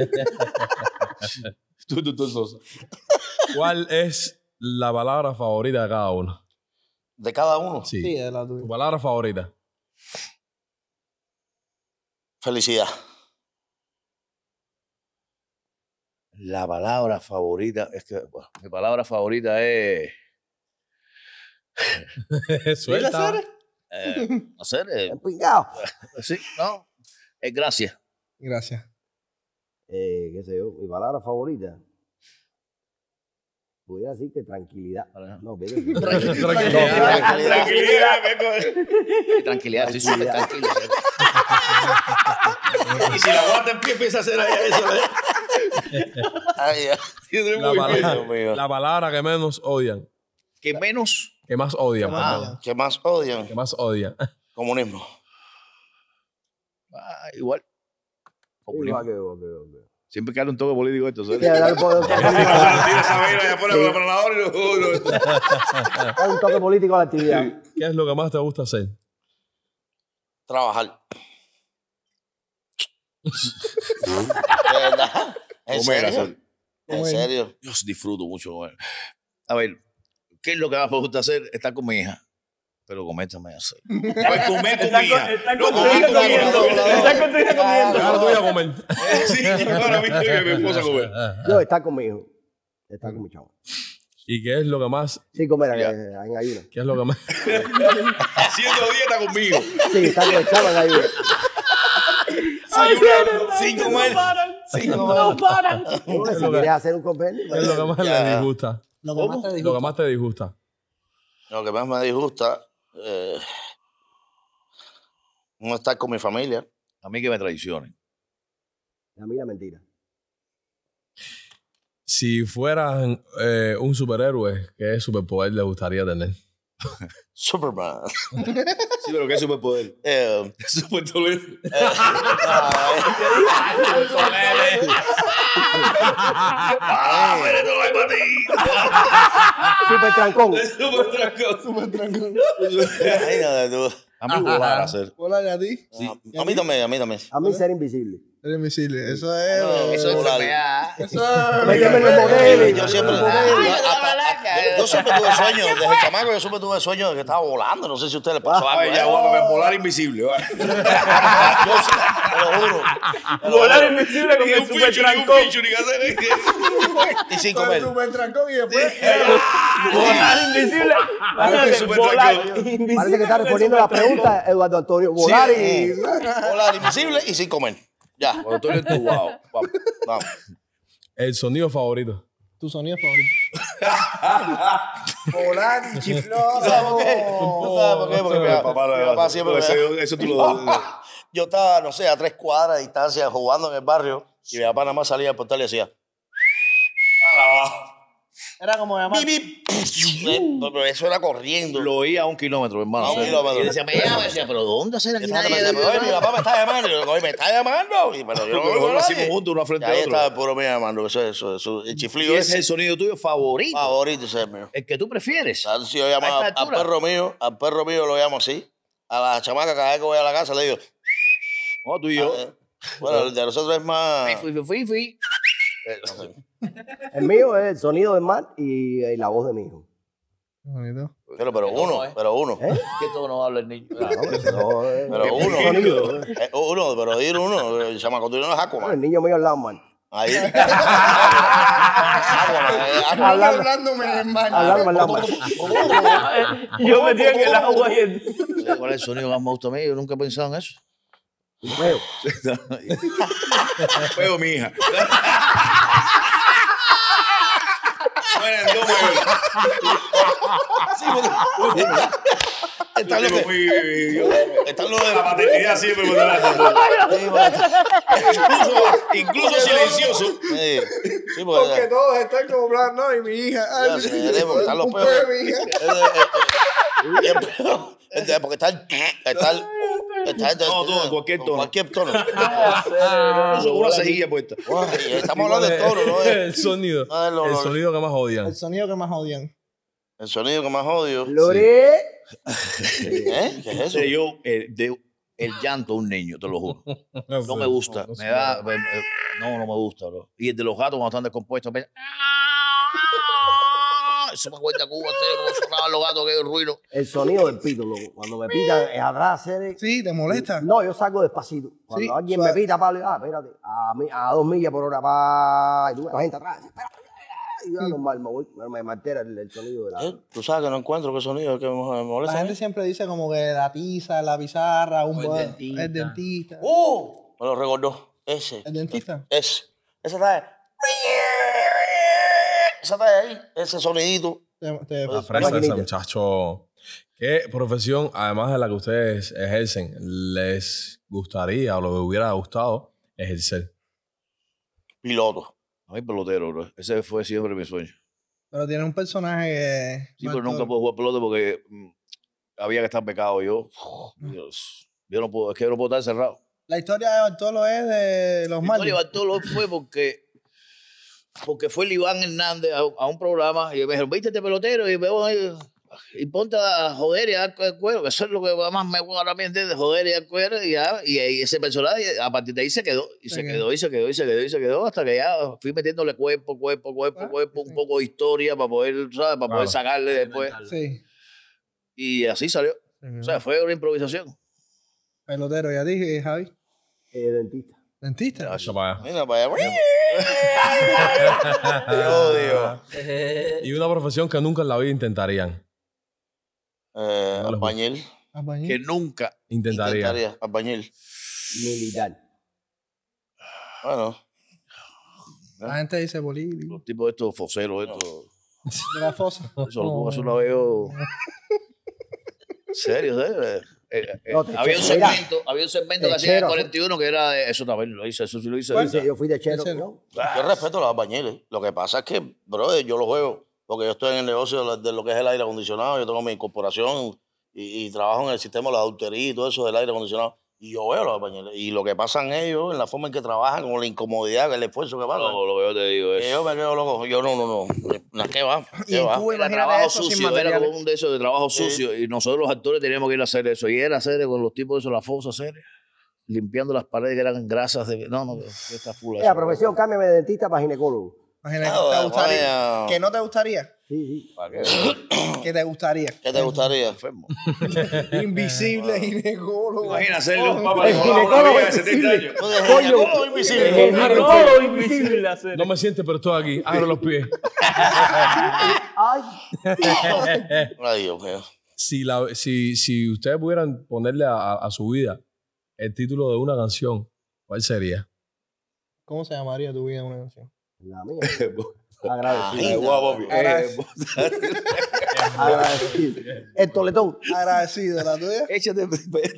S7: Tú, doctor Sosa.
S3: ¿Cuál es la palabra favorita de cada uno?
S6: De cada uno.
S3: Sí.
S2: Sí, de la
S3: Tu
S2: tuya.
S3: palabra favorita.
S6: Felicidad.
S7: La palabra favorita, es que bueno, mi palabra favorita es.
S3: Suelta.
S6: Eh, hacer, eh,
S1: Pingao.
S6: sí, no. Es gracias.
S2: Gracias.
S1: Eh, qué sé yo, mi palabra favorita. Pudiera decir que tranquilidad. No, pero
S3: Tranquilidad.
S7: Tranquilidad,
S6: Tranquilidad, estoy súper tranquilo.
S7: Y si la guata en pie empieza a hacer ahí eso, ¿eh?
S6: Ay, ya.
S7: Tiene
S3: La
S7: muy
S3: palabra,
S6: Dios mío.
S3: la palabra que menos odian.
S7: Que menos.
S3: Que más odian.
S2: más
S3: perdón.
S6: ¿Qué más odian?
S3: Que más odian.
S6: Comunismo.
S7: Ah, igual.
S1: Igual que yo, que yo, que yo.
S7: Siempre que hay un toque político esto, ¿sabes?
S1: Sí, dale un poco-
S7: Tira esa vaina allá afuera con la planadora y lo- lo-
S1: dale un toque político a la actividad.
S3: ¿Qué es lo que más te gusta hacer?
S6: Trabajar. ¿De verdad? ¿En
S7: Comer,
S6: serio?
S7: hacer.
S6: ¿En serio?
S7: Yo disfruto mucho comer. A ver, ¿qué es lo que más me gusta hacer? Estar con mi hija. Pero comer también hacer. A ver, comer con mi hija.
S4: Están
S7: No,
S4: con tu
S7: comer
S4: hija
S7: con mi hija.
S4: comiendo. Están con tu hija comiendo.
S3: Ahora tú vas a comer.
S7: Sí, para mí que mi esposa comer.
S1: Yo, estar con mi hijo. Estar con mi chavo.
S3: ¿Y qué es lo que más?
S1: Sí, comer eh, en ayuno.
S3: ¿Qué es lo que más?
S7: Haciendo dieta conmigo.
S1: Sí, estar con el chavo en ayuno.
S7: Ayunando, sin
S4: No
S7: comer.
S4: paran.
S6: Sí,
S4: No
S6: como-
S4: paran.
S1: Bueno, si
S3: lo que-
S1: quieres hacer un convenio,
S3: ¿Qué es lo que más
S6: Ya.
S3: le disgusta?
S2: Lo que más te
S3: Lo
S2: dijo.
S3: que más te disgusta.
S6: Lo que más me disgusta eh, no estar con mi familia.
S7: A mí que me traicionen.
S1: a mí la mentira.
S3: Si fueran eh, un superhéroe, ¿qué superpoder le gustaría tener?
S6: Superman.
S7: Sí, pero ¿qué superpoder?
S6: Eh,
S7: Super Toledo. ¡Ah, pero esto no es para ti!
S1: Super trancón.
S7: Super trancón.
S2: Súper tranquilo.
S6: imagínate tú.
S7: A mí volar a hacer.
S2: Hola, ¿y a ti?
S6: A mí también, a mí también.
S1: A mí ser invisible.
S2: Eres invisible. Eso es.
S6: No, eso es enfermedad.
S2: Eso es.
S1: Méteme en los modelos.
S6: Yo siempre, yo, hasta- yo siempre tuve sueños, desde el chamaco yo siempre tuve sueños de que estaba volando. No sé si a usted le pasó algo.
S7: Ay, ya,
S6: ¿eh?
S7: guapa, volar invisible. va.
S6: Yo sé, te lo juro. Te lo
S4: Volar
S6: juro.
S4: invisible con
S7: Ni
S4: el
S7: un
S4: super
S7: fichu, ni un
S4: trancón.
S7: fichu, ni que hacer.
S6: Y sin
S2: Con
S6: comer.
S2: súper trancón y después.
S4: Volar invisible. Imagínate,
S7: super
S4: volar
S7: trancón.
S4: invisible.
S1: Parece que está
S4: con el
S1: respondiendo la
S4: super trancón.
S1: pregunta, Eduardo Antonio. Volar y.
S6: Volar invisible y sin comer. Ya.
S7: Cuando estoy entubado.
S6: Vamos, vamos.
S3: El sonido favorito.
S2: Tu sonido favorito. Volar y chiflón.
S6: ¿Sabes por qué? ¿Tú sabes por qué? Porque mi,
S7: Papá,
S6: mi papá siempre me-
S7: eso, eso tú lo
S6: Yo estaba, no sé, a tres cuadras de distancia jugando en el barrio y mi papá nada más salía al portal y decía,
S2: Era como llamar.
S6: bip, bip. Eh, Pero eso era corriendo.
S7: Lo oía a un kilómetro, hermano.
S6: A un kilómetro.
S7: Y decía, me llama, decía, pero ¿dónde hacer aquí
S6: Entonces me
S7: nadie?
S6: decía, pero, oye, mi papá me está llamando. Y yo, oye, me está llamando. Y, pero yo no
S7: Pero
S6: oigo a
S7: lo hacemos
S6: nadie.
S7: juntos, uno
S6: Y
S7: frente
S6: ahí
S7: a otro.
S6: estaba el puro mío llamando. Eso, eso, eso. El
S7: Y
S6: chiflido
S7: ese es
S6: ese
S7: el sonido tuyo favorito.
S6: favorito, ese es el mío.
S7: El que tú prefieres.
S6: ¿Sabes? Si yo llamo
S7: A esta
S6: a- al
S7: altura.
S6: perro mío, al perro mío lo llamo así. A la chamaca cada vez que voy a la casa le digo,
S7: No, tú y yo.
S6: eh, bueno, el de nosotros es más...
S7: Fui, fui, fui, fui.
S6: eh, no sé.
S1: El mío es el sonido del mar y, y la voz de mi hijo.
S2: Bonito.
S6: Pero, pero uno, pero uno.
S1: ¿Eh?
S7: ¿Qué todo no habla el niño?
S1: No, no, eh,
S6: Pero uno.
S1: sonido, eh.
S6: Eh, uno, pero ir uno. El chamaco tuyo no es
S1: Bueno,
S6: Aquaman.
S1: el niño mío al lado, man.
S6: Ahí. Aquaman, eh, Aquaman.
S1: Hablando,
S2: Hablándome, hermano.
S1: hablando al lado, man.
S4: Yo metí en el agua y el...
S7: ¿Cuál es el sonido que más me gusta a mí? Yo nunca he pensado en eso.
S1: Un peo.
S6: Peo, mi hija. Mueren dos muebles.
S5: Sí, porque- Está lo que- está lo de
S6: La paternidad siempre por delante.
S5: Sí, porque-
S6: Incluso silencioso.
S5: Sí, sí,
S2: Porque
S5: porque...
S2: todos están como plan, no, y mi hija.
S5: Ya
S2: Ay,
S5: sé, porque están los
S2: un
S5: peos.
S2: peo, mi hija.
S5: Y el peo, este, porque está el... Está el... Está el
S6: No, todo, en cualquier tono.
S5: Cualquier tono.
S6: Incluso una cejilla puesta.
S5: Guay, estamos hablando de toro, ¿no?
S3: El sonido.
S5: No, no,
S3: El
S5: no.
S3: sonido que más odian.
S2: El sonido que más odian.
S5: El sonido que más odio.
S1: Lore.
S5: ¿Eh? ¿Qué es eso?
S6: Sé yo, eh, de, el llanto de un niño, te lo juro. No me gusta.
S3: No, no
S6: me
S3: sé.
S6: da, me- me- no, no me gusta, bro. Y el de los gatos cuando están descompuestos. me- Eso me cuenta Cuba, serio, cómo sonaban los gatos, aquel ruido.
S1: El sonido del pito, loco. Cuando me pitan es atrás, Cere.
S2: Sí, ¿te molesta?
S1: No, yo salgo despacito. Cuando
S2: Sí,
S1: alguien
S2: suave.
S1: me pita, Pablo, ah, espérate, a, mi- a dos millas por hora, pa, y tú ves la gente atrás. Espera, y yo normal, me voy, me, me altera el, el sonido de la...
S5: ¿Eh? Tú sabes que no encuentro qué sonido es que me me
S2: La
S5: molesta.
S2: gente siempre dice como que la tiza, la pizarra, un
S4: O el
S2: buen-
S4: dentista.
S2: el dentista.
S5: ¡Uh! Me lo recordó. Ese.
S2: ¿El dentista?
S5: Ese. Ese está ahí. Ese está ahí. Ese sonidito.
S2: Te- te-
S3: La fresa de ese
S1: Maquinita.
S3: muchacho. ¿Qué profesión, además de la que ustedes ejercen, les gustaría o les hubiera gustado ejercer?
S5: Piloto.
S6: A mí pelotero, bro. Ese fue siempre mi sueño.
S2: Pero tiene un personaje que...
S6: Sí, pero nunca puedo jugar pelota porque mm, había que estar becado yo. Dios, yo no puedo, es que yo no puedo estar cerrado.
S2: La historia de Bartolo es de los
S6: Victoria
S2: Marlins.
S6: Bartolo fue porque, porque fue el Iván Hernández a, a un programa y me dijeron, viste este pelotero y, veo ahí, y ponte a joder y a dar cuero, que eso es lo que más me gusta ahora mismo, de joder y dar cuero y, ya, y, y ese personaje a partir de ahí se quedó y se,
S2: Se
S6: quedó y se quedó y se quedó y se quedó hasta que ya fui metiéndole cuerpo, cuerpo, cuerpo,
S2: Ah,
S6: cuerpo,
S2: sí.
S6: un poco de historia para poder, ¿sabes? Para
S3: Claro.
S6: poder sacarle después
S2: Sí.
S6: y así salió. O sea, fue una improvisación.
S2: Pelotero. ¿Y a ti, Javi?
S1: Eh, dentista.
S2: ¿Dentista?
S3: Eso para allá.
S5: Mira para allá. Te odio.
S3: Y una profesión que nunca en la vida intentarían.
S5: Eh,
S3: No lo
S5: albañil.
S2: Albañil.
S6: Que nunca.
S3: Intentaría.
S5: Intentaría. Albañil.
S1: Militar.
S5: Bueno.
S2: La gente dice político.
S6: Los tipos de estos foseros, estos.
S2: De la fosa.
S6: Eso lo puedo hacer una vez yo. ¿Serio? ¿Serio? Eh, eh,
S1: No, te
S6: había, un
S1: mira.
S6: segmento, había un segmento que hacía en el
S1: Techero.
S6: cuarenta y uno que era de- eso también lo hice, eso sí lo hice.
S2: ¿Cuál?
S1: Sí, yo fui de chero,
S2: Ese-
S1: ¿no?
S5: Yo respeto a los albañiles. Lo que pasa es que, brother, yo lo juego. Porque yo estoy en el negocio de lo, de lo que es el aire acondicionado. Yo tengo mi incorporación y, y trabajo en el sistema de la adultería y todo eso del aire acondicionado. Y yo veo a los albañiles. Y lo que pasan ellos, en la forma en que trabajan, con la incomodidad, el esfuerzo que pasa.
S6: No, lo que yo te digo es.
S5: que yo me quedo loco. Yo no, no, no. No, ¿qué va?
S2: Y
S5: ¿Qué va?
S2: tú
S6: Era
S2: imagínate
S6: trabajo
S2: eso sin
S6: sucio, era
S2: materiales.
S6: como un de esos de trabajo sucio. Y nosotros los actores teníamos que ir a hacer eso. Y era hacer con los tipos de esos, la fosa, hacer limpiando las paredes que eran grasas de. No, no, esta fula.
S1: La profesión, cámbiame de dentista para ginecólogo.
S2: Imagínate,
S5: No,
S2: ¿te gustaría?
S5: vaya.
S2: ¿Que no te gustaría?
S1: Sí, sí.
S6: ¿Para qué?
S2: ¿Que te gustaría?
S5: ¿Qué te gustaría?
S6: Enfermo.
S2: Invisible ginecólogo.
S6: Imagina hacerle un
S2: Oh,
S6: papá
S1: El ginecólogo invisible. Coño,
S5: Ginecólogo invisible.
S1: el ginecólogo invisible.
S4: hacer.
S3: No me sientes, pero estoy aquí. Abro los pies.
S1: Ay,
S5: Ay, Dios mío.
S3: Si, la, si, si ustedes pudieran ponerle a, a- a su vida el título de una canción, ¿cuál sería?
S2: ¿Cómo se llamaría tu vida en una canción?
S1: la mía. Agradecido.
S5: Ay,
S6: Guau, papi.
S2: Ahora-
S1: Agradecido. El toletón.
S2: Agradecido, la tuya.
S6: Échate.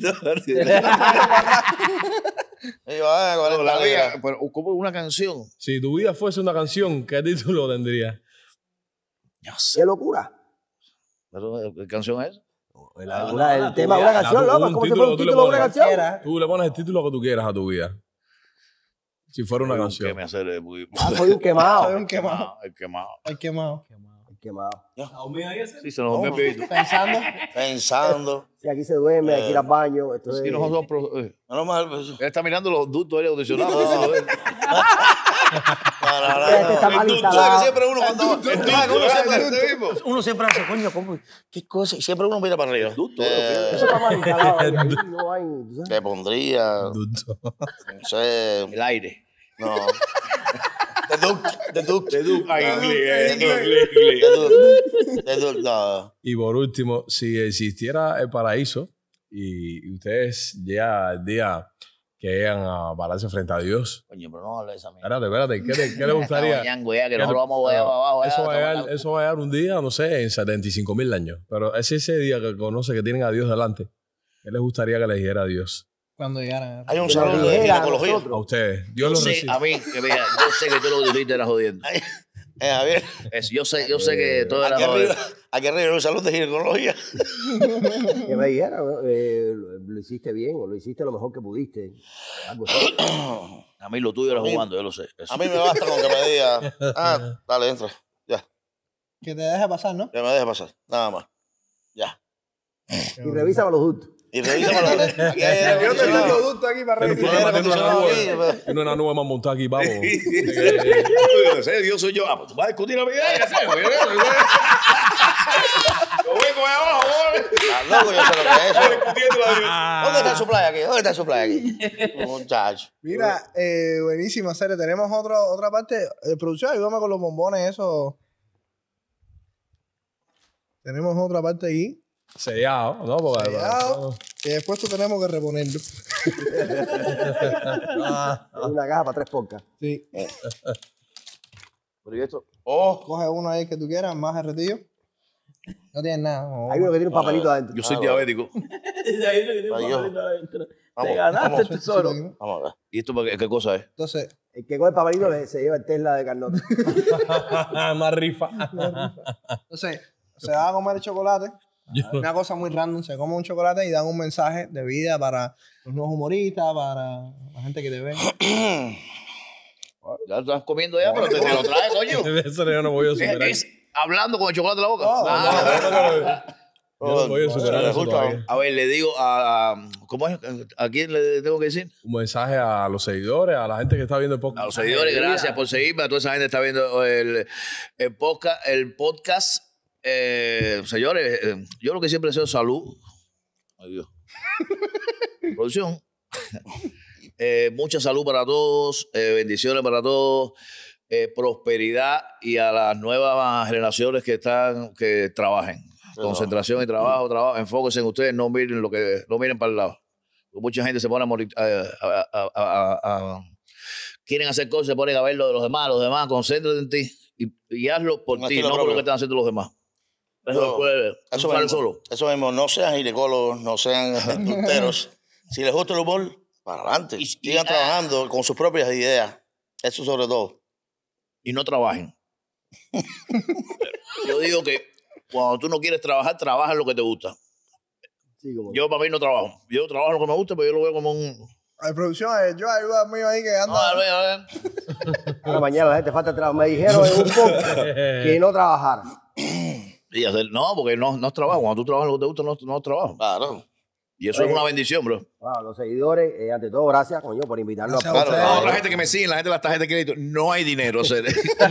S5: Y va, ¿cuál es
S6: No,
S5: la
S6: la
S5: vida?
S6: vida, pero como una canción.
S3: Si tu vida fuese una canción, ¿qué título tendría?
S6: No sé.
S1: Qué locura.
S6: Pero, ¿qué canción es?
S1: El, una- el tema de una
S3: La-
S1: canción,
S3: un
S1: loco, como si
S3: título
S1: fuera un
S3: que tú le
S1: título de una
S3: pones.
S1: canción.
S2: Era.
S3: Tú le pones el título que tú quieras a tu vida. Si fuera una
S6: Que
S3: canción.
S6: me hace de muy.
S1: Ah, soy un
S2: Soy
S1: quemado.
S2: un quemado.
S6: El quemado.
S2: El quemado.
S1: Quemado.
S6: Sí, se nos durmió el bebito.
S2: Pensando.
S5: Pensando.
S1: Si aquí se duerme, hay que ir al baño. Esto es...
S6: Sí, nosotros. pro- eh,
S5: No, no, mal, pues,
S6: Él está mirando los ductos aire acondicionado.
S5: No. no, no, no,
S1: Este está
S5: no.
S1: mal
S5: Tú
S1: instalado.
S5: sabes que siempre uno cuando...
S6: ducto,
S5: tú sabes que uno
S6: el
S5: siempre-
S6: ducto.
S5: Uno siempre hace, coño, ¿cómo? ¿Qué cosa? Y siempre uno mira para arriba. Eh,
S1: Eso está mal instalado. ahí, ahí no hay, ¿tú sabes?
S5: Le pondría,
S3: Duto.
S5: no sé,
S6: El aire.
S5: no. De Duke, de Duke.
S6: De Duke. Ay,
S5: No,
S6: inglés,
S5: de
S6: eh,
S5: Duke,
S6: inglés, inglés.
S5: de Duke, de Duke, no.
S3: Y por último, si existiera el paraíso y y ustedes ya el día que llegan a pararse frente a Dios.
S6: Coño, pero no hable de esa mierda.
S3: Espérate, espérate, ¿qué, te- qué le gustaría?
S6: Ñango, ya, que
S3: ¿Qué
S6: nosotros
S3: te-
S6: vamos allá
S3: pero
S6: para abajo.
S3: Eso
S6: allá,
S3: va, a
S6: estamos
S3: llegar, eso va a llegar un día, no sé, en setenta y cinco mil años. Pero es ese día que conoce que tienen a Dios delante. ¿Qué les gustaría que le dijera a Dios?
S2: Cuando llegaran.
S6: Hay un
S1: Que nos
S6: salón de
S1: dijera a
S6: ginecología.
S1: nosotros.
S3: A ustedes.
S6: Yo
S3: Dios los
S6: sé,
S3: recibe.
S6: a mí, que mira, yo sé que tú lo dijiste era jodiendo.
S5: Eh, Javier,
S6: Es- yo sé, yo sé que todo era
S5: aquí arriba,
S6: jodiendo.
S5: aquí arriba hay un salón de ginecología.
S1: Que me dijera, eh, lo, lo hiciste bien o lo hiciste lo mejor que pudiste. Algo así.
S6: A mí lo tuyo era
S5: A mí-
S6: jugando, yo lo sé. Eso.
S5: A mí me basta con que me diga, ah, dale, entra. Ya,
S2: Que te deje pasar, ¿no?
S5: que me deje pasar. Nada más. Ya.
S1: Y revísame los ductos.
S5: Y revísame la. Aquí hay aire
S2: Yo tengo
S5: acondicionado.
S2: producto aquí para
S3: El
S2: revisar.
S3: problema tiene una
S5: acondicionado
S3: nube.
S5: aquí,
S3: Tiene una nube más montada aquí, vamos.
S6: Yo sé, Dios soy yo. Ah, pues tú vas a discutir a mi idea, ya sé, güey, ya sé. Yo vengo de abajo, güey.
S5: Ah, loco, yo sé lo que es eso.
S6: Discutiendo la-
S5: ¿Dónde está su playa aquí? ¿Dónde está su playa aquí? Muchacho.
S2: Mira, eh, buenísimo, serio. Tenemos otro, otra parte. De producción, ayúdame con los bombones, eso. Tenemos otra parte ahí.
S3: Sellado, ¿no? Porque,
S2: Sellado. Y después tú tenemos que reponerlo.
S1: Es una caja para tres pocas.
S2: Sí.
S5: Pero ¿y esto? Oh,
S2: Coge uno ahí que tú quieras, más derretido. No tienes nada. No.
S1: Hay uno que tiene un papelito adentro.
S6: Yo soy diabético.
S5: Adiós.
S4: Te
S5: Vamos,
S4: ganaste
S5: vamos.
S4: el tesoro.
S5: vamos a ver.
S6: ¿Y esto para qué, qué cosa es?
S2: Entonces,
S1: El que coge el papelito le- se lleva el Tesla de Carnota.
S3: Más rifa.
S2: entonces, se va a comer el chocolate. Una cosa muy random, se come un chocolate y dan un mensaje de vida para los nuevos humoristas, para la gente que te ve.
S6: Ya estás comiendo ya, pero te, te lo trae, coño.
S3: Eso yo no voy a
S6: Es,
S3: superar.
S6: es hablando con el chocolate en la boca.
S2: No,
S6: Ah,
S3: Yo no voy a superar eso
S5: Justo.
S3: todavía.
S6: A ver, le digo a, a- ¿cómo es? ¿A quién le tengo que decir?
S3: Un mensaje a los seguidores, a la gente que está viendo el podcast.
S6: A los seguidores, gracias por seguirme. A toda esa gente que está viendo el, el podcast. El podcast. Eh, señores, eh, yo lo que siempre deseo es salud. Ay, Dios. Producción. Eh, mucha salud para todos, eh, bendiciones para todos, eh, prosperidad y a las nuevas generaciones que están, que trabajen. Concentración y trabajo, trabajo, enfóquense en ustedes, no miren lo que, no miren para el lado. Porque mucha gente se pone a morir, a, a- a- a- a- quieren hacer cosas, se ponen a ver lo de los demás, los demás, concéntrate en ti y, y hazlo por
S5: Un
S6: ti,
S5: estilo
S6: no por lo
S5: propio.
S6: que están haciendo los demás. Eso
S5: Yo-
S6: después,
S5: Eso
S6: tú sales
S5: mismo,
S6: solo.
S5: eso mismo, no sean ginecólogos, no sean adulteros. Si les gusta el humor, para adelante.
S6: Y- y-
S5: Sigan
S6: ah.
S5: trabajando con sus propias ideas. Eso sobre todo.
S6: Y no trabajen. Yo digo que cuando tú no quieres trabajar, trabaja en lo que te gusta.
S1: Sí, como
S6: Yo para mí no trabajo. Yo trabajo en lo que me gusta, pero yo lo veo como un...
S2: Hay producción, eh, yo ayuda mío ahí que anda.
S6: No, a ver, a ver.
S1: una mañana la gente falta trabajo. Me dijeron en un podcast que no trabajara.
S6: Y hacer, no, porque no, no es trabajo. Cuando tú trabajas en lo que te gusta, no, no es trabajo.
S5: Claro.
S6: Y eso es una bendición, bro.
S1: Wow, los seguidores, eh, ante todo, gracias, coño, por invitarnos
S2: Gracias a
S1: a
S2: ustedes.
S6: La
S1: podcast.
S6: otra gente que me sigue, la gente de las tarjetas de crédito, no hay dinero. O sea,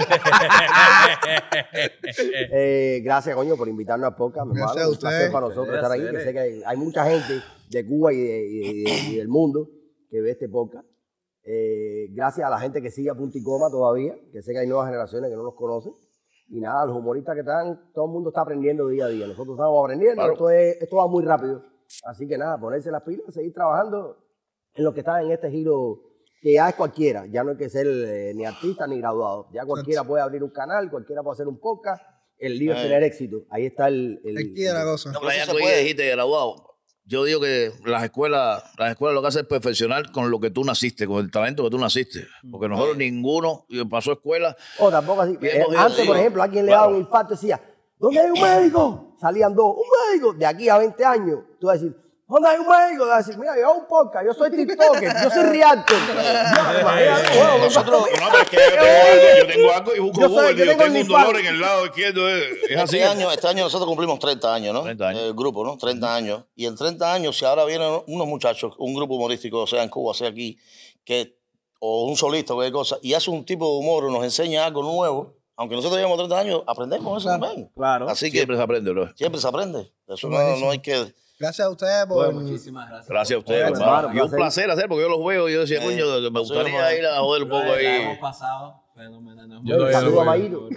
S1: Eh, gracias, coño, por invitarnos a podcast. mi
S2: Gracias
S1: hermano.
S2: a
S1: Es un placer
S2: ustedes.
S1: para nosotros estar aquí, que sé que hay, hay mucha gente de Cuba y, de- y de- y del mundo que ve este podcast. Eh, gracias a la gente que sigue a punto y coma todavía, que sé que hay nuevas generaciones que no nos conocen. Y nada, los humoristas que están, todo el mundo está aprendiendo día a día. Nosotros estamos aprendiendo,
S6: Claro.
S1: esto, es, esto va muy rápido. Así que nada, ponerse las pilas, seguir trabajando en lo que está en este giro, que ya es cualquiera. Ya no hay que ser eh, ni artista ni graduado. Ya cualquiera puede abrir un canal, cualquiera puede hacer un podcast. El lío es
S5: Eh.
S1: tener éxito. Ahí está el... el-
S2: Aquí es la cosa.
S6: no,
S5: Pero
S6: ya
S5: eso
S6: tú
S5: se
S6: ahí
S5: puede.
S6: dijiste graduado. Yo digo que las escuelas, las escuelas lo que hacen es perfeccionar con lo que tú naciste, con el talento que tú naciste. Porque nosotros ninguno pasó escuela.
S1: O tampoco así.
S6: Bien
S1: Eh,
S6: cogido,
S1: antes,
S6: digo.
S1: por ejemplo, alguien le
S6: Claro.
S1: daba un infarto y decía, ¿dónde hay un médico? Salían dos. Un médico. De aquí a veinte años, tú vas a decir, ¿dónde hay un médico? Tú vas a decir, mira, yo hago un podcast, yo soy TikToker, yo soy reactor. Yo, imagínate, bueno,
S6: Nosotros, no, pero es que yo tengo algo, yo tengo algo y busco
S1: Yo soy-
S6: Google,
S1: yo
S6: yo
S1: tengo
S6: tengo un
S1: OnlyFans.
S6: dolor en el lado izquierdo. Es, es así.
S5: Este año, este año nosotros cumplimos treinta años, ¿no?
S6: treinta años.
S5: El grupo, ¿no? treinta años. Y en treinta años, si ahora vienen unos muchachos, un grupo humorístico, sea en Cuba, sea aquí, que, o un solista o cualquier cosa, y hace un tipo de humor o nos enseña algo nuevo, aunque nosotros llevamos treinta años, aprendemos eso también.
S4: Claro.
S5: Así que
S6: Siempre se aprende, bro.
S5: siempre se aprende. Eso no,
S2: Buenísimo.
S5: no hay que...
S2: Gracias a ustedes por.
S4: Bueno, muchísimas gracias.
S6: Gracias a ustedes,
S1: Bueno,
S6: hermano.
S1: hermano,
S6: Y un
S1: placer.
S6: placer hacer, porque yo los veo y yo decía,
S5: Eh,
S6: coño, me
S5: nosotros
S6: gustaría
S5: hemos-
S6: ir a joder un poco
S4: La hemos
S6: ahí.
S4: pasado. Fenomenal.
S3: Yo no
S1: Saludos a Mayito.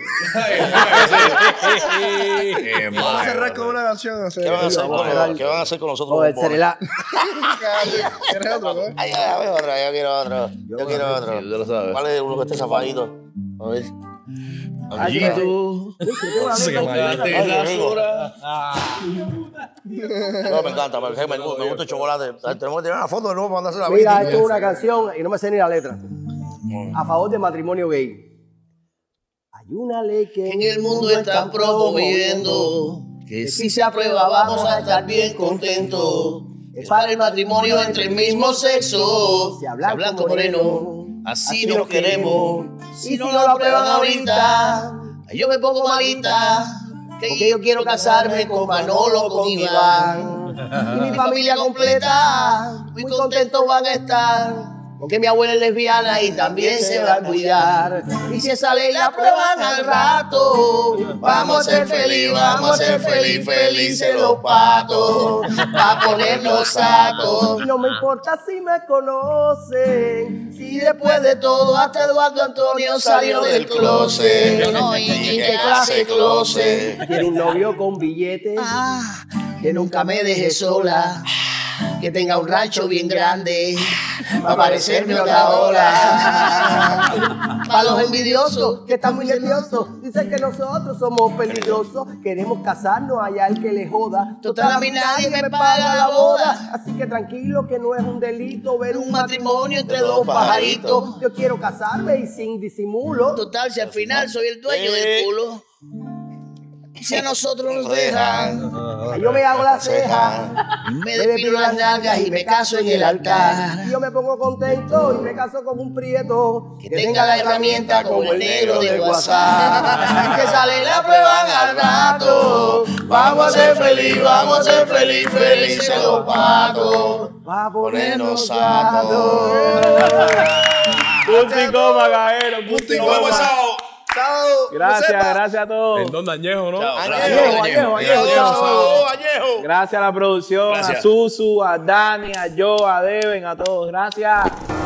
S7: Qué
S2: Vamos a
S7: mal,
S2: cerrar con
S7: bro.
S2: una canción. O sea,
S5: ¿Qué van a hacer
S1: vamos a
S5: con,
S1: cerrar.
S5: ¿qué van a hacer con nosotros?
S1: O el
S5: bombones?
S1: Cerelá.
S2: ¿Quieres otro, no?
S5: Ay, ay, ay, otro, yo quiero otro. Yo quiero otro.
S6: Sí, tú lo sabes.
S5: ¿Cuál es uno que esté zafadito? A ver.
S1: Ay, sí,
S6: Amiguito.
S3: Sí, que Mayito.
S5: Ay, qué rico. No, me encanta, me, me, me gusta el chocolate. Tenemos que tirar una foto de nuevo para mandársela a
S1: Mira,
S5: Vicky.
S1: esto es una canción y no me sé ni la letra. A favor del matrimonio gay. Hay una ley que
S6: En el mundo están promoviendo que si se aprueba vamos a estar bien contentos. Es para el matrimonio entre el mismo sexo.
S1: Si hablan
S6: Blanco
S1: con
S6: moreno,
S1: moreno,
S6: así nos queremos. Si no lo aprueban ahorita, yo me pongo malita. Que yo quiero casarme con Manolo, con Iván. Y mi familia completa, muy contentos van a estar. Porque mi abuela es lesbiana y también se va a cuidar. Y si esa ley la aprueban al rato, vamos a ser felices, vamos a ser feliz, felices los patos. Pa' ponernos sacos.
S1: no me importa si me conocen.
S6: Y después de todo, hasta Eduardo Antonio salió del closet. Yo no, ¿y y qué clase de closet?
S1: Quiero un novio con billete.
S6: Que nunca me deje sola. Que tenga un rancho bien grande. Para parecerme otra ola. Para los envidiosos
S1: Que están muy nerviosos. Dicen que nosotros somos peligrosos. Queremos casarnos allá el que le joda.
S6: Total, a mí nadie me paga la boda.
S1: Así que tranquilo que no es un delito ver
S6: Un
S1: un
S6: matrimonio entre dos pajaritos.
S1: Yo quiero casarme y sin disimulo.
S6: Total, si al final soy el dueño del culo. Si a nosotros nos dejan,
S1: Yo me hago la ceja.
S6: me depilo las nalgas y me caso en el altar.
S1: Yo me pongo contento y me caso con un prieto.
S6: Que tenga la herramienta como el negro de WhatsApp. Que sale la prueba al rato. Vamos a ser feliz, vamos a ser feliz, felices los patos.
S1: Va a
S5: Ponernos
S1: sacos.
S4: Punto y coma, caballero. Punto y
S5: Nos vemos
S4: coma.
S5: sábado.
S4: Gracias, gracias a todos.
S3: En Don Añejo, ¿no?
S5: Chao,
S1: Añejo,
S5: gracias.
S1: añejo, añejo.
S5: Chao, añejo.
S4: Gracias a la producción,
S6: Gracias.
S4: a Susu, a Dani, a Joe, a Deven, a todos. Gracias.